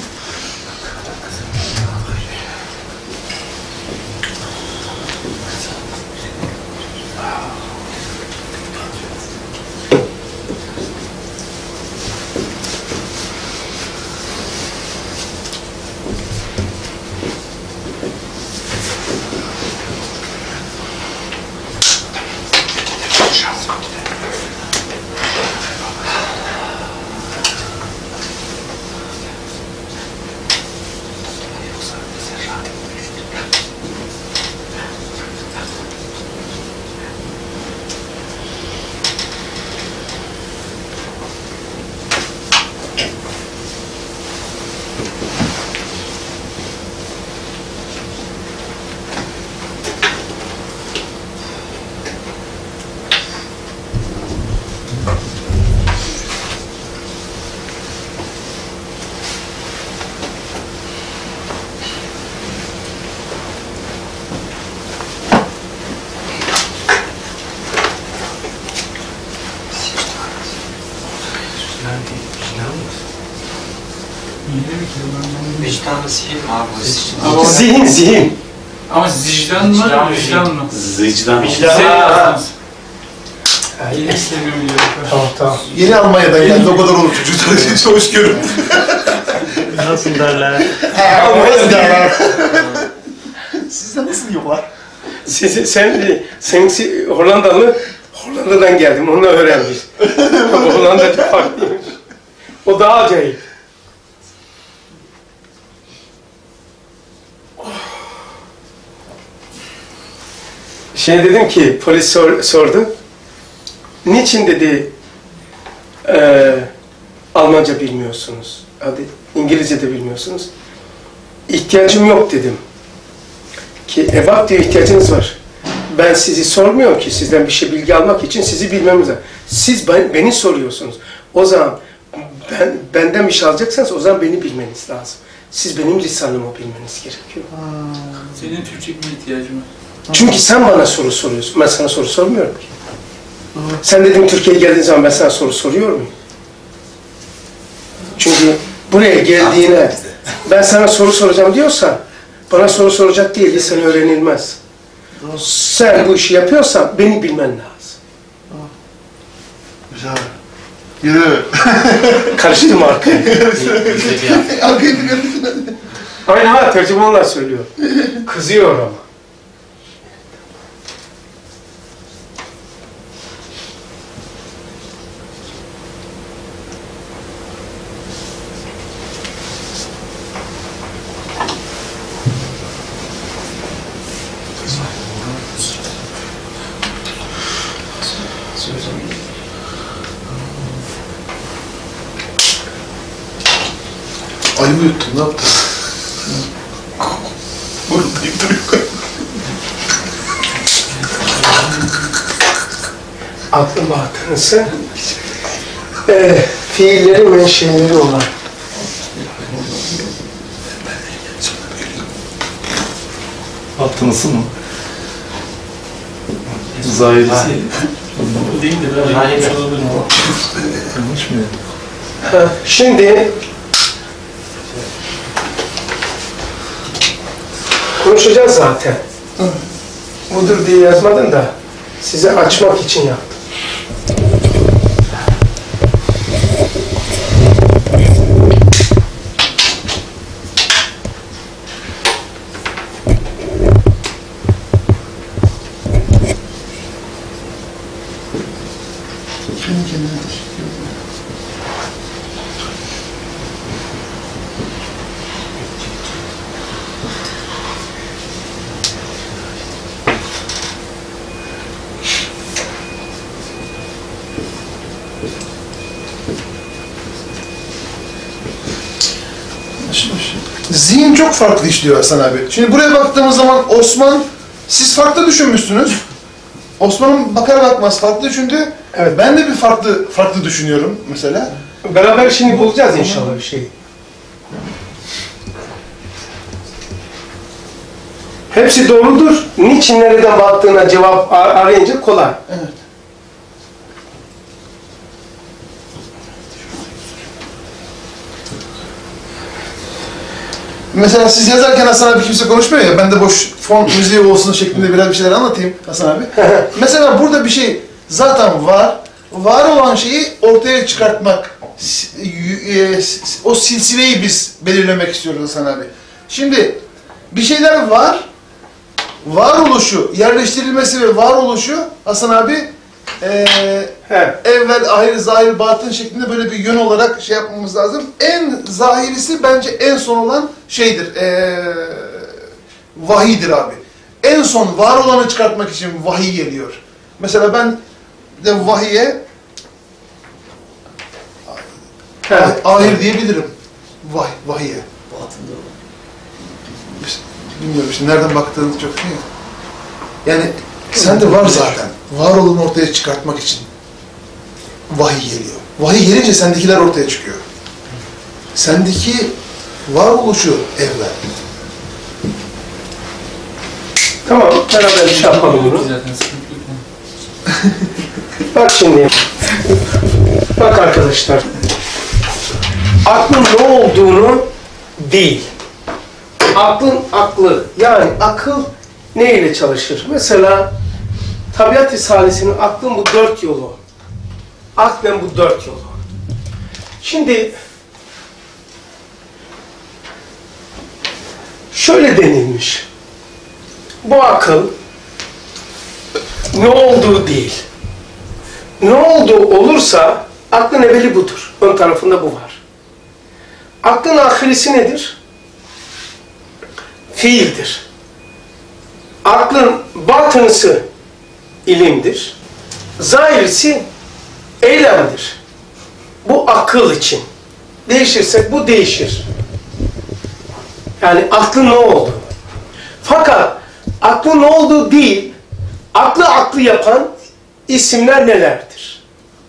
Vicdanı zihin abi. Zihin. Ama zicdan mı? Vicdan mı? Zicdan. Tamam. Yeni Almanya'dan geldi, o kadar olur çocuklar için hoş görün. Nasıl derler? Almanya'dan derler. Sizde nasıl diyorlar? Sen Hollanda'dan geldim, onu öğrenmiş. Ama Hollanda'da farklıymış. O daha acayip. Dedim ki, polis sordu. niçin dedi Almanca bilmiyorsunuz? Hadi İngilizce de bilmiyorsunuz. İhtiyacım yok dedim. Ki bak diyor ihtiyacınız var. Ben sizi sormuyorum ki sizden bir şey bilgi almak için sizi bilmemiz lazım. Siz beni soruyorsunuz. O zaman benden bir şey alacaksanız o zaman beni bilmeniz lazım. Siz benim lisanımı bilmeniz gerekiyor. Senin Türkçe bilme ihtiyacın var. Çünkü sen bana soru soruyorsun. Ben sana soru sormuyorum ki. Sen dedim Türkiye'ye geldiğin zaman ben sana soru soruyor muyum? Çünkü buraya geldiğine ben sana soru soracağım diyorsan bana soru soracak değil, lisan öğrenilmez. Sen bu işi yapıyorsan beni bilmen lazım. Güzel. Yürü. Karıştırma arkayı. Arkayı dinledim. Aynen ha, tercümanlar söylüyor. Kızıyor ama. Ayı mı yuttun, ne yaptın? Burundayım duruyor. Aklı batınısı fiilleri menşeleri olan. Altınısı mı? Zahirisi. Bu değil de biraz yanlış olabilir. Yanlış mı? Şimdi konuşacağız zaten. Budur diye yazmadım da size açmak için yaptım. Zihin çok farklı işliyor Hasan abi. Şimdi buraya baktığımız zaman Osman, siz farklı düşünmüşsünüz. Osman'ın bakar bakmaz farklı düşündü. Evet. Ben de bir farklı düşünüyorum mesela. Beraber şimdi bulacağız inşallah bir şey. Hepsi doğrudur. Niçin nereden baktığına cevap arayınca kolay. Evet. Mesela siz yazarken Hasan abi kimse konuşmuyor ya, ben de boş fon müziği olsun şeklinde biraz bir şeyler anlatayım Hasan abi. Mesela burada bir şey zaten var olan şeyi ortaya çıkartmak, o silsileyi biz belirlemek istiyoruz Hasan abi. Şimdi bir şeyler varoluşu, yerleştirilmesi ve varoluşu Hasan abi evvel, ahir, zahir, batın şeklinde böyle bir yön olarak şey yapmamız lazım. En zahirisi bence en son olan şeydir, vahiydir abi. En son var olanı çıkartmak için vahiy geliyor. Mesela ben de vahiye ahir diyebilirim. Vahiye. Bilmiyorum işte nereden baktığınız çok değil. Yani sen de var zaten. Var olanı ortaya çıkartmak için vahiy geliyor. Vahiy gelince sendekiler ortaya çıkıyor. Sendeki varoluşu evvel. Tamam, beraber bir şey yapalım bunu. Zaten sıkıntı yok. Bak şimdi. Bak arkadaşlar. Aklın ne olduğunu değil. Aklın aklı. Yani akıl ne ile çalışır? Mesela tabiat risalesinin aklın bu 4 yolu. Aklen bu 4 yolu. Şimdi şöyle denilmiş. Bu akıl ne olduğu değil. Ne olduğu olursa aklın evveli budur. Ön tarafında bu var. Aklın ahirisi nedir? Fiildir. Aklın batınısı ilimdir. Zahirisi eylemdir. Bu akıl için. Değişirsek bu değişir. Yani aklın ne oldu? Fakat aklın ne olduğu değil, aklı yapan isimler nelerdir?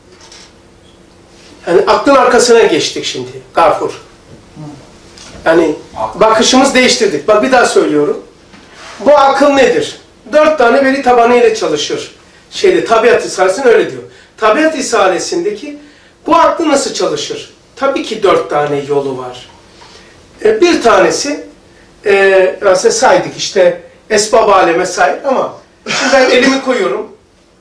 Yani aklın arkasına geçtik şimdi. Gafur. Yani bakışımız değiştirdik. Bak bir daha söylüyorum. Bu akıl nedir? 4 tane veri tabanı ile çalışır. Tabiat Risalesi'nin öyle diyor. Tabiat Risalesi'ndeki bu aklı nasıl çalışır? Tabii ki 4 tane yolu var. Bir tanesi mesela saydık işte esbab aleme sahip ama şimdi ben elimi koyuyorum.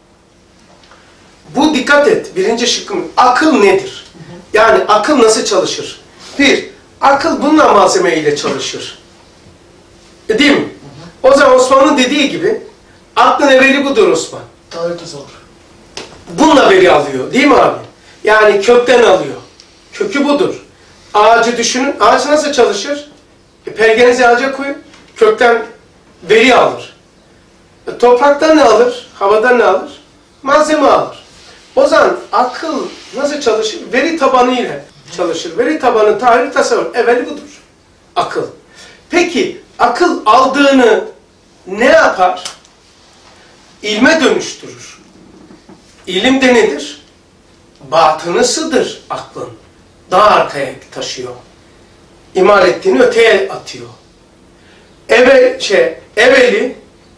Bu dikkat et. Birinci şıkkım. Akıl nedir? Yani akıl nasıl çalışır? Bir, akıl bununla malzeme ile çalışır. Değil mi? O zaman Osman'ın dediği gibi aklın evveli budur Osman. Tarih tasavvur. Bununla veri alıyor. Değil mi abi? Yani kökten alıyor. Kökü budur. Ağacı düşünün. Ağaç nasıl çalışır? Pergenizi ağaca koyun. Kökten veri alır. Topraktan ne alır? Havadan ne alır? Malzeme alır. O zaman akıl nasıl çalışır? Veri tabanı ile çalışır. Veri tabanı tarih tasavvur. Evveli budur. Akıl. Peki akıl aldığını ne yapar? İlme dönüştürür. İlim de nedir? Batınısıdır aklın. Daha arkaya taşıyor. İmal ettiğini öteye atıyor. Evveli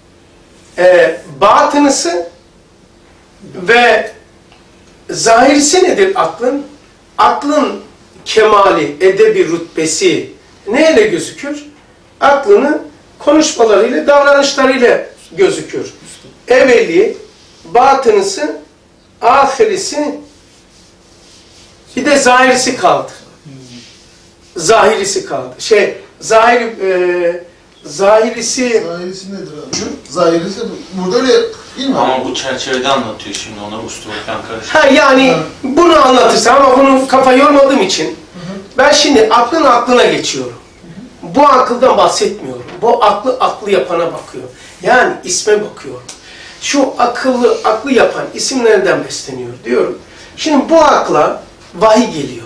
batınısı ve zahirisi nedir aklın? Aklın kemali, edebi rütbesi neyle gözükür? Aklının konuşmalarıyla, davranışlarıyla gözükür. Evveli, batınısı, ahirisi, bir de zahirisi kaldı. Zahirisi kaldı. Zahirisi... Zahirisi nedir abi? Zahirisi burada öyle değil mi? Ama bu çerçevede anlatıyor şimdi, ona usta karışık. Yani bunu anlatırsam ama bunu kafa yormadığım için ben şimdi aklına geçiyorum. Bu akıldan bahsetmiyorum. Bu aklı yapana bakıyor. Yani isme bakıyorum. Şu aklı yapan isimlerden besleniyor diyorum. Şimdi bu akla vahiy geliyor.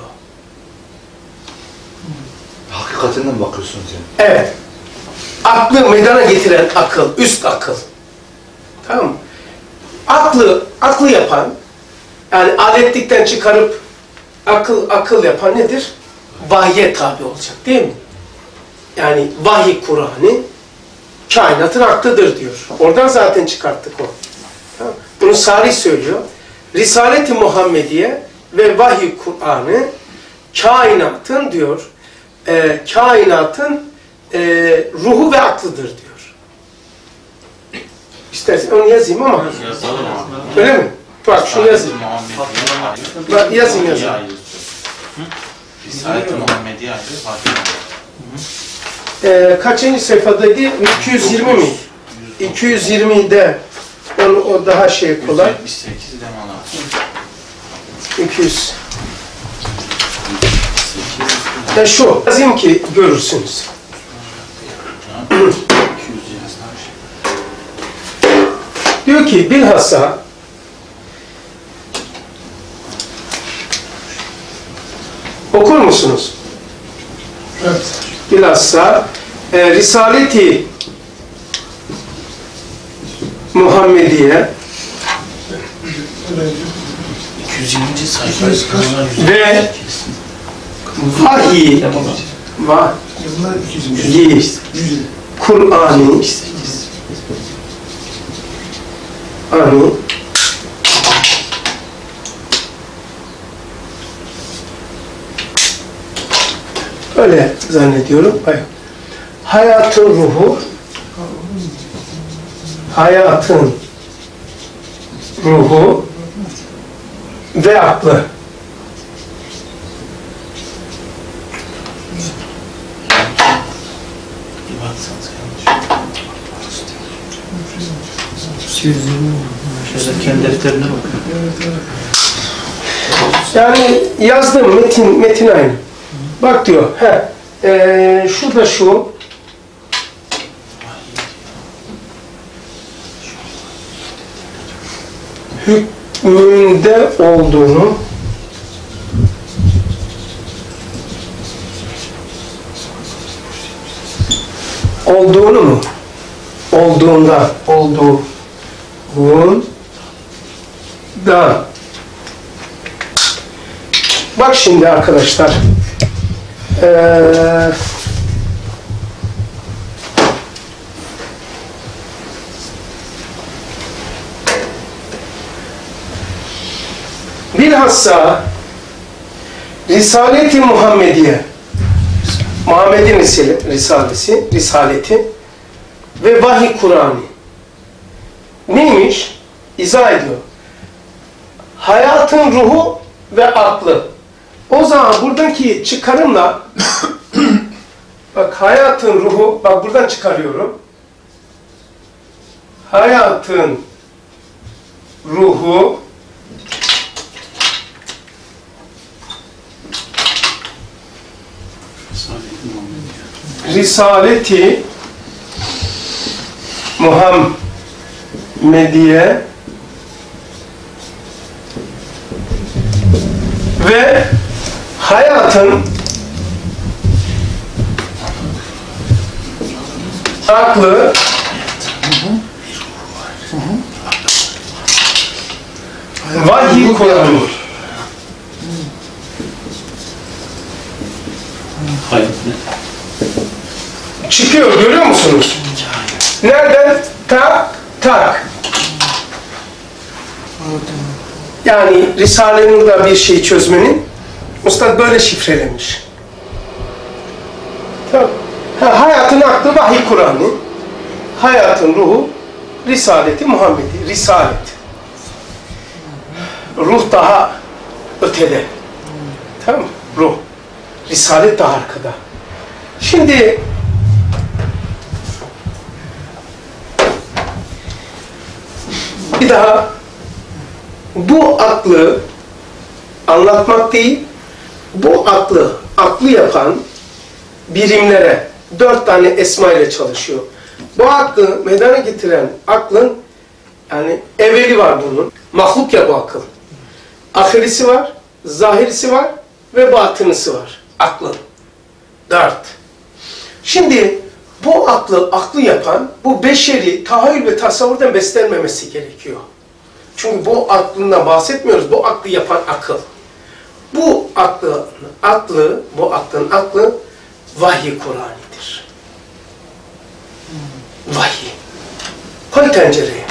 Hakikatinden bakıyorsunuz yani. Evet. Aklı meydana getiren akıl, üst akıl. Tamam mı? Aklı yapan, yani aletlikten çıkarıp akıl yapan nedir? Vahye tabi olacak değil mi? Yani vahiy Kur'an'ı kainatın aklıdır diyor. Oradan zaten çıkarttık o. Tamam. Bunu Sarih söylüyor. Risalet-i Muhammediye ve vahiy Kur'an'ı kainatın diyor, kainatın ruhu ve aklıdır diyor. İstersen onu yazayım ama. Yazalım abi. Öyle mi? Bak şunu yazayım. Bak yazayım. Risalet-i Muhammediye ayrı, Kaçıncı sayfadaydı? 220 mi? 220'de o daha kolay. 178 demalar. 200. Şu yazayım ki görürsünüz. Diyor ki bilhassa okur musunuz? Evet. Bilhassa Risalet-i Muhammediye 220. sayfa. ve vahiy Bunlar 220. Kur'an'ı öyle zannediyorum. Hayatın ruhu, ve aklı. Bir baksanız Şöyle kendi defterine bakın. Yani yazdım metin aynı. Bak diyor. Şu da şu. isminde olduğunu mu? Olduğunda. Bak şimdi arkadaşlar. Bilhassa Risalet-i Muhammediye, Muhammed'in Risaleti ve Vahiy Kur'an'ı neymiş? İzah ediyor. Hayatın ruhu ve aklı. O zaman buradaki çıkarımla bak hayatın ruhu, bak buradan çıkarıyorum. Hayatın ruhu Risaleti Muhammediye ve hayatın aklı Vahiy Kur'an'ı. Çıkıyor, görüyor musunuz? Nereden? Tak. Yani Risale-i da bir şey çözmenin Ustad böyle şifrelemiş. Tamam. Hayatın aklı Vahiy Kur'an'ı, hayatın ruhu Risaleti Muhammedi, Risalet. Ruh daha ötede. Tamam mı? Ruh. Risalet daha arkada. Şimdi bir daha bu aklı anlatmak değil, bu aklı yapan birimlere 4 tane esma ile çalışıyor. Bu aklı meydana getiren aklın yani evveli var bunun. Mahluk ya bu akıl. Ahirisi var, zahirisi var ve batınısı var. Aklın. 4. Şimdi bu aklı yapan, bu beşeri tahayyül ve tasavvurdan beslenmemesi gerekiyor. Çünkü bu aklından bahsetmiyoruz. Bu aklı yapan akıl. Bu aklın aklı Vahiy Kur'an'ıdır. Vahiy. Koy tencereye.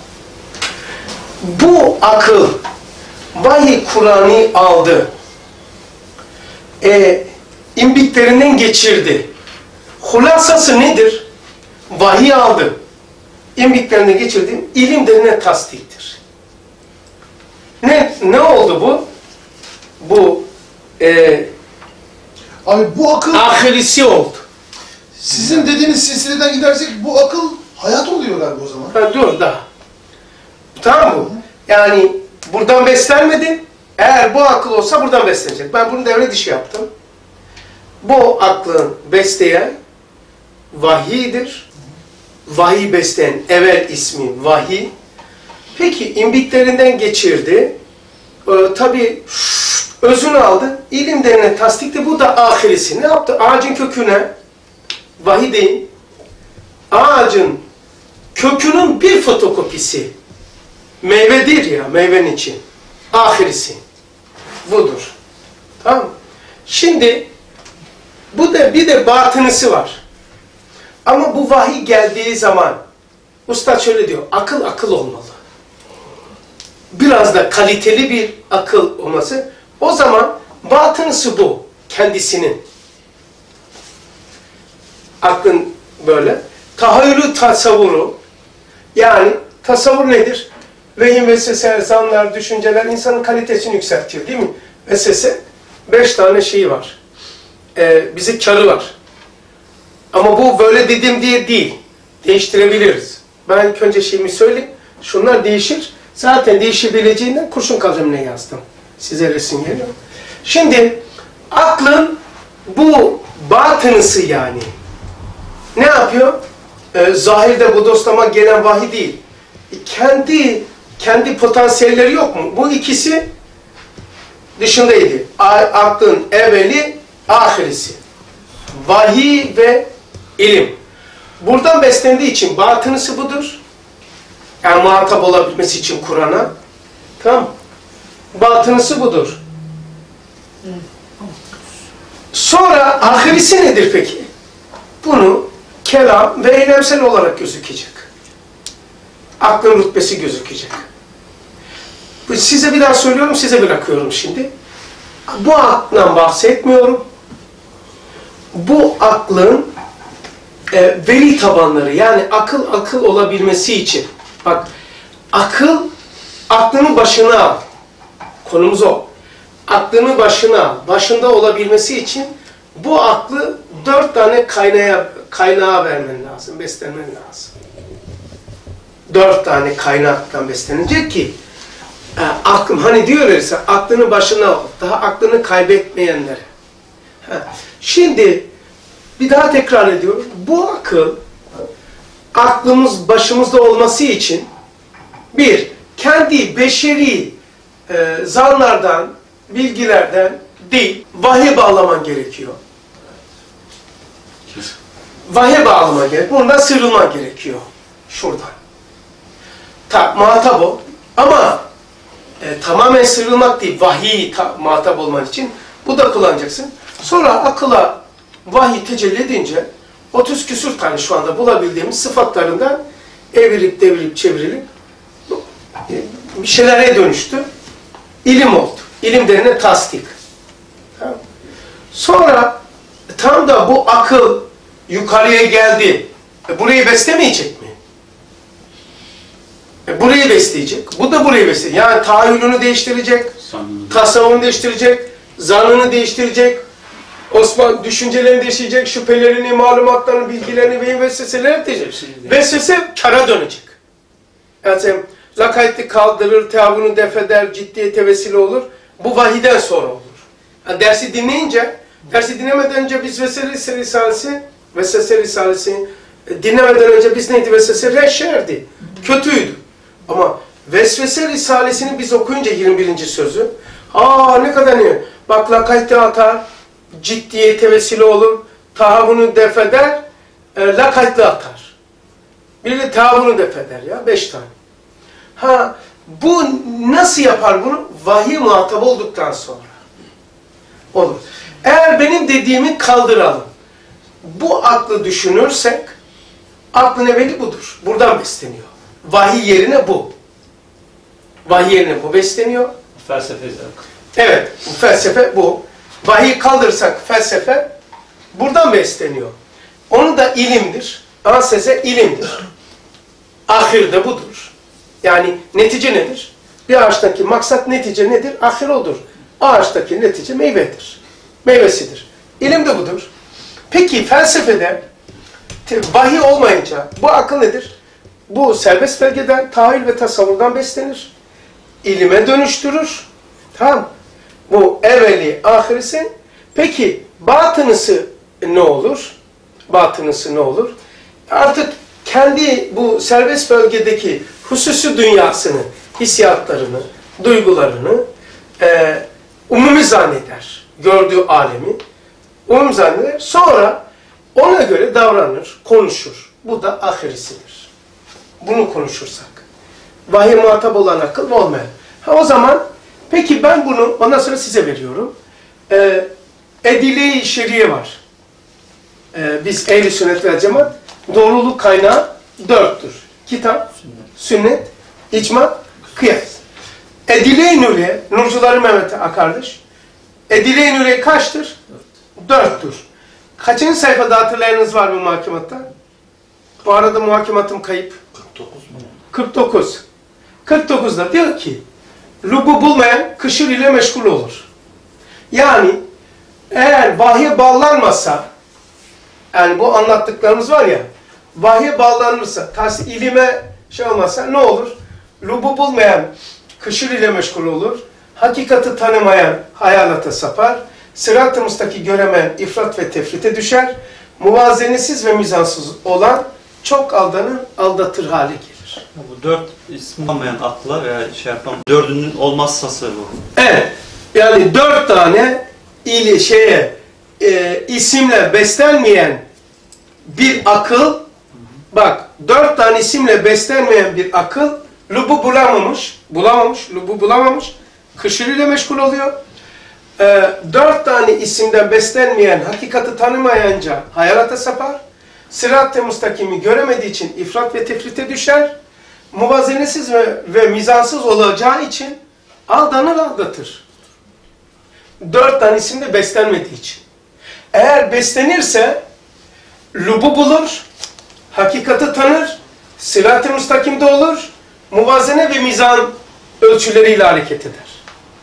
Bu akıl Vahiy Kur'an'ı aldı. İmbiklerinden geçirdi. Hulasası nedir? Vahiy aldı. İmbiklerinden geçirdi. İlim denilen tasdiktir. Ne oldu bu? Bu abi bu akıl ahirisi oldu. Sizin dediğiniz silsileden gidersek bu akıl hayat oluyor galiba o zaman. Dur daha. Tamam mı? Yani buradan beslenmedi. Eğer bu akıl olsa buradan beslenecek. Ben bunu devre dışı yaptım. Bu aklın besleyen vahiydir. Vahiy besleyen evvel ismi vahiy. Peki imbiklerinden geçirdi. Tabii özünü aldı. İlim denilen tasdikti. Bu da ahirisi. Ne yaptı? Ağacın köküne vahiy değil. Ağacın kökünün bir fotokopisi. Meyvedir ya, meyvenin için. Ahirisi. Budur. Tamam mı? Şimdi bu da bir de batınısı var. Ama bu vahiy geldiği zaman Usta şöyle diyor, akıl olmalı. Biraz da kaliteli bir akıl olması. O zaman batınısı bu. Kendisinin. Aklın böyle. Tahayyülü tasavvuru. Yani tasavvur nedir? Vehim, vesvese, erzanlar, düşünceler insanın kalitesini yükseltiyor değil mi? Vesvese 5 tane şeyi var. Bize karı var. Ama bu böyle dediğim diye değil. Değiştirebiliriz. Ben ilk önce şeyimi söyleyeyim. Şunlar değişir. Zaten değişebileceğinden kurşun kalemle yazdım. Size resim geliyor. Şimdi aklın bu batınısı yani ne yapıyor? Zahirde bu dostlama gelen vahiy değil. Kendi kendi potansiyelleri yok mu? Bu ikisi dışındaydı. Aklın evveli, ahirisi. Vahiy ve ilim. Buradan beslendiği için batınısı budur. Yani muhatap olabilmesi için Kur'an'a. Tamam. Batınısı budur. Sonra ahirisi nedir peki? Bunu kelam ve eylemsel olarak gözükecek. Aklın rütbesi gözükecek. Size bir daha söylüyorum, size bırakıyorum şimdi. Bu aklından bahsetmiyorum. Bu aklın veri tabanları, yani akıl olabilmesi için. Bak, aklını başına al. Konumuz o. Aklını başında olabilmesi için bu aklı 4 tane kaynağa vermen lazım, beslenmen lazım. 4 tane kaynaktan beslenecek ki aklım, hani diyorlarsa aklını başına al, daha aklını kaybetmeyenlere. Şimdi bir daha tekrar ediyorum. Bu akıl, aklımız başımızda olması için bir, kendi beşeri zanlardan, bilgilerden değil, vahiy bağlaman gerekiyor. Vahiy bağlaman gerekiyor. Bundan sıyrılman gerekiyor. Şuradan. Muhatap ol. Ama tamamen sıyrılmak değil, vahiy muhatap olman için bu da kullanacaksın. Sonra akıla vahiy tecelli edince 30 küsur tane şu anda bulabildiğimiz sıfatlarından evirip devirip çevrilip bir şeylere dönüştü. İlim oldu. İlim denilen tasdik. Tamam. Sonra tam da bu akıl yukarıya geldi. Burayı beslemeyecek mi? Burayı besleyecek. Bu da burayı besleyecek. Yani tahayyülünü değiştirecek, tasavvurunu değiştirecek, zanını değiştirecek, Osman düşüncelerini değiştirecek, şüphelerini, malumatlarını, bilgilerini ve vesveselerini değiştirecek. Vesvese kara dönecek. Yani sen lakaytlı kaldırır, teavvunu defeder, ciddiyete vesile olur. Bu vahiden sonra olur. Yani dersi dinleyince, dersi dinlemeden önce biz Vesvese Risalesi dinlemeden önce biz neydi? Vesvese reşerdi. Kötüydü. Ama Vesvese Risalesini biz okuyunca 21. sözü, ne kadar iyi. Bak lakaytı atar, ciddiyete vesile olur, tahavvunu defeder, lakaytlı atar. Bir de tahavvunu defeder ya, 5 tane. Bu nasıl yapar bunu? Vahiy muhatap olduktan sonra. Olur. Eğer benim dediğimi kaldıralım, bu aklı düşünürsek, aklın evveli budur. Buradan besleniyor. Vahiy yerine bu. Vahiy yerine bu besleniyor. Felsefe. Evet, felsefe bu. Vahiy kaldırırsak felsefe buradan besleniyor. Onun da ilimdir. Anseze ilimdir. Ahir de budur. Yani netice nedir? Bir ağaçtaki maksat netice nedir? Ahir odur. Ağaçtaki netice meyvedir. Meyvesidir. İlim de budur. Peki felsefede vahiy olmayınca bu akıl nedir? Bu serbest belgeden, tahayyül ve tasavvurdan beslenir. İlime dönüştürür. Tamam. Bu evveli, ahirisi. Peki batınısı ne olur? Batınısı ne olur? Artık kendi bu serbest bölgedeki hususi dünyasını, hissiyatlarını, duygularını umumi zanneder. Gördüğü alemi umumi zanneder. Sonra ona göre davranır, konuşur. Bu da ahirisidir. Bunu konuşursak. Vahiy muhatap olan akıl olmayan. O zaman peki ben bunu ondan sonra size veriyorum. Edile-i şeriye var. Biz ehl-i sünnet ve cemaat doğruluk kaynağı 4'tür. Kitap, sünnet, icma, kıyas. Edile-i nuriye, nurcuları Mehmet kardeş. Edile-i nuriye kaçtır? 4'tür. Kaçıncı sayfada hatırlayanınız var mı muhakemattan? Bu arada muhakematım kayıp. 49 mu? 49. 49'da diyor ki, lübbu bulmayan kışır ile meşgul olur. Yani eğer vahye bağlanmasa, yani bu anlattıklarımız var ya, vahye bağlanırsa, ilime olmazsa ne olur? Lübbu bulmayan kışır ile meşgul olur. Hakikati tanımayan hayalata sapar. Sırat-ı müstakî göremeyen ifrat ve tefrite düşer. Muvazenesiz ve mizansız olan çok aldanır, aldatır hale gelir. Bu 4 isim olmayan akla veya şey yapan dördünün olmazsası bu. Evet. Yani 4 tane isimle beslenmeyen bir akıl, bak 4 tane isimle beslenmeyen bir akıl lubu bulamamış, kışırıyla meşgul oluyor. 4 tane isimden beslenmeyen, hakikati tanımayınca hayalata sapar. Sırat-ı müstakimi göremediği için ifrat ve tefrite düşer. Muvazenesiz ve mizansız olacağı için aldatır. 4 tane isimde beslenmediği için. Eğer beslenirse lubu bulur, hakikati tanır, sırat-ı müstakimde olur, muvazene ve mizan ölçüleriyle hareket eder.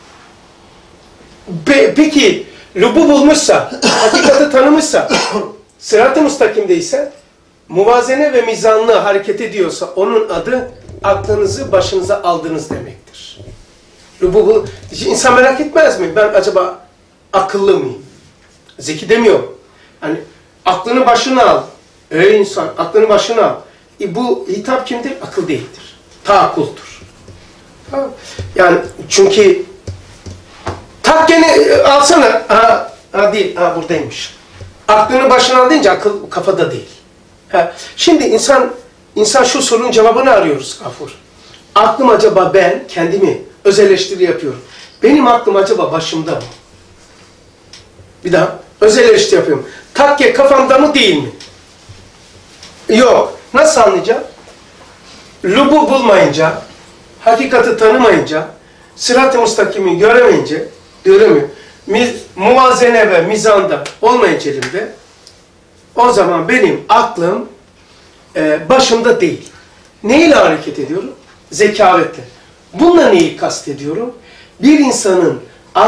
Peki lubu bulmuşsa, hakikati tanımışsa, sırat-ı müstakimdeyse, muvazene ve mizanlı hareket ediyorsa onun adı aklınızı başınıza aldınız demektir. Lubu insan merak etmez mi? Ben acaba akıllı mıyım? Zeki demiyor. Hani aklını başına al. Ey insan aklını başına al. Bu hitap kimdir? Akıl değildir. Taakkuldur. Tamam. Yani çünkü takkeni alsana. Değil. Buradaymış. Aklını başına al deyince akıl kafada değil. Şimdi insan şu sorunun cevabını arıyoruz Gafur. Aklım acaba ben kendimi öz eleştiri yapıyorum. Benim aklım acaba başımda mı? Bir daha öz eleştiri yapıyorum. Takke kafamda mı değil mi? Yok. Nasıl anlayacağım? Lubu bulmayınca, hakikati tanımayınca, sırat-ı müstakimi göremeyince, muvazene ve mizanda olmayınca elimde, o zaman benim aklım başımda değil. Neyle hareket ediyorum? Zekavetle. Bununla neyi kastediyorum? Bir insanın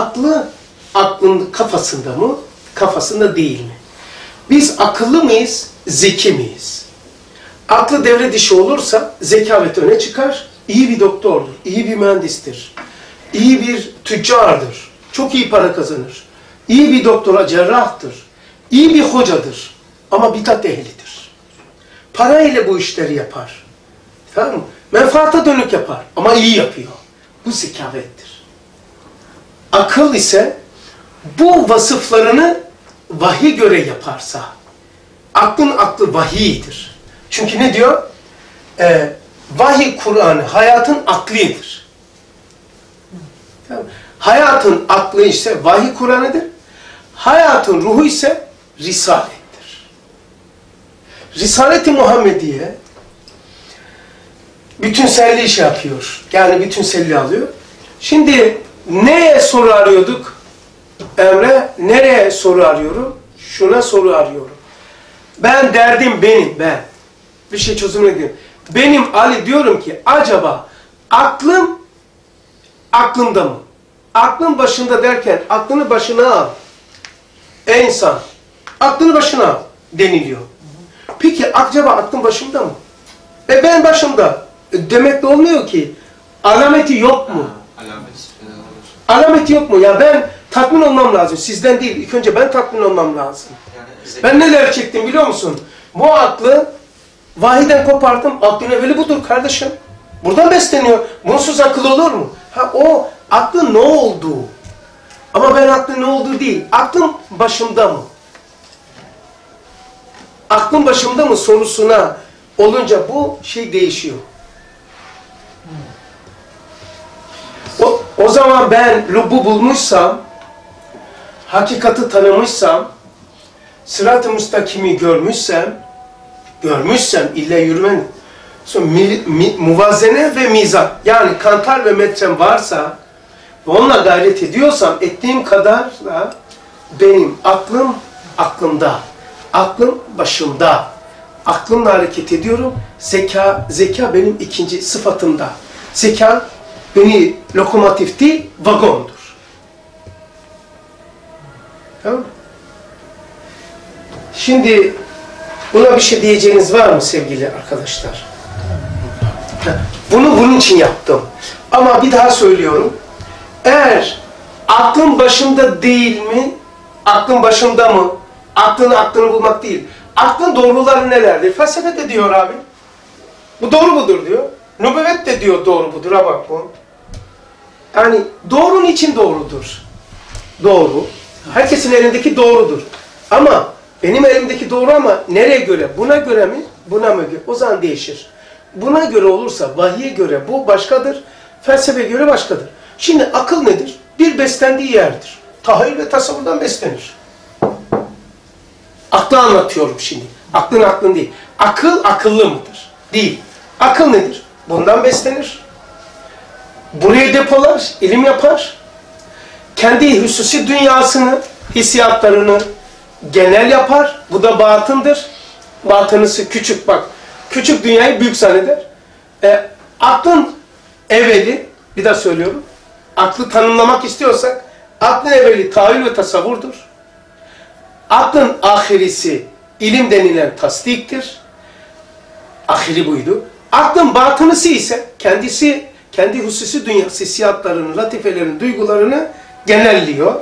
aklın kafasında mı? Kafasında değil mi? Biz akıllı mıyız? Zeki miyiz? Aklı devre dışı olursa zekavet öne çıkar. İyi bir doktordur, iyi bir mühendistir, iyi bir tüccardır, çok iyi para kazanır, iyi bir doktora cerrahtır, iyi bir hocadır ama bidat ehlidir. Parayla bu işleri yapar. Tamam mı? Menfaata dönük yapar ama iyi yapıyor. Bu zekavettir. Akıl ise bu vasıflarını vahiy göre yaparsa, aklın aklı vahiydir. Çünkü ne diyor? Vahiy Kur'an'ı hayatın aklidir. Tamam. Hayatın aklı ise vahiy Kur'an'ıdır. Hayatın ruhu ise Risale'dir. Risalet-i Muhammediye bütünselliği şey yapıyor. Yani bütünselliği alıyor. Şimdi neye soru arıyorduk? Emre, nereye soru arıyorum? Şuna soru arıyorum. Ben derdim ben. Bir şey çözümüne gidiyorum. Benim Ali diyorum ki acaba aklımda mı? Aklın başında derken aklını başına al. Ey insan, aklını başına al deniliyor. Peki acaba aklın başımda mı? Ben başımda. Demek de olmuyor ki. Alameti yok mu? Alameti yok mu? Ya ben tatmin olmam lazım. Sizden değil. İlk önce ben tatmin olmam lazım. Ben neler çektim biliyor musun? Bu aklı vahiden kopardım. Aklın evveli budur kardeşim. Buradan besleniyor. Bunsuz akıl olur mu? O aklın ne olduğu. Ama ben aklın ne olduğu değil. Aklım başımda mı? Aklım başımda mı sorusuna olunca bu şey değişiyor. O zaman ben lubu bulmuşsam, hakikati tanımışsam, sırat-ı müstakimi görmüşsem illa yürümen, muvazene ve mizan, yani kantar ve metrem varsa ve onunla gayret ediyorsam, ettiğim kadar da benim aklım aklımda, aklım başımda, aklımla hareket ediyorum. Zeka benim ikinci sıfatımda. Zeka beni lokomotif değil, vagondur. Tamam mı? Şimdi buna bir şey diyeceğiniz var mı sevgili arkadaşlar? Bunu bunun için yaptım. Ama bir daha söylüyorum. Eğer aklın başımda değil mi? Aklın başımda mı? Aklını bulmak değil. Aklın doğruları nelerdir? Felsefede diyor abi. Bu doğru mudur diyor. Nübüvvet de diyor doğru budur, ha bak bu. Yani doğrunun için doğrudur. Doğru. Herkesin elindeki doğrudur. Ama benim elimdeki doğru ama nereye göre? Buna göre mi? Buna mı göre? O zaman değişir. Buna göre olursa vahiye göre bu başkadır. Felsefeye göre başkadır. Şimdi akıl nedir? Bir beslendiği yerdir. Tahayyül ve tasavvurdan beslenir. Aklı anlatıyorum şimdi. Aklın değil. Akıl akıllı mıdır? Değil. Akıl nedir? Bundan beslenir. Buraya depolar, ilim yapar. Kendi hususi dünyasını, hissiyatlarını genel yapar. Bu da batındır. Batınısı küçük bak. Küçük dünyayı büyük zanneder. Aklın evveli, bir daha söylüyorum. Aklı tanımlamak istiyorsak, aklın evveli tahayyül ve tasavvurdur. Aklın ahirisi ilim denilen tasdiktir. Ahiri buydu. Aklın batınısı ise kendisi, kendi hususi dünyası, hissiyatlarını, latifelerini, duygularını genelliyor.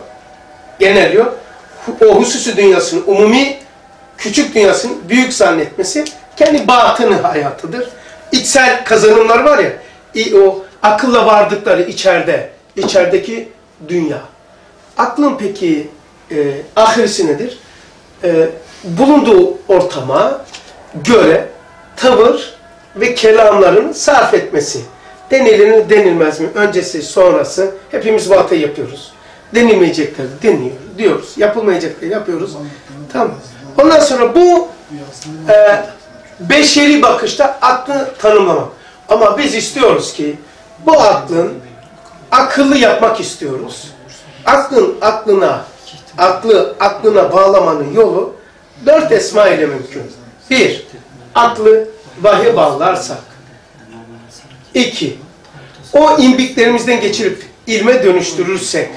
O hususi dünyasını umumi, küçük dünyasını büyük zannetmesi kendi batını hayatıdır. İçsel kazanımlar var ya, o akılla vardıkları içerideki dünya. Aklın peki ahirisi nedir? Bulunduğu ortama göre tavır ve kelamların sarf etmesi. Denilir mi, denilmez mi? Öncesi, sonrası. Hepimiz bu hatayı yapıyoruz. Denilmeyecekleri diyoruz. Yapılmayacakları yapıyoruz. Tamam. Ondan sonra bu beşeri bakışta aklı tanımlamak. Ama biz istiyoruz ki bu aklın akıllı yapmak istiyoruz. Aklına bağlamanın yolu 4 esma ile mümkün. 1. Aklı vahye bağlarsak. 2. O imbiklerimizden geçirip ilme dönüştürürsek.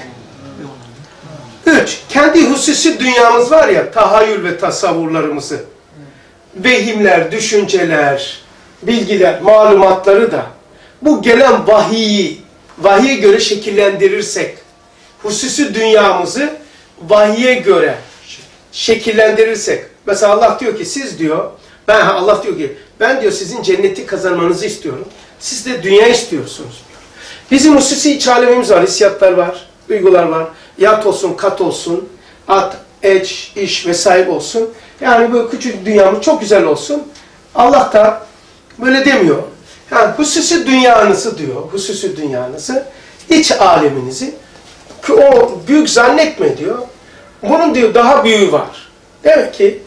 3. Kendi hususi dünyamız var ya, tahayyül ve tasavvurlarımızı, vehimler, düşünceler, bilgiler, malumatları da bu gelen vahiye göre şekillendirirsek, hususi dünyamızı vahiye göre şekillendirirsek. Mesela Allah diyor ki siz diyor, Allah diyor ki ben diyor sizin cenneti kazanmanızı istiyorum. Siz de dünya istiyorsunuz diyor. Bizim hususi iç alemimiz var, hissiyatlar var, duygular var. Yat olsun, kat olsun, at, eç, iş ve sahip olsun. Yani böyle küçük dünyamız çok güzel olsun. Allah da böyle demiyor. Yani hususi dünyanızı diyor, hususi dünyanızı, iç aleminizi ki o büyük zannetme diyor. Bunun diyor daha büyüğü var. Demek ki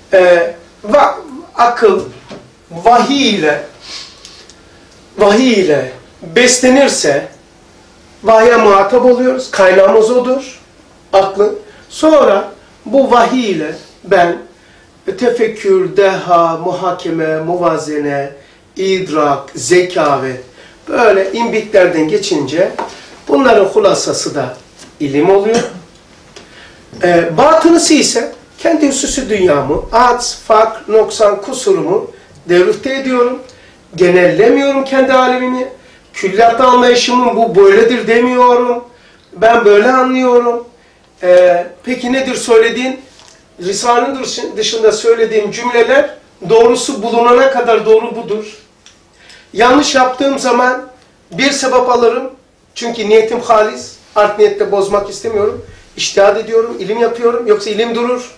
akıl vahiy ile beslenirse vahye muhatap oluyoruz. Kaynağımız odur. Aklı. Sonra bu vahiy ile ben tefekkür, deha, muhakeme, muvazene, idrak, zekavet böyle imbiklerden geçince bunların hulasası da ilim oluyor. Batınısı ise kendi hususi dünyamı, ats, fakr, noksan, kusurumu devrifte ediyorum. Genellemiyorum kendi alemimi. Külliyat anlayışımın bu böyledir demiyorum. Ben böyle anlıyorum. Peki nedir söylediğin? Risale'nin dışında söylediğim cümleler doğrusu bulunana kadar doğru budur. Yanlış yaptığım zaman bir sebep alırım. Çünkü niyetim halis. Art niyetle bozmak istemiyorum. İçtihat ediyorum, ilim yapıyorum. Yoksa ilim durur.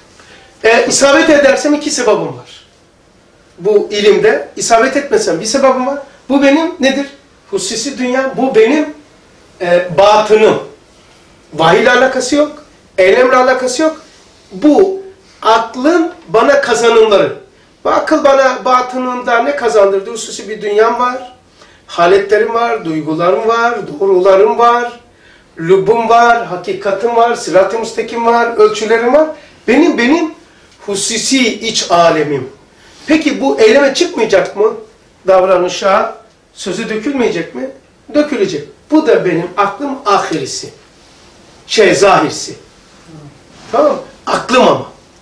İsabet edersem 2 sebebim var. Bu ilimde isabet etmesem bir sebebim var. Bu benim nedir? Hususi dünya. Bu benim batınım. Vahiy ile alakası yok. Eylemle alakası yok. Bu aklın bana kazanımları. Bu akıl bana batınında ne kazandırdı? Hususi bir dünyam var. Haletlerim var, duygularım var, doğrularım var, lübbüm var, hakikatim var, sırat-ı müstakim var, ölçülerim var. Benim hususi iç alemim. Peki bu eyleme çıkmayacak mı? Davranışa, sözü dökülmeyecek mi? Dökülecek. Bu da benim aklım ahirisi. Zahirsi. Tamam mı? Aklım ama.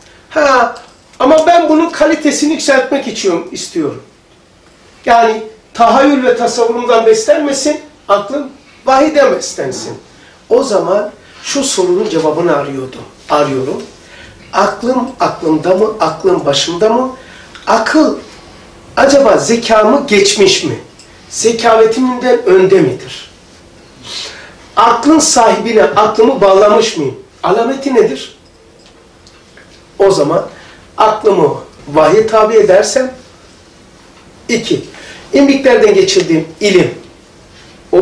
Ama ben bunun kalitesini yükseltmek istiyorum. Yani tahayyül ve tasavvurumdan beslenmesin, aklım vahiyden beslensin. O zaman şu sorunun cevabını arıyorum. Aklım aklımda mı, aklım başımda mı? Akıl acaba zekamı geçmiş mi? zekavetimden önde midir? Aklın sahibine aklımı bağlamış mıyım? Alameti nedir? O zaman aklımı vahye tabi edersem, 2. İmbiklerden geçirdiğim ilim, o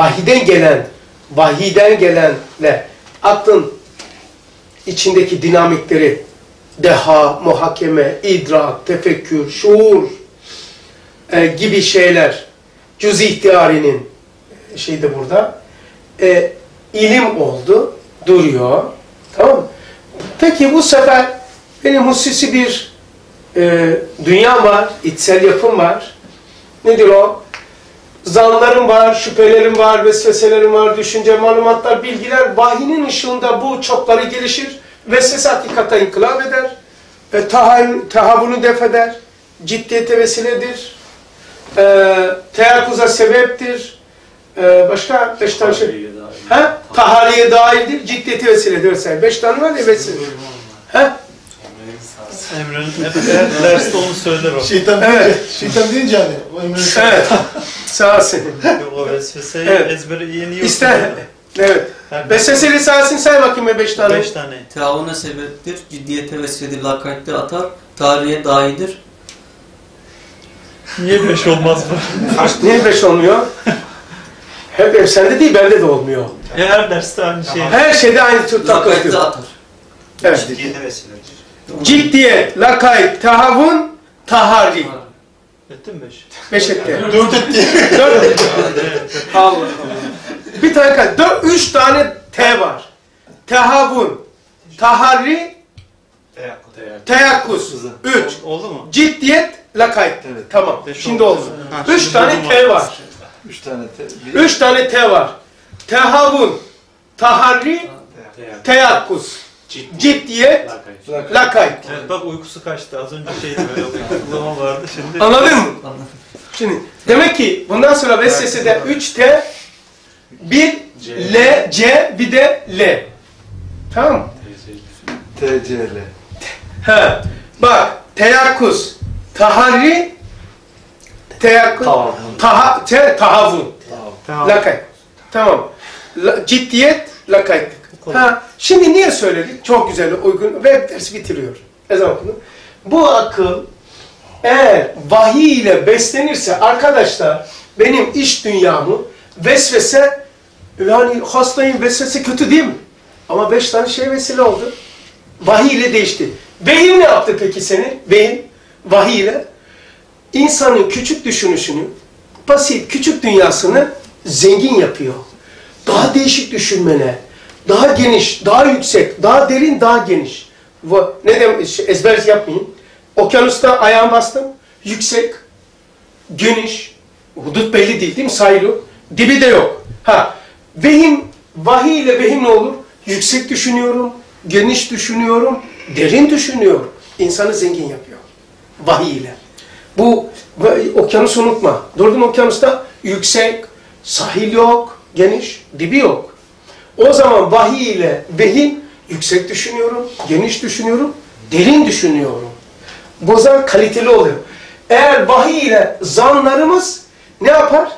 vahiden gelenle aklın içindeki dinamikleri, deha, muhakeme, idrak, tefekkür, şuur gibi şeyler, cüz-i ihtiyarinin şeyde burada, ilim oldu, duruyor. Tamam mı? Peki bu sefer benim hususi bir dünya var, içsel yapım var. Nedir o? Zanlarım var, şüphelerim var, vesveselerim var, düşünce, malumatlar, bilgiler. Vahinin ışığında bu çokları gelişir. Vesvese hakikata inkılap eder. Tahavvülü def eder. Ciddiyete vesiledir. Teyakkuza sebeptir. Başka 5 tane şey. Tahariye dahildir. Ciddiyete vesiledir. Vesaire. 5 tane var ya vesile. Emre'nin hep derste onu söyler o. Şeytan deyince hani. Evet. Sağ olsun. O vesveseyi Evet. ezbere yeni yok. İster. Evet. Vesvese lisansını say bakayım 5 tane. 5 tane. Teavuna sebeptir, ciddiyete vesiledir, lakaytte atar, tarihe dahidir. Niye 5 olmaz bu? Niye 5 olmuyor? Hep sende değil, bende de olmuyor. Her derste aynı şey. Her şeyde aynı tür Lakaytte takılıyor. atar. Evet. Ciddiyete vesiledir. Ciddiyet, lakayt, tahavvun, taharri. Ettin mi 5? 5 etti. 4 etti. 4 etti. Allah Allah. Bir tane kaldı. 3 tane T var. Tahavvun, taharri, teyakkuz. 3. Oldu mu? Ciddiyet, lakayt. Evet. Tamam. Beş Şimdi oldu. oldu. Ha, 3 şimdi tane buldum T abi. var. 3 tane T. 3 tane T var. Tehavvun, taharri, teyakkuz. Ciddiyet, lakayt. Evet bak uykusu kaçtı. Az önce şeydi böyle uykulama vardı şimdi. Anladın mı? Şimdi demek ki bundan sonra vesvesede 3 T, 1 L, C, bir de L. Tamam mı? TCL. Ha. Bak, teyakkuz, taharri, teyakkuz, tahavvun, Tamam. lakayt. Tamam. Ciddiyet, lakayt. Ha. Şimdi niye söyledik? Çok güzel, uygun ve dersi bitiriyor. Ezan okunu. Bu akıl eğer vahiy ile beslenirse arkadaşlar benim iç dünyamı vesvese, yani hastayım, vesvese kötü değil mi? Ama 5 tane şey vesile oldu. Vahiy ile değişti. Vehim ne yaptı peki senin? Vehim, vahiy ile insanın küçük düşünüşünü, basit küçük dünyasını zengin yapıyor. Daha değişik düşünmene, daha geniş, daha yüksek, daha derin, daha geniş. Ne demek, ezber yapmayayım. Okyanusta ayağım bastım, yüksek, geniş, hudut belli değil mi? Sayılı, dibi de yok. Ha, vehim, vahiy ile vehim ne olur? Yüksek düşünüyorum, geniş düşünüyorum, derin düşünüyorum. İnsanı zengin yapıyor. Vahiy ile. Bu okyanusu unutma. Durdun okyanusta yüksek, sahil yok, geniş, dibi yok. O zaman vahiy ile vehim yüksek düşünüyorum, geniş düşünüyorum, derin düşünüyorum. Bozan kaliteli oluyor. Eğer vahiy ile zanlarımız ne yapar?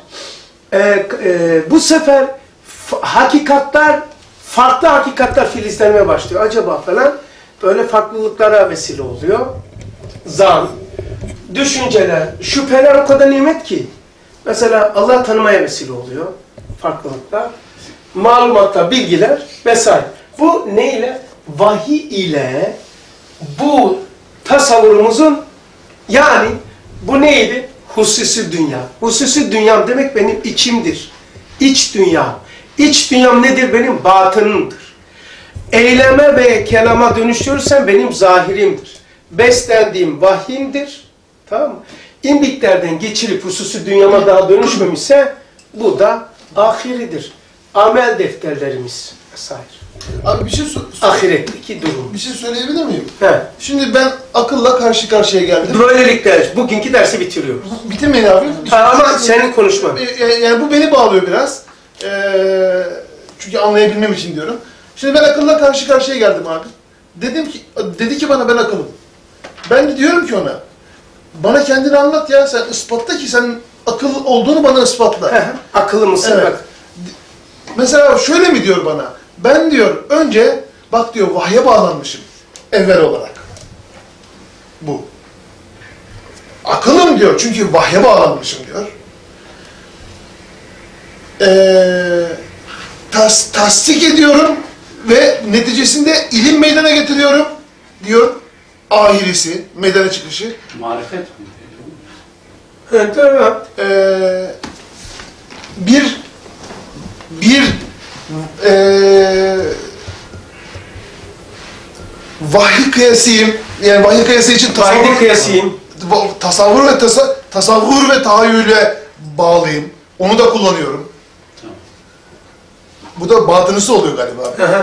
Bu sefer hakikatler, farklı hakikatler filizlenmeye başlıyor. Acaba falan böyle farklılıklara vesile oluyor. Zan, düşünceler, şüpheler o kadar nimet ki. Mesela Allah tanımaya vesile oluyor. Farklılıklar, malumatlar, bilgiler vesaire. Bu neyle? Vahiy ile bu tasavvurumuzun, yani bu neydi? Hususi dünya. Hususi dünyam demek benim içimdir. İç dünyam. İç dünyam nedir? Benim batınımdır. Eyleme ve kelama dönüştürürsem benim zahirimdir. Beslendiğim vahimdir. Tamam mı? İmbiklerden geçirip hususi dünyama daha dönüşmemişse bu da ahiridir. Amel defterlerimiz vesaire. Abi bir şey Ahiretteki durum. Bir şey söyleyebilir miyim? He. Şimdi ben akılla karşı karşıya geldim. Böylelikle bugünkü dersi bitiriyoruz. Bitirmeyin abi. Ama senin konuşman. Yani bu beni bağlıyor biraz. Çünkü anlayabilmem için diyorum. Şimdi ben akılla karşı karşıya geldim abi. Dedi ki bana ben akıllım. Ben de diyorum ki ona, bana kendini anlat ya, sen ispatla ki sen akıl olduğunu bana ispatla. Akıllı mısın? Evet. Bak. Mesela şöyle mi diyor bana? Ben diyor önce bak diyor vahye bağlanmışım evvel olarak. Bu. Akılım diyor çünkü vahye bağlanmışım diyor. Tasdik ediyorum ve neticesinde ilim meydana getiriyorum diyor. Ahirisi, meydana çıkışı. Marifet mi? Evet, evet. Vahiy kıyasıyım. Yani vahiy kıyası için Vahiy kıyasıyım. tasavvur ve tahayyüle bağlıyım. Onu da kullanıyorum. Tamam. Bu da batınısı oluyor galiba. Hı.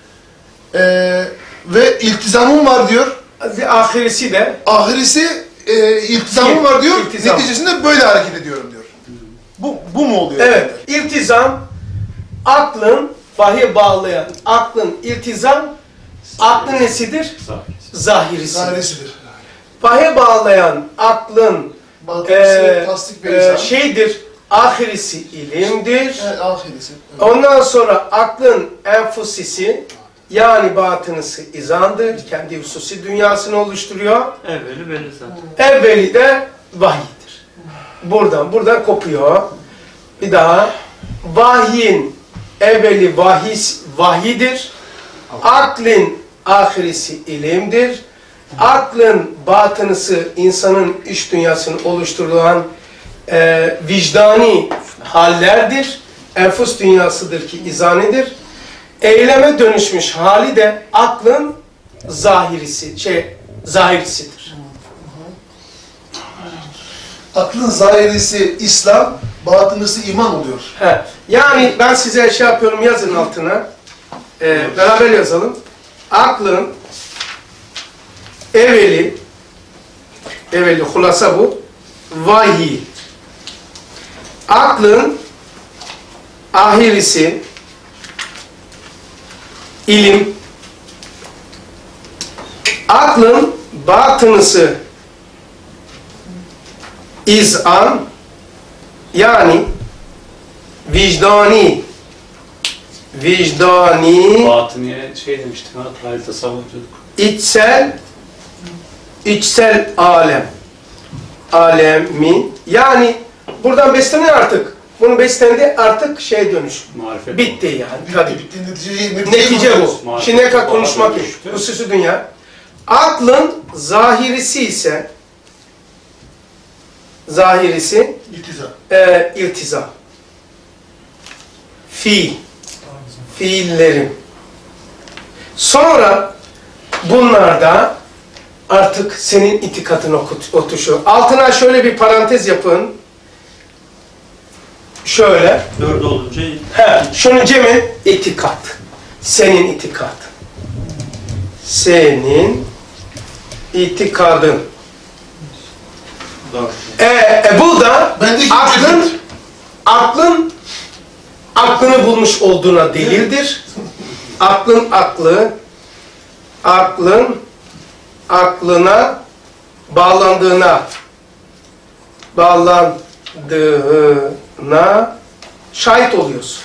Ve iltizamım var diyor. Ahirisi de. Ahirisi iltizamım var diyor. İltizam. Neticesinde böyle hareket ediyorum diyor. Bu mu oluyor? Evet. İltizam, aklın vahiye bağlayan, aklın iltizam, aklın nesidir? Zahirisidir. Zahirisidir. Vahiye bağlayan aklın Batınısı, tasdik ve izah. şeydir, ahirisi ilimdir. Evet, ahirisi. Evet. Ondan sonra aklın enfusisi, yani batınısı izandır. Kendi hususi dünyasını oluşturuyor. Evveli belli zaten. Evveli de vahiydir. Buradan kopuyor. Bir daha. Vahyin evveli vahidir. Aklın ahirisi ilimdir. Aklın batınısı insanın iç dünyasını oluşturulan vicdani hallerdir. Enfus dünyasıdır ki izanidir. Eyleme dönüşmüş hali de aklın zahirisidir. Aklın zahirisi İslam, batınısı iman oluyor. Yani ben size şey yapıyorum, yazın altına. Beraber yazalım. Aklın evveli hulasa bu, vahiy. Aklın ahirisi ilim. Aklın batınısı izan, yani vicdani Batıniye şey demiştik ha, tarih tasavvuf diyorduk. içsel alemi, yani buradan besleniyor artık. Bunu beslendi artık dönüş. Marifet. Bitti yani. Tabii. Bitti, Netice bu. Marifet. Şimdiye kadar konuşmak yok. Düştü. Hususi dünya. Aklın zahirisi ise iltizam. Fiillerim. Sonra bunlarda artık senin itikadın otuşu. Altına şöyle bir parantez yapın. Şöyle. 4 olunca Şunu cemi itikat. Senin itikadın. Senin itikadın. Bu da aklını bulmuş olduğuna delildir. Aklına bağlandığına şahit oluyorsun.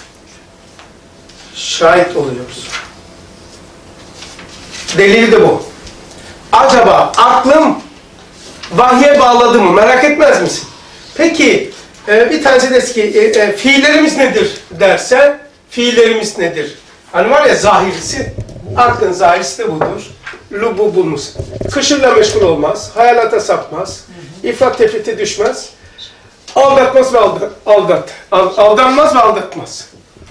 Delili de bu. Acaba aklım vahye bağladı mı? Merak etmez misin? Peki, bir tanesi de ki fiillerimiz nedir derse, fiillerimiz nedir? Hani var ya zahirisi, aklın zahirisi de budur. Lubu bulmuş. Kışırla meşgul olmaz, hayalata sapmaz, ifrat tefrite düşmez, aldatmaz ve aldanmaz ve aldatmaz.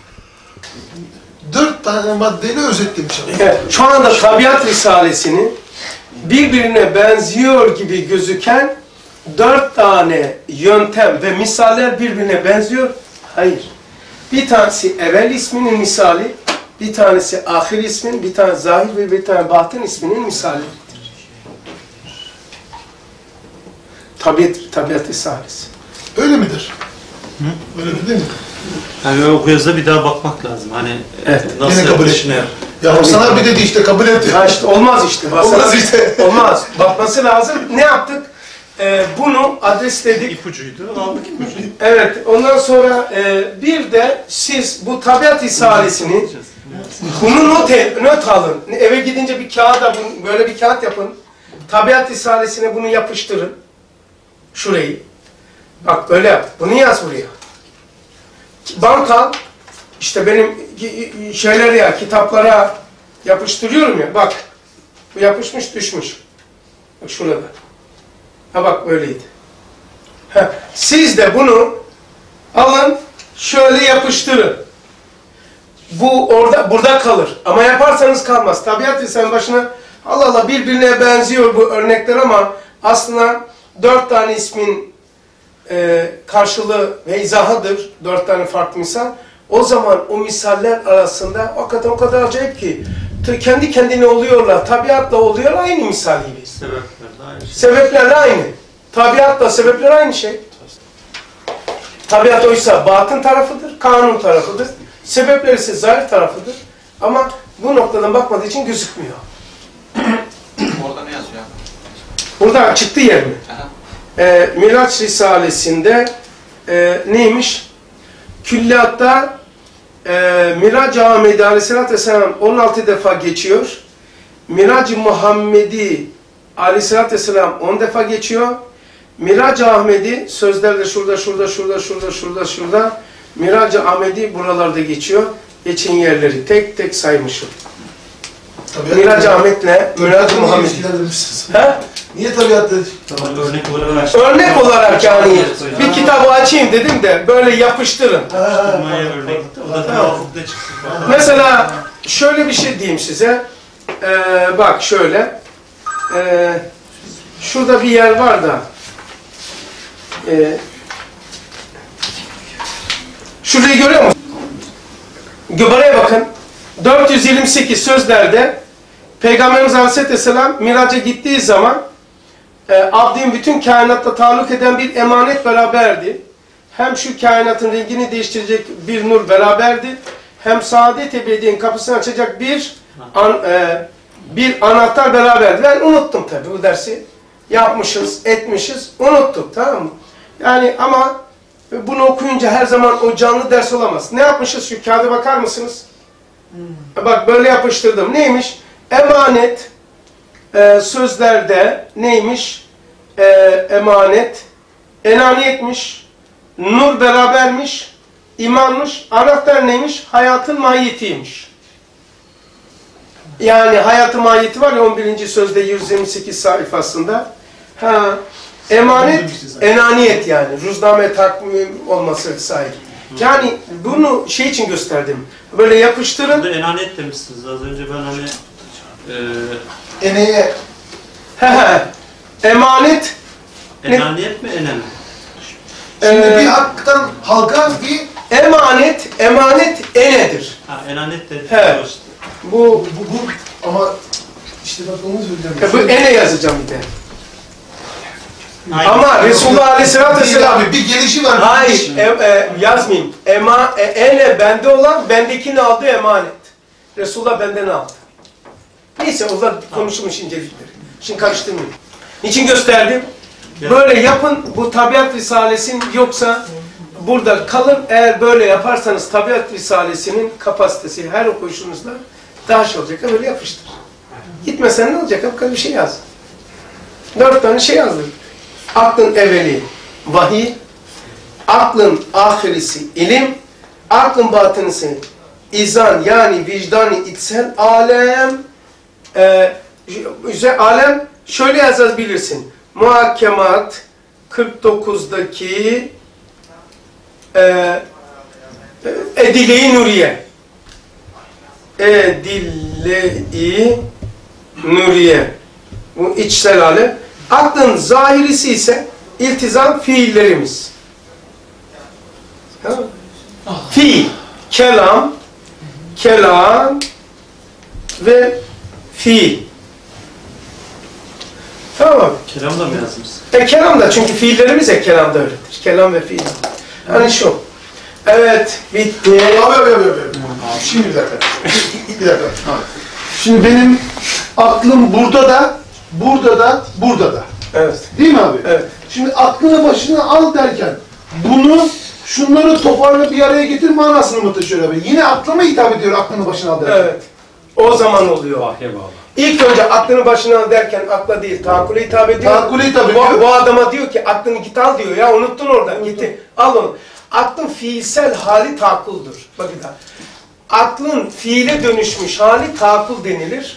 4 tane maddeyle özetlemiş ama. Evet, şu anda tabiat risalesini birbirine benziyor gibi gözüken 4 tane yöntem ve misaller birbirine benziyor. Hayır. Bir tanesi evvel isminin misali, bir tanesi ahir ismin, bir tane zahir ve bir tane batın isminin misalidir. Tabiat risalesi. Öyle midir? Öyle değil mi? yani o yazıda bir daha bakmak lazım. Hani nasıl Yine kabul düşünüyor? Ya Hasan abi dedi işte kabul etti. Ya işte olmaz işte. Olmaz işte. Olmaz. Bakması lazım. Ne yaptık? bunu adresledik. İpucuydu, aldık ipucuyu. Evet, ondan sonra bir de siz bu tabiat risalesini bunu not alın. Eve gidince bir kağıda böyle bir kağıt yapın. Tabiat risalesine bunu yapıştırın. Şurayı. Bak böyle yap. Bunu yaz buraya. Bant al. İşte benim şeyleri ya, kitaplara yapıştırıyorum ya. Bak. Bu yapışmış, düşmüş. Bak şurada. Ha bak böyleydi. Ha, siz de bunu alın, şöyle yapıştırın. Bu burada kalır. Ama yaparsanız kalmaz. Tabiat risalesinin başına Allah Allah birbirine benziyor bu örnekler ama aslında 4 tane ismin karşılığı ve izahıdır. 4 tane farklı misal. O zaman o misaller arasında hakikaten o kadar acayip ki kendi kendine oluyorlar. Tabiatla oluyor aynı misal gibi. Sebepler de aynı şey. Sebepler de aynı. Tabiatla sebepler aynı şey. Tabiat oysa batın tarafıdır, kanun tarafıdır. Sebepler ise zahir tarafıdır. Ama bu noktadan bakmadığı için gözükmüyor. Orada ne yazıyor? Burada çıktı yer mi? Miraç Risalesi'nde neymiş? Külliyatta Mirac-ı Ahmedi Aleyhisselatü Vesselam 16 defa geçiyor. Mirac-ı Muhammedi Aleyhisselatü Vesselam 10 defa geçiyor. Mirac-ı Ahmedi sözlerde şurada. Mirac-ı Ahmedi buralarda geçiyor. Geçen yerleri tek tek saymışım. Mirac-ı Ahmet'le Mirac-ı Muhammed. Niye tabiatta? Tamam, örnek olarak. Örnek olarak yani bir kitabı açayım dedim de böyle yapıştırın. Örnek. O da tevafukta çıksın. Mesela şöyle bir şey diyeyim size. Bak şöyle. Şurada bir yer var da. Şurayı görüyor musun? Buraya bakın. 428 sözlerde Peygamberimiz Aleyhisselam Miraç'a gittiği zaman abdin bütün kainatta taalluk eden bir emanet beraberdi. Hem şu kainatın rengini değiştirecek bir nur beraberdi. Hem saadet ebediyenin kapısını açacak bir anahtar beraberdi. Ben unuttum tabii bu dersi. Yapmışız, etmişiz, unuttuk, tamam mı? Yani ama bunu okuyunca her zaman o canlı ders olamaz. Ne yapmışız? Şu kağıda bakar mısınız? Bak böyle yapıştırdım. Neymiş? Emanet sözlerde neymiş? Emanet, enaniyetmiş, nur berabermiş, imanmış, anahtar neymiş? Hayatın mahiyetiymiş. Yani hayatın mahiyeti var ya 11. sözde 128 sayfasında. Emanet, enaniyet yani. Rüzname takvim olması sahip. Yani bunu şey için gösterdim. Böyle yapıştırın. Burada enanet demişsiniz. Az önce ben hani Eneye. Emanet. Enaniyet mi enem? Şimdi bir haktan halka bir emanet enedir. Enanet dedi. He. Bu ama işte bak onu söyleyeceğim. Bu ene yazacağım bir de. Ama Resulullah Aleyhisselatü Vesselam abi bir gelişi var. Hayır, yazmayayım. Ene bende olan, bendekini aldığı emanet. Resulullah benden aldı. Neyse, o da konuşulmuş incelikleri. Şimdi karıştırmayayım. Niçin gösterdim? Böyle yapın, bu tabiat risalesinin yoksa burada kalın. Eğer böyle yaparsanız tabiat risalesinin kapasitesi her okuyuşunuzda daha şey olacak. Böyle yapıştır. Gitmesen ne olacak? Hep bir şey yaz. 4 tane şey yazdım. Aklın evveli vahiy, aklın ahirisi ilim, aklın batınısı izan yani vicdani içsel alem. Alem şöyle yazabilirsin. Muhakkemat 49'daki Edile-i Nuriye. Edile-i Nuriye. Bu içsel alem. Aklın zahirisi ise iltizam fiillerimiz. Fiil, kelam ve fiil. Tamam. Kelam da mı yazmışsın? Kelam da çünkü fiillerimiz de kelamda öyledir. Kelam ve fiil. Yani şu. Evet, bitti. Abi. Şimdi bir dakika. Şimdi benim aklım burada da, burada da. Evet. Değil mi abi? Evet. Şimdi aklını başına al derken bunu şunları toparla bir araya getir manasını mı taşıyor abi? Yine aklıma hitap ediyor aklını başına al derken. Evet. O zaman oluyor. Vahye bağlı. İlk önce aklını başına al derken akla değil, tahakkule hitap ediyor. Tahakkule hitap ediyor. Bu adama diyor ki aklını git al diyor ya, unuttun oradan, gitti. Al onu. Aklın fiilsel hali taakkuldur. Bak bir daha. Aklın fiile dönüşmüş hali taakkul denilir.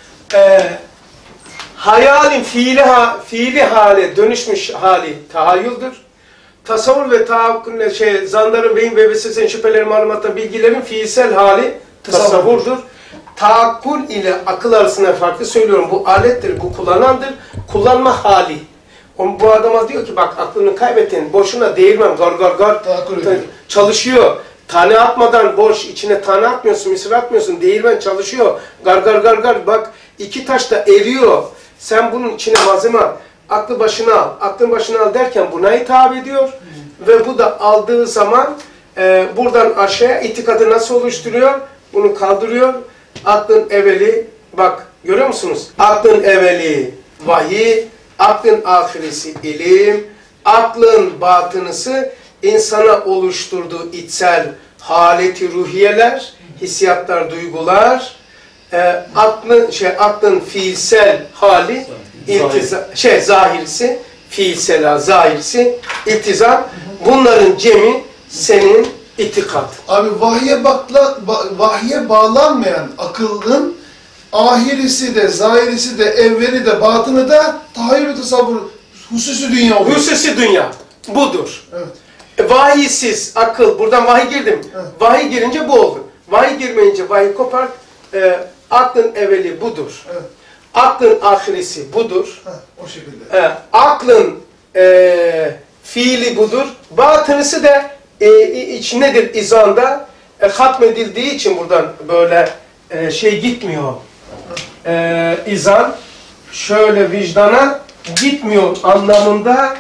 Hayalin fiili hale dönüşmüş hali tahayyüldür. Tasavvur ve tahakkül, zandarın, beyin ve vesvesenin, şüphelerin, malumatların, bilgilerin fiilsel hali tasavvurdur. Taakkul ile akıl arasında farklı söylüyorum. Bu alettir, bu kullanandır. Kullanma hali. Bu adama diyor ki bak aklını kaybettin, boşuna değirmem, gar çalışıyor. Tane atmadan boş, içine tane atmıyorsun, mısır atmıyorsun, değirmen çalışıyor. Gar bak 2 taş da eriyor. Sen bunun içine malzeme al, aklı başına al, aklın başına al derken buna hitap ediyor. Ve bu da aldığı zaman buradan aşağıya itikadı nasıl oluşturuyor? Bunu kaldırıyor. Aklın evveli, bak görüyor musunuz? Aklın evveli vahiy, aklın ahiresi ilim, aklın batınısı insana oluşturduğu içsel haleti ruhiyeler, hissiyatlar, duygular, aklın fiilsel hali, zahirisi, fiilsel zahirisi, iltizam, bunların cemi senin itikat. Abi vahye bağlanmayan akılın ahirisi de, zahirisi de, evveli de, batını da tahayyül tasavvur, hususi dünya oluyor. Hususi dünya. Budur. Evet. Vahiysiz akıl, buradan vahiy girdim. Evet. Vahiy girince bu oldu. Vahiy girmeyince vahiy kopar. Aklın evveli budur. Evet. Aklın ahiresi budur. O şekilde. Aklın fiili budur. Batınısı da nedir? İzanda hatmedildiği için buradan böyle gitmiyor. İzan şöyle vicdana gitmiyor anlamında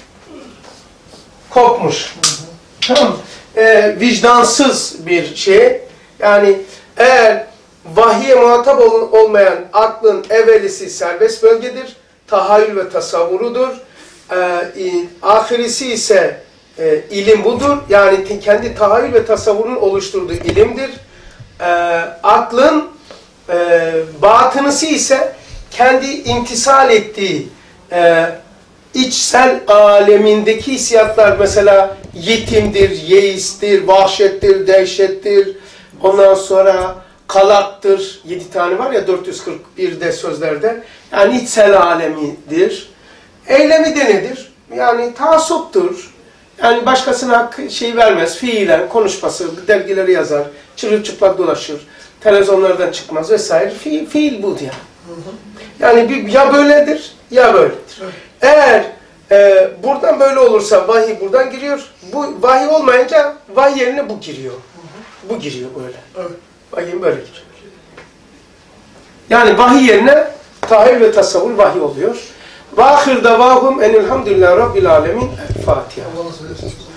kopmuş. Tamam. Vicdansız bir şey. Yani eğer vahiye muhatap olmayan aklın evvelisi serbest bölgedir. Tahayyül ve tasavvurudur. Ahirisi ise ilim budur. Yani kendi tahayyül ve tasavvurun oluşturduğu ilimdir. Aklın batınısı ise kendi imtisal ettiği içsel alemindeki hissiyatlar, mesela yetimdir, yeistir, vahşettir, dehşettir, ondan sonra kalaktır, 7 tane var ya 441'de sözlerde, yani içsel alemidir. Eylemi de nedir? Yani taassuptur. Yani başkasına vermez, fiilen konuşması, dergileri yazar, çırılçıplak dolaşır, televizyonlardan çıkmaz vesaire. Fiil bu yani. Yani ya böyledir ya böyledir. Eğer buradan böyle olursa vahiy buradan giriyor. Bu vahiy olmayınca vahiy yerine bu giriyor. Bu giriyor böyle. Evet. Vahiy böyle giriyor. Yani vahiy yerine tahayyül ve tasavvur vahiy oluyor. Ve ahir davahum enilhamdülillahi rabbil alemin. Fatiha. Allah nasıl